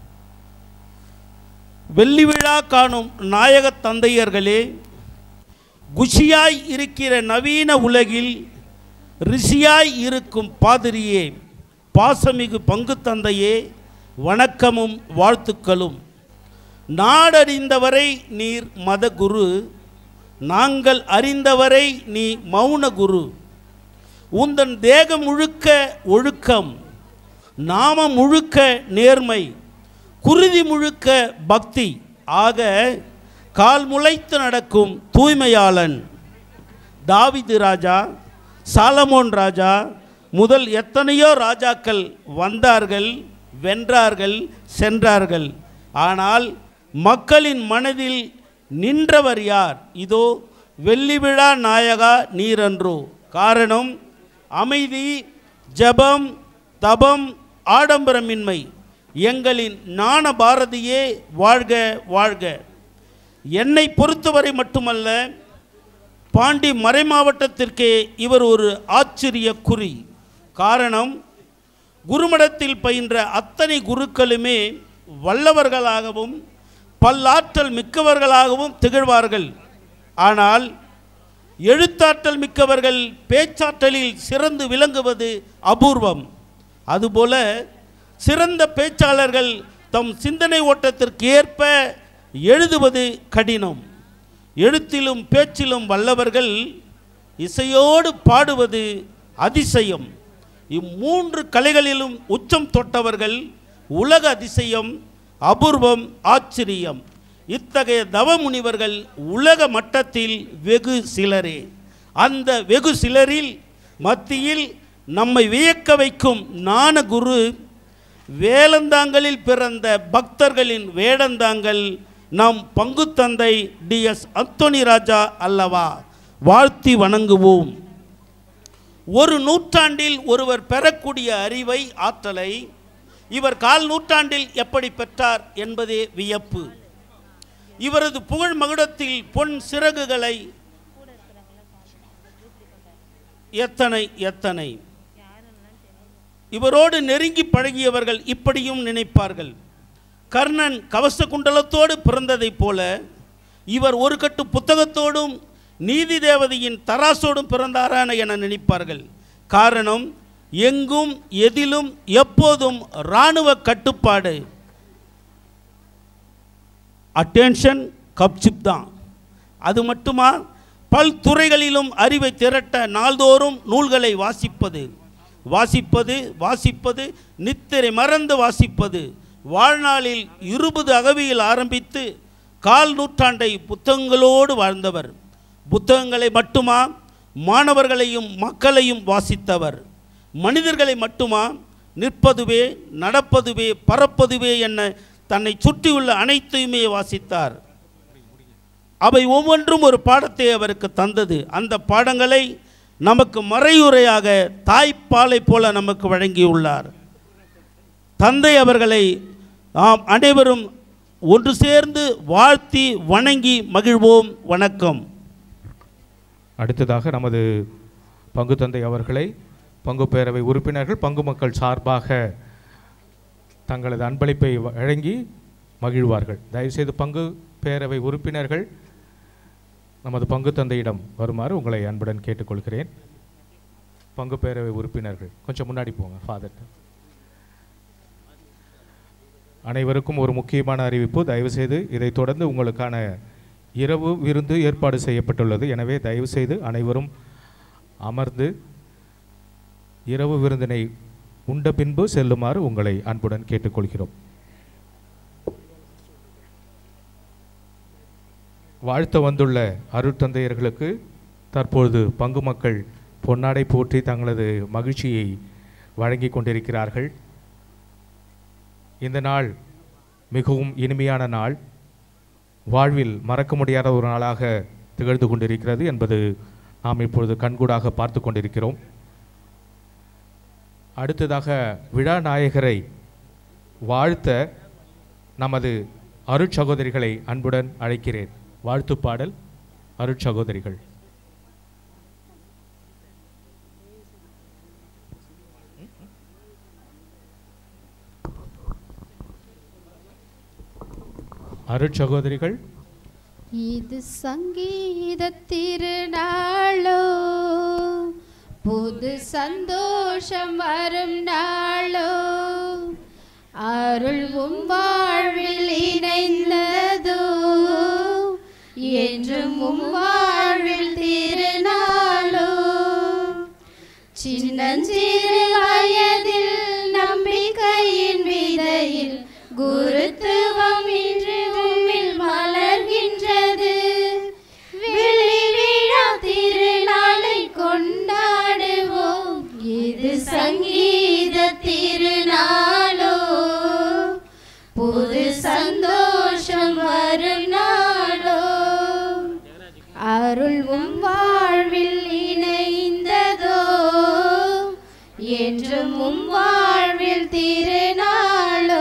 வெள்ளி விழா காணும் நாயக தந்தையர்களே, குஷியாய் இருக்கிற நவீன உலகில் ரிஷியாய் இருக்கும் பாதிரியே, பாசமிகு பங்கு தந்தையே, வணக்கமும் வாழ்த்துக்களும். நாடறிந்தவரை நீர் மத குரு, நாங்கள் அறிந்தவரை நீ மௌன குரு. உந்தன் தேகம் முழுக்க ஒழுக்கம், நாமம் முழுக்க நேர்மை, குருதி முழுக்க பக்தி ஆக கால் முளைத்து நடக்கும் தூய்மையாளன். தாவீது ராஜா, சாலமோன் ராஜா முதல் எத்தனையோ ராஜாக்கள் வந்தார்கள், வென்றார்கள், சென்றார்கள். ஆனால் மக்களின் மனதில் நின்றவர் யார்? இதோ வெள்ளி விழா நாயகா நீரன்றோ. காரணம் அமைதி, ஜபம், தபம், ஆடம்பரமின்மை. எங்களின் ஞான பாரதியே வாழ்க வாழ்க. என்னை பொறுத்தவரை மட்டுமல்ல, பாண்டி மறை மாவட்டத்திற்கே இவர் ஒரு ஆச்சரிய குறி. காரணம், குருமடத்தில் பயின்ற அத்தனை குருக்களுமே வல்லவர்களாகவும் பல்லாற்றல் மிக்கவர்களாகவும் திகழ்வார்கள். ஆனால் எழுத்தாற்றல் மிக்கவர்கள் பேச்சாற்றலில் சிறந்து விளங்குவது அபூர்வம். அதுபோல சிறந்த பேச்சாளர்கள் தம் சிந்தனை ஓட்டத்திற்கு ஏற்ப எழுதுவது கடினம். எழுத்திலும் பேச்சிலும் வல்லவர்கள், இசையோடு பாடுவது அதிசயம். இம்மூன்று கலைகளிலும் உச்சம் தொட்டவர்கள் உலக அதிசயம், அபூர்வம், ஆச்சரியம். இத்தகைய தவமுனிவர்கள் உலக மட்டத்தில் வெகு சிலரே. அந்த வெகு சிலரில் மத்தியில் நம்மை வியக்க வைக்கும் ஞானகுரு, வேலந்தாங்கலில் பிறந்த பக்தர்களின் வேடந்தாங்கல் நம் பங்குத்தந்தை டி எஸ் அந்தோணி ராஜா அல்லவா? வாழ்த்தி வணங்குவோம். ஒரு நூற்றாண்டில் ஒருவர் பெறக்கூடிய அறிவை, ஆற்றலை இவர் கால் நூற்றாண்டில் எப்படி பெற்றார் என்பதே வியப்பு. இவரது புகழ் மகுடத்தில் பொன் சிறகுகளை எத்தனை எத்தனை. இவரோடு நெருங்கி பழகியவர்கள் இப்படியும் நினைப்பார்கள், கர்ணன் கவச குண்டலத்தோடு பிறந்ததைப் போல இவர் ஒரு கட்டு புத்தகத்தோடும் நீதி தேவதையின் தராசோடும் பிறந்தாரான என நினைப்பார்கள். காரணம், எங்கும் எதிலும் எப்போதும் இராணுவ கட்டுப்பாடு, அட்டென்ஷன், கப்சிப் தான். அது மட்டுமா, பல்துறைகளிலும் அறிவை திரட்ட நாள்தோறும் நூல்களை வாசிப்பது வாசிப்பது வாசிப்பது நித்திரை மறந்து வாசிப்பது. வாழ்நாளில் இருபது அகவியில் ஆரம்பித்து கால் நூற்றாண்டை புத்தகங்களோடு வாழ்ந்தவர். புத்தகங்களை மட்டுமா, மாணவர்களையும் மக்களையும் வாசித்தவர். மனிதர்களை மட்டுமா, நிற்பதுவே, நடப்பதுவே, பறப்பதுவே என்ன தன்னை சுற்றியுள்ள அனைத்தையுமே வாசித்தார். அவை ஒவ்வொன்றும் ஒரு பாடத்தை அவருக்கு தந்தது. அந்த பாடங்களை நமக்கு மறையுறையாக தாய்ப்பாலை போல நமக்கு வழங்கியுள்ளார். தந்தை அவர்களை நாம் அனைவரும் ஒன்று சேர்ந்து வாழ்த்தி வணங்கி மகிழ்வோம். வணக்கம். அடுத்ததாக நமது பங்கு தந்தை அவர்களை பங்கு பேரவை உறுப்பினர்கள் பங்கு மக்கள் சார்பாக தங்களது அன்பளிப்பை வழங்கி மகிழ்வார்கள். தயவுசெய்து பங்கு பேரவை உறுப்பினர்கள் நமது பங்கு தந்தையிடம் வருமாறு உங்களை அன்புடன் கேட்டுக்கொள்கிறேன். பங்கு பேரவை உறுப்பினர்கள் கொஞ்சம் முன்னாடி போங்க. ஃபாதர், அனைவருக்கும் ஒரு முக்கியமான அறிவிப்பு. தயவுசெய்து இதை தொடர்ந்து உங்களுக்கான இரவு விருந்து ஏற்பாடு செய்யப்பட்டுள்ளது. எனவே தயவுசெய்து அனைவரும் அமர்ந்து இரவு விருந்தினை உண்ட பின்பு செல்லுமாறு உங்களை அன்புடன் கேட்டுக்கொள்கிறோம். வாழ்த்த வந்துள்ள அருட்தந்தையர்களுக்கு தற்பொழுது பங்கு மக்கள் பொன்னாடை போற்றி தங்களது மகிழ்ச்சியை வழங்கி கொண்டிருக்கிறார்கள். இந்த நாள் மிகவும் இனிமையான நாள், வாழ்வில் மறக்க முடியாத ஒரு நாளாக திகழ்ந்து கொண்டிருக்கிறது என்பது நாம் இப்பொழுது கண்கூடாக பார்த்து கொண்டிருக்கிறோம். அடுத்ததாக விழா நாயகரை வாழ்த்த நமது அருட்சகோதரிகளை அன்புடன் அழைக்கிறேன். வாழ்த்து பாடல் அருட்சகோதரிகள். அருட்சகோதரிகள். இது சங்கீத திருநாளோ, புது சந்தோஷம் வரும் நாளோ, அருள்வும் வாழ்வில் இணைந்ததோ, என்றும் உம் வாழ்வில் திருநாளோ. சின்னஞ்சிறு வயதில் நம்பிக்கையின் விதையில் குருத்துவம் இன்று உம்மில் மலர்கின்றது. வெள்ளி விழா திருநாளை கொண்டாடுவோம், இது சங்கீத திருநாளோ, புது சந்தோஷம் வரும் நாளோ, அருள் உம் வாழ்வில் இணைந்ததோ, என்றும் உம் வாழ்வில் திருநாளோ.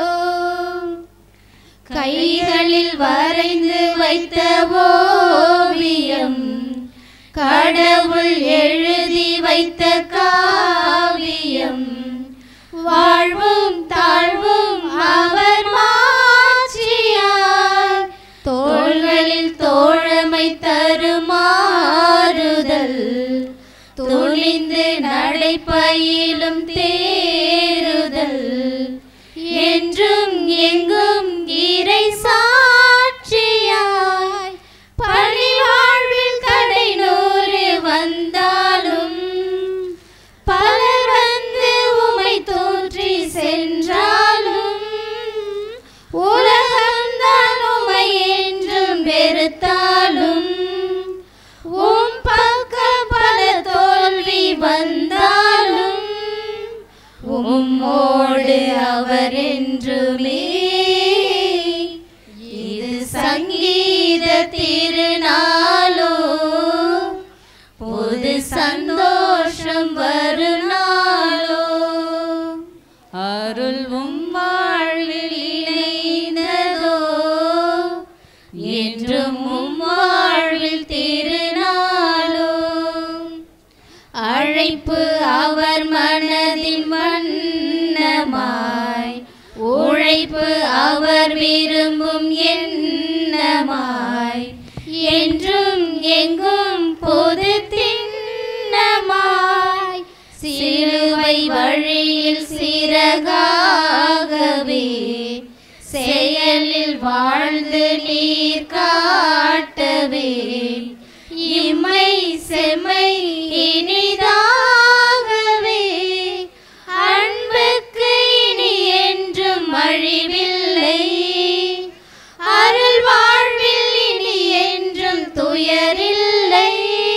கைகளில் வரைந்து வைத்த ஓவியம், கடவுள் எழுதி வைத்த காவியம், வாழ்வும் தாழ்வும் அவர் மாட்சியார், தோள்களில் தோழமை தருமாறுதல், துணிந்து நடைபயிலும் தேறுதல், என்றும் எங்கும் இறை சாட்சியாய் பணிவா சங்கீத திருநாளோ புது சந்தோஷம் வரும் நாளோ அருள் உம் வாழ்வில் இணைந்ததோ என்றும் உம் வாழ்வில் திருநாளோ அழைப்பு அவர் மனதின் வண்ணமாய் உழைப்பு அவர் விரும்பும் எண்ணமாய் என்றும் எங்கும் பொது திண்ணமாய் சிலுவை வழியில் சிறகாகவே செயலில் வாழ்ந்து நீர் காட்டவே இம்மை செம்மை இனிதாகவே அன்புக்கு இனி என்றும் அழிவில்லை அருள் வாழ்வில் இனி என்றும் துயரில்லை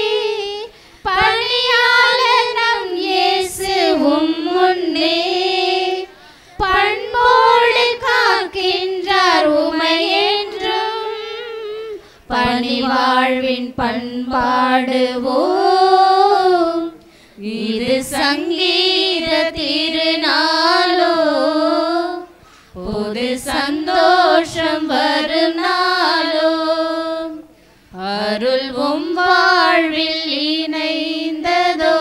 பணியாளர் நம் இயேசு உம் முன்னே பண்போடு காக்கின்றார் உமை என்றும் பணி வாழ்வின் பண்பாடுவோம் இது சங்கீத திருநாளோ புது சந்தோஷம் வரும் நாளோ அருள் உம் வாழ்வில் இணைந்ததோ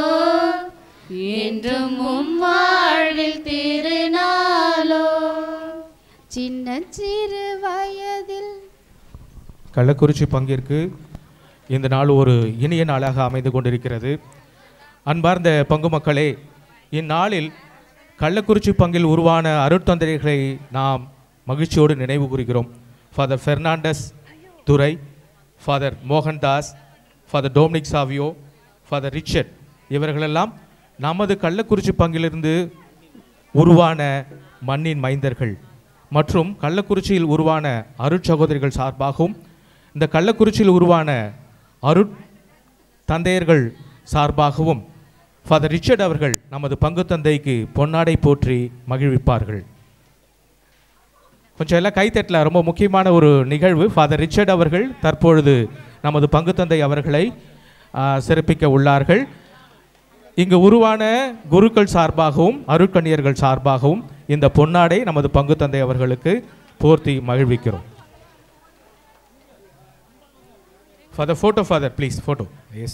என்றும் உம் வாழ்வில் திருநாளோ சின்ன சிறு வயதில் கள்ளக்குறிச்சி பங்கிற்கு இந்த நாள் ஒரு இனிய நாளாக அமைந்து கொண்டிருக்கிறது. அன்பார்ந்த பங்கு மக்களே, இந்நாளில் கள்ளக்குறிச்சி பங்கில் உருவான அருட்தந்தைகளை நாம் மகிழ்ச்சியோடு நினைவு கூறுகிறோம். Father Fernandes Durai, father Mohandas, father Dominic Savio, father Richard இவர்களெல்லாம் நமது கள்ளக்குறிச்சி பங்கிலிருந்து உருவான மண்ணின் மைந்தர்கள் மற்றும் கள்ளக்குறிச்சியில் உருவான அருட்சகோதரிகள் சார்பாகவும் இந்த கள்ளக்குறிச்சியில் உருவான அருட் தந்தையர்கள் சார்பாகவும் ஃபாதர் ரிச்சர்ட் அவர்கள் நமது பங்கு தந்தைக்கு பொன்னாடை போற்றி மகிழ்விப்பார்கள். கொஞ்சம் எல்லாம் கைத்தட்டல. ரொம்ப முக்கியமான ஒரு நிகழ்வு. ஃபாதர் ரிச்சர்ட் அவர்கள் தற்பொழுது நமது பங்கு தந்தை அவர்களை சிறப்பிக்க உள்ளார்கள். இங்கு உருவான குருக்கள் சார்பாகவும் அருட்கண்ணியர்கள் சார்பாகவும் இந்த பொன்னாடை நமது பங்கு தந்தை அவர்களுக்கு போர்த்தி மகிழ்விக்கிறோம். Father, photo, Father, please, photo. Yes.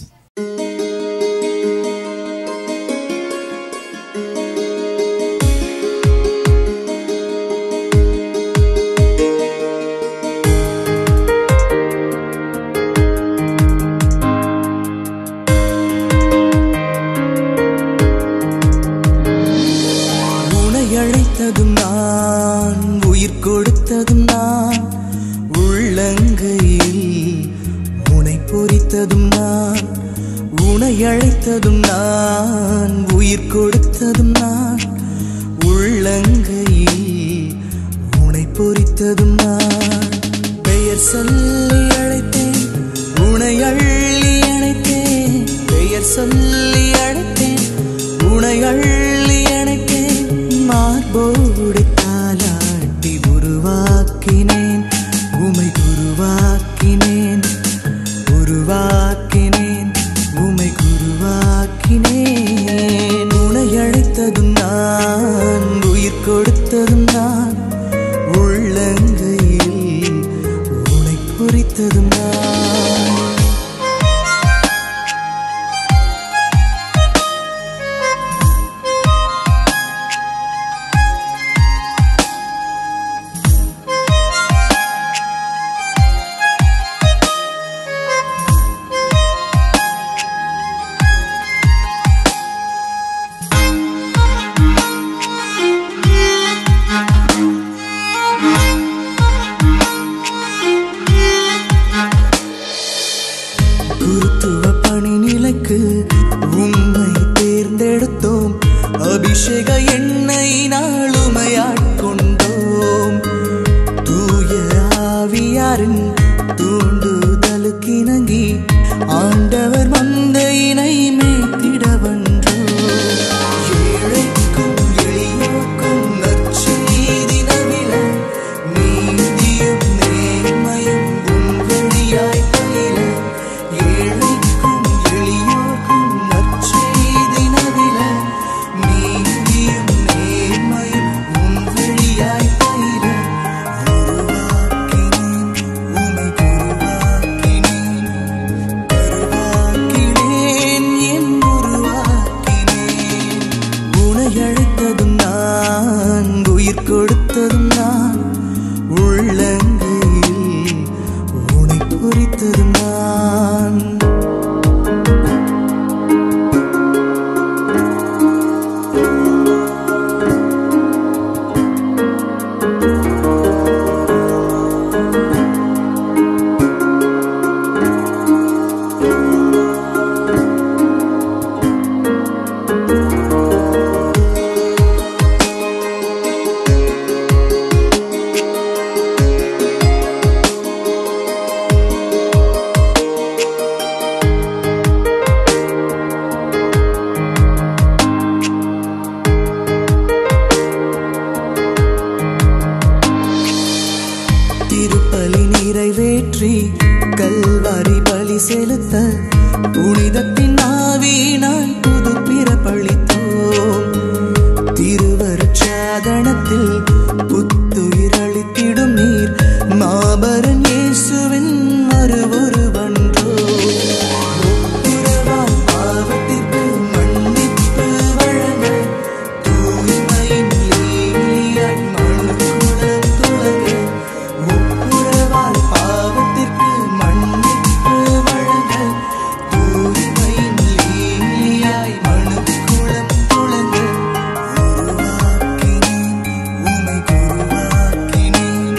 உனை அழைத்ததும் நான், உயிர் கொடுத்ததும் நான், உள்ளங்கையில் பொறித்ததும் நான், உனை அழைத்ததும் நான், உயிர் கொடுத்ததும் நான், உள்ளங்கையில் உனை பொறித்ததும் நான். பெயர் சொல்லி அழைத்தேன், உனை அள்ளி அணைத்தேன். பெயர் சொல்லி அழைத்தேன், உனை அள்ளி அணைத்தேன். மார்போடு தாலாட்டி உருவாக்கினேன், உமை உருவாக்கினேன் உருவாக்கினேன் உமை குருவாக்கினேன். உனை அழைத்ததும் நான், உயிர் கொடுத்ததும் நான், உள்ளங்கையில் உனை பொறித்ததும் நான். உம்மை தேர்ந்தெடுத்தோம், அபிஷேக எண்ணெய் நாளுமையாட்கொண்டோம். தூய ஆவியாரின் தூண்டுதலுக்கிணங்கி ஆண்டவர் மந்தையினை மேய்த்திட வந்தோம். ஏழைக்கும் எளியோர்க்கும் நற்செய்தி நவில நீதியும் நேர்மையும் கொடுத்ததும் நான். திருப்பலி நிறைவேற்றி கல்வாரி பலி செலுத்த புனிதத்தின் ஆவியினால் புது பிறப்பளித்தோம். திருவருட்சாதனத்தில் புத்துயிரளித்திடும் நீர் மாபரன் இயேசுவின் மறுவுருவன்றோ. ஒப்புரவால் பாவத்திற்கு மன்னிப்பு வழங்க தூய்மையின் லீலியாய் மனுக்குலம் துலங்க. ஒப்புரவால் பாவத்திற்கு மன்னிப்பு வழங்க தூய்மையின் லீலியாய் மனுக்குலம் துலங்க. உருவாக்கினேன் உமை குருவாக்கினேன்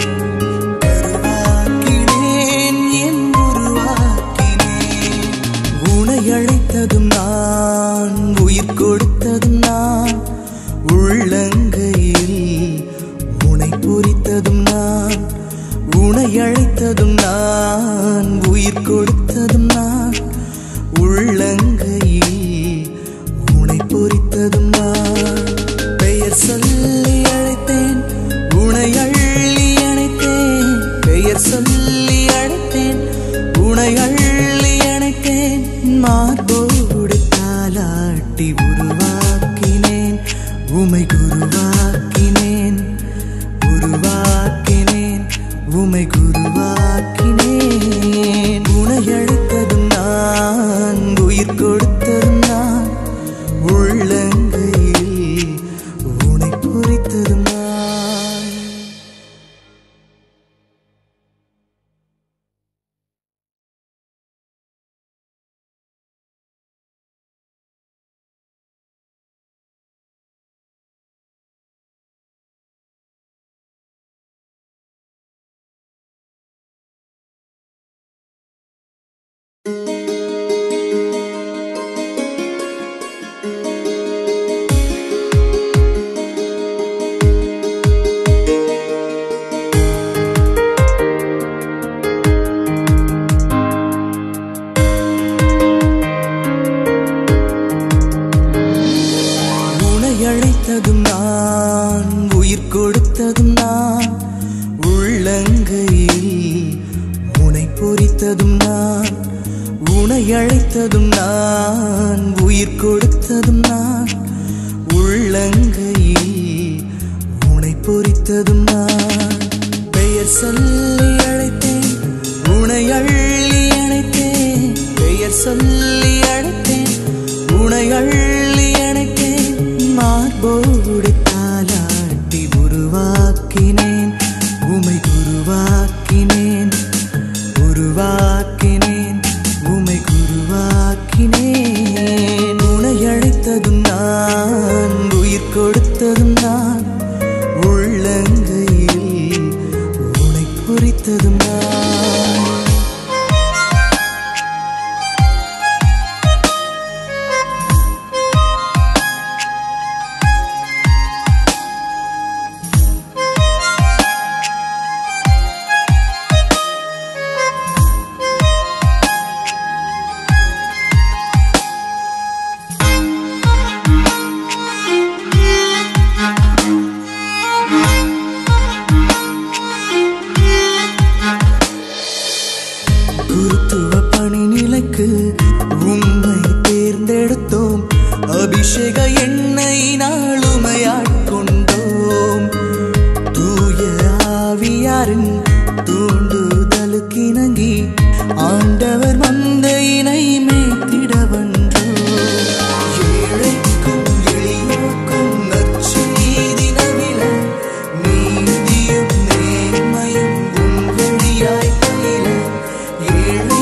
கருவாக்கினேன் என் உருவாக்கினேன். உனை அழைத்ததும் நான் உயிர் கொடுத்ததும் நான் உள்ளங்கையில் உனை பொறித்ததும் நான். உனை அழைத்ததும் நான் உயிர் கொடுத்ததும் நான் உள்ளங்கையில் உனை பொறித்ததும் நான். பெயர் சொல்லி அழைத்தேன் உனை அள்ளி அணைத்தேன். பெயர் சொல்லி அழைத்தேன் உனை அள்ளி அணைத்தேன். மார்போடு தாலாட்டி உருவாக்கினேன் உமை குருவாக்கினேன். உருவாக்கினேன் உமை குருவாக்கினேன். உனை அழைத்ததும் நான் உயிர் கொடுத்ததும் நான் உள்ளங்கையில் உனை பொறித்ததும் நான். உனை அழைத்ததும் நான் உயிர் கொடுத்ததும் நான் உள்ளங்கையில் உனை பொறித்ததும் நான். உனை அழைத்ததும் நான் உயிர் கொடுத்ததும் நான் உள்ளங்கையில் உனை பொறித்ததும் நான். பெயர் சொல்லி அழைத்தேன் உனை அள்ளி அணைத்தேன். பெயர் சொல்லி அழைத்தேன் உனை அள்ளி அணைத்தேன். மார்போடு தாலாட்டி உருவாக்கினேன் உமை குருவாக்கினேன். உருவாக்கினேன் உமை குருவாக்கினேன். உனை அழைத்ததும் நான் உயிர் கொடுத்ததும் நான் உள்ளங்கையில் உனை பொறித்ததும் நான். குருத்துவ பணி நிலைக்கு உம்மை தேர்ந்தெடுத்தோம். அபிஷேக எண்ணெயினால் உமையாட்கொண்டோம். தூய ஆவியாரின் தூண்டுதலுக்கிணங்கி ஆண்டவர் மந்தையினை மேய்த்திடவன்றோ. ஏழைக்கும் எளியோர்க்கும் நற்செய்தி நவில நீதியும் நேர்மையும் உன் வழியாய் பயில. ஏழை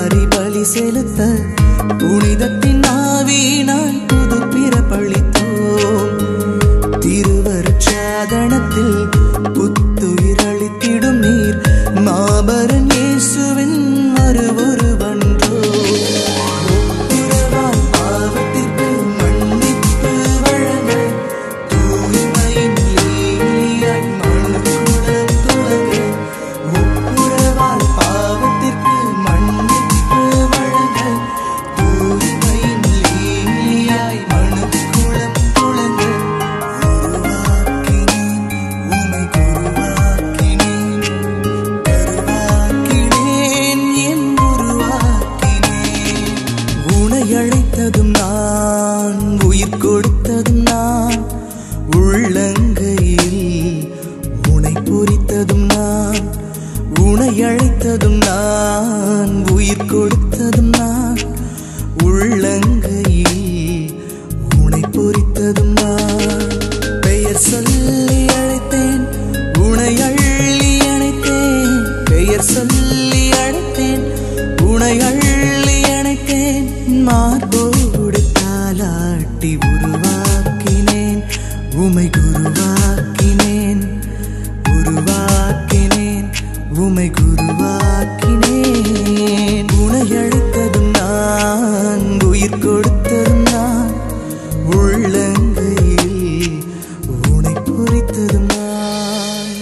வாரி பலி செலுத்த புனிதத்தின் ஆவியினால் புது பிறப்பளித்தோம். திருவருட்சாதனத்தில் புத்துயிரளித்திடும் நீர் மாபரன் இயேசுவின் மறுவுருவன்றோ. ஒப்புரவால் பாவத்திற்கு மன்னிப்பு வழங்க தூய்மையின் லீலியாய் மனுக்குலம் துலங்க. ஒப்புரவால் பாவத்திற்கு மன்னிப்பு வழங்க தூய்மையின் லீலியாய் மனுக்குலம் துலங்க. உருவாக்கினேன் உமை குருவாக்கினேன் கருவாக்கினேன் என் உருவாக்கினேன். உனை அழைத்ததும் நான் உயிர் கொடுத்ததும் நான் உள்ளங்கையில் உனை பொறித்ததும் நான். உனை அழைத்ததும் நான் உயிர் கொடுத்ததும் நான் உள்ளங்கையில் உனை பொறித்ததும் நான். பெயர் சொல்லி அழைத்தேன் உனை அள்ளி அணைத்தேன். பெயர் சொல்லி அழைத்தேன் உனை அள்ளி அணைத்தேன். மார்போடு தாலாட்டி உருவாக்கினேன் உமை குருவாக்கினேன். உருவாக்கினேன் உமை குருவாக்கினேன். உனை அழைத்ததும் நான் உயிர் கொடுத்ததும் நான் உள்ளங்கையில் உனை பொறித்ததும் நான்.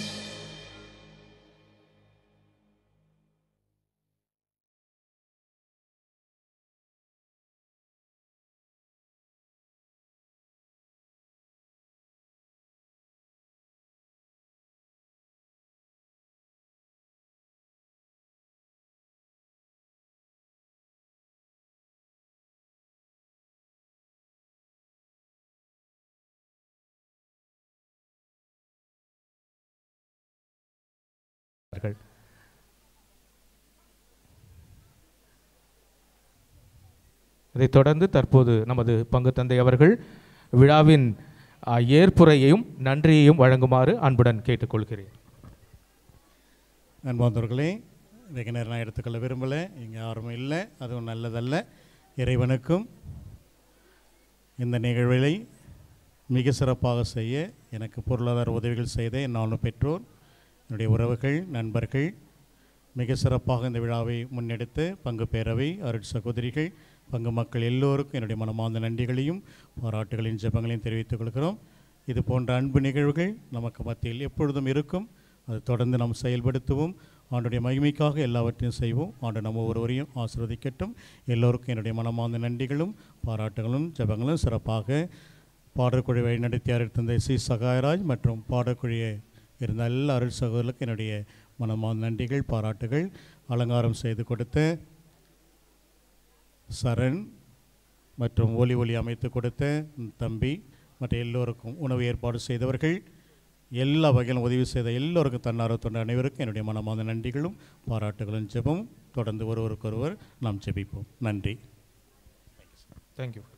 இதைத் தொடர்ந்து தற்போது நமது பங்கு தந்தை அவர்கள் விழாவின் அ, ஏற்புரையையும் நன்றியையும் வழங்குமாறு அன்புடன் கேட்டுக்கொள்கிறேன். அன்பார்ந்தவர்களே, வெகு நேரம் நான் எடுத்துக்கொள்ள விரும்பலை, இங்கே யாரும் இல்லை, அதுவும் நல்லதல்ல. இறைவனுக்கும் இந்த நிகழ்வை மிக சிறப்பாக செய்ய எனக்கு பொருளாதார உதவிகள் செய்த என் நானும் பெற்றோர், என்னுடைய உறவுகள், நண்பர்கள், மிக சிறப்பாக இந்த விழாவை முன்னெடுத்து பங்கு பேரவை, அருட் சகோதரிகள், பங்கு மக்கள் எல்லோருக்கும் என்னுடைய மனமார்ந்த நன்றிகளையும் பாராட்டுகளையும் ஜெபங்களையும் தெரிவித்துக் கொள்கிறோம். இது போன்ற அன்பு நிகழ்வுகள் நமக்கு மத்தியில் எப்பொழுதும் இருக்கும். அது தொடர்ந்து நாம் செயல்படுத்துவோம். ஆண்டுடைய மகிமைக்காக எல்லாவற்றையும் செய்வோம். ஆண்டு நம்ம ஒருவரையும் ஆசீர்வதிக்கட்டும். எல்லோருக்கும் என்னுடைய மனமார்ந்த நன்றிகளும் பாராட்டுகளும் ஜெபங்களும். சிறப்பாக பாடற்குழு வழிநடத்தியார் தந்தை சி சகாயராஜ் மற்றும் பாடற்குழியை இருந்த எல்லா அருள் சகோதரர்களுக்கு என்னுடைய மனமார்ந்த நன்றிகள் பாராட்டுகள். அலங்காரம் செய்து கொடுத்த சரண் மற்றும் ஒலி ஒலி அமைத்து கொடுத்த தம்பி மற்ற எல்லோருக்கும் உணவு ஏற்பாடு செய்தவர்கள், எல்லா வகையிலும் உதவி செய்த எல்லோருக்கும் தன்னார்வ தொண்ட அனைவருக்கும் என்னுடைய மனமார்ந்த நன்றிகளும் பாராட்டுகளும் ஜெபம். தொடர்ந்து ஒருவருக்கொருவர் நாம் ஜெபிப்போம். நன்றி. தேங்க்யூ.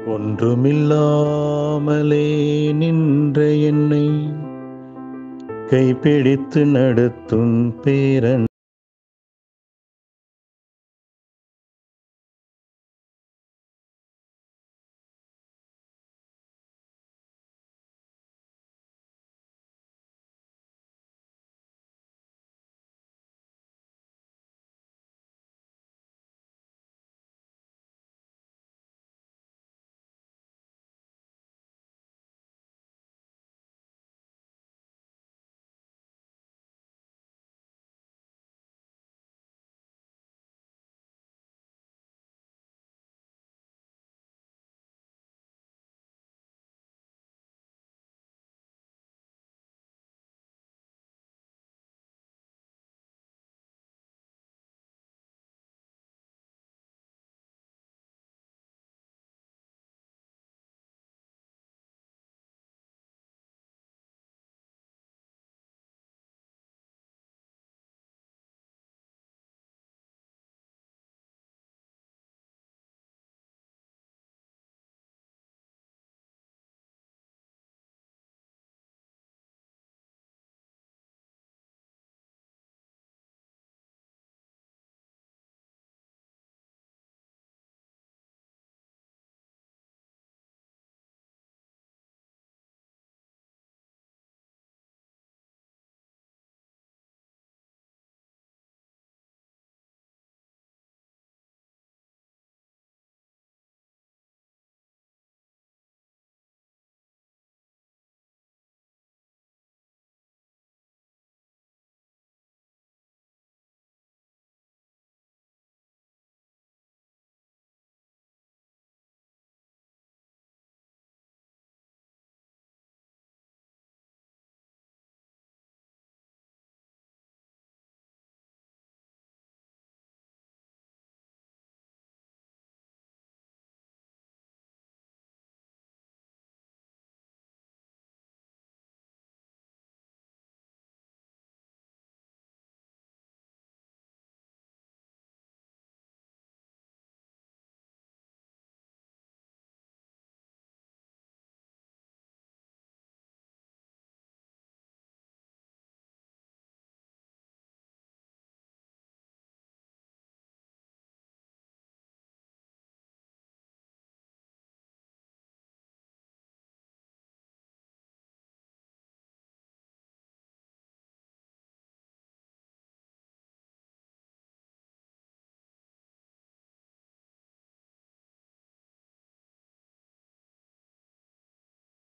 ஒன்றுமில்லாமலே நின்ற என்னை கைப்பிடித்து நடத்தும் பேரன்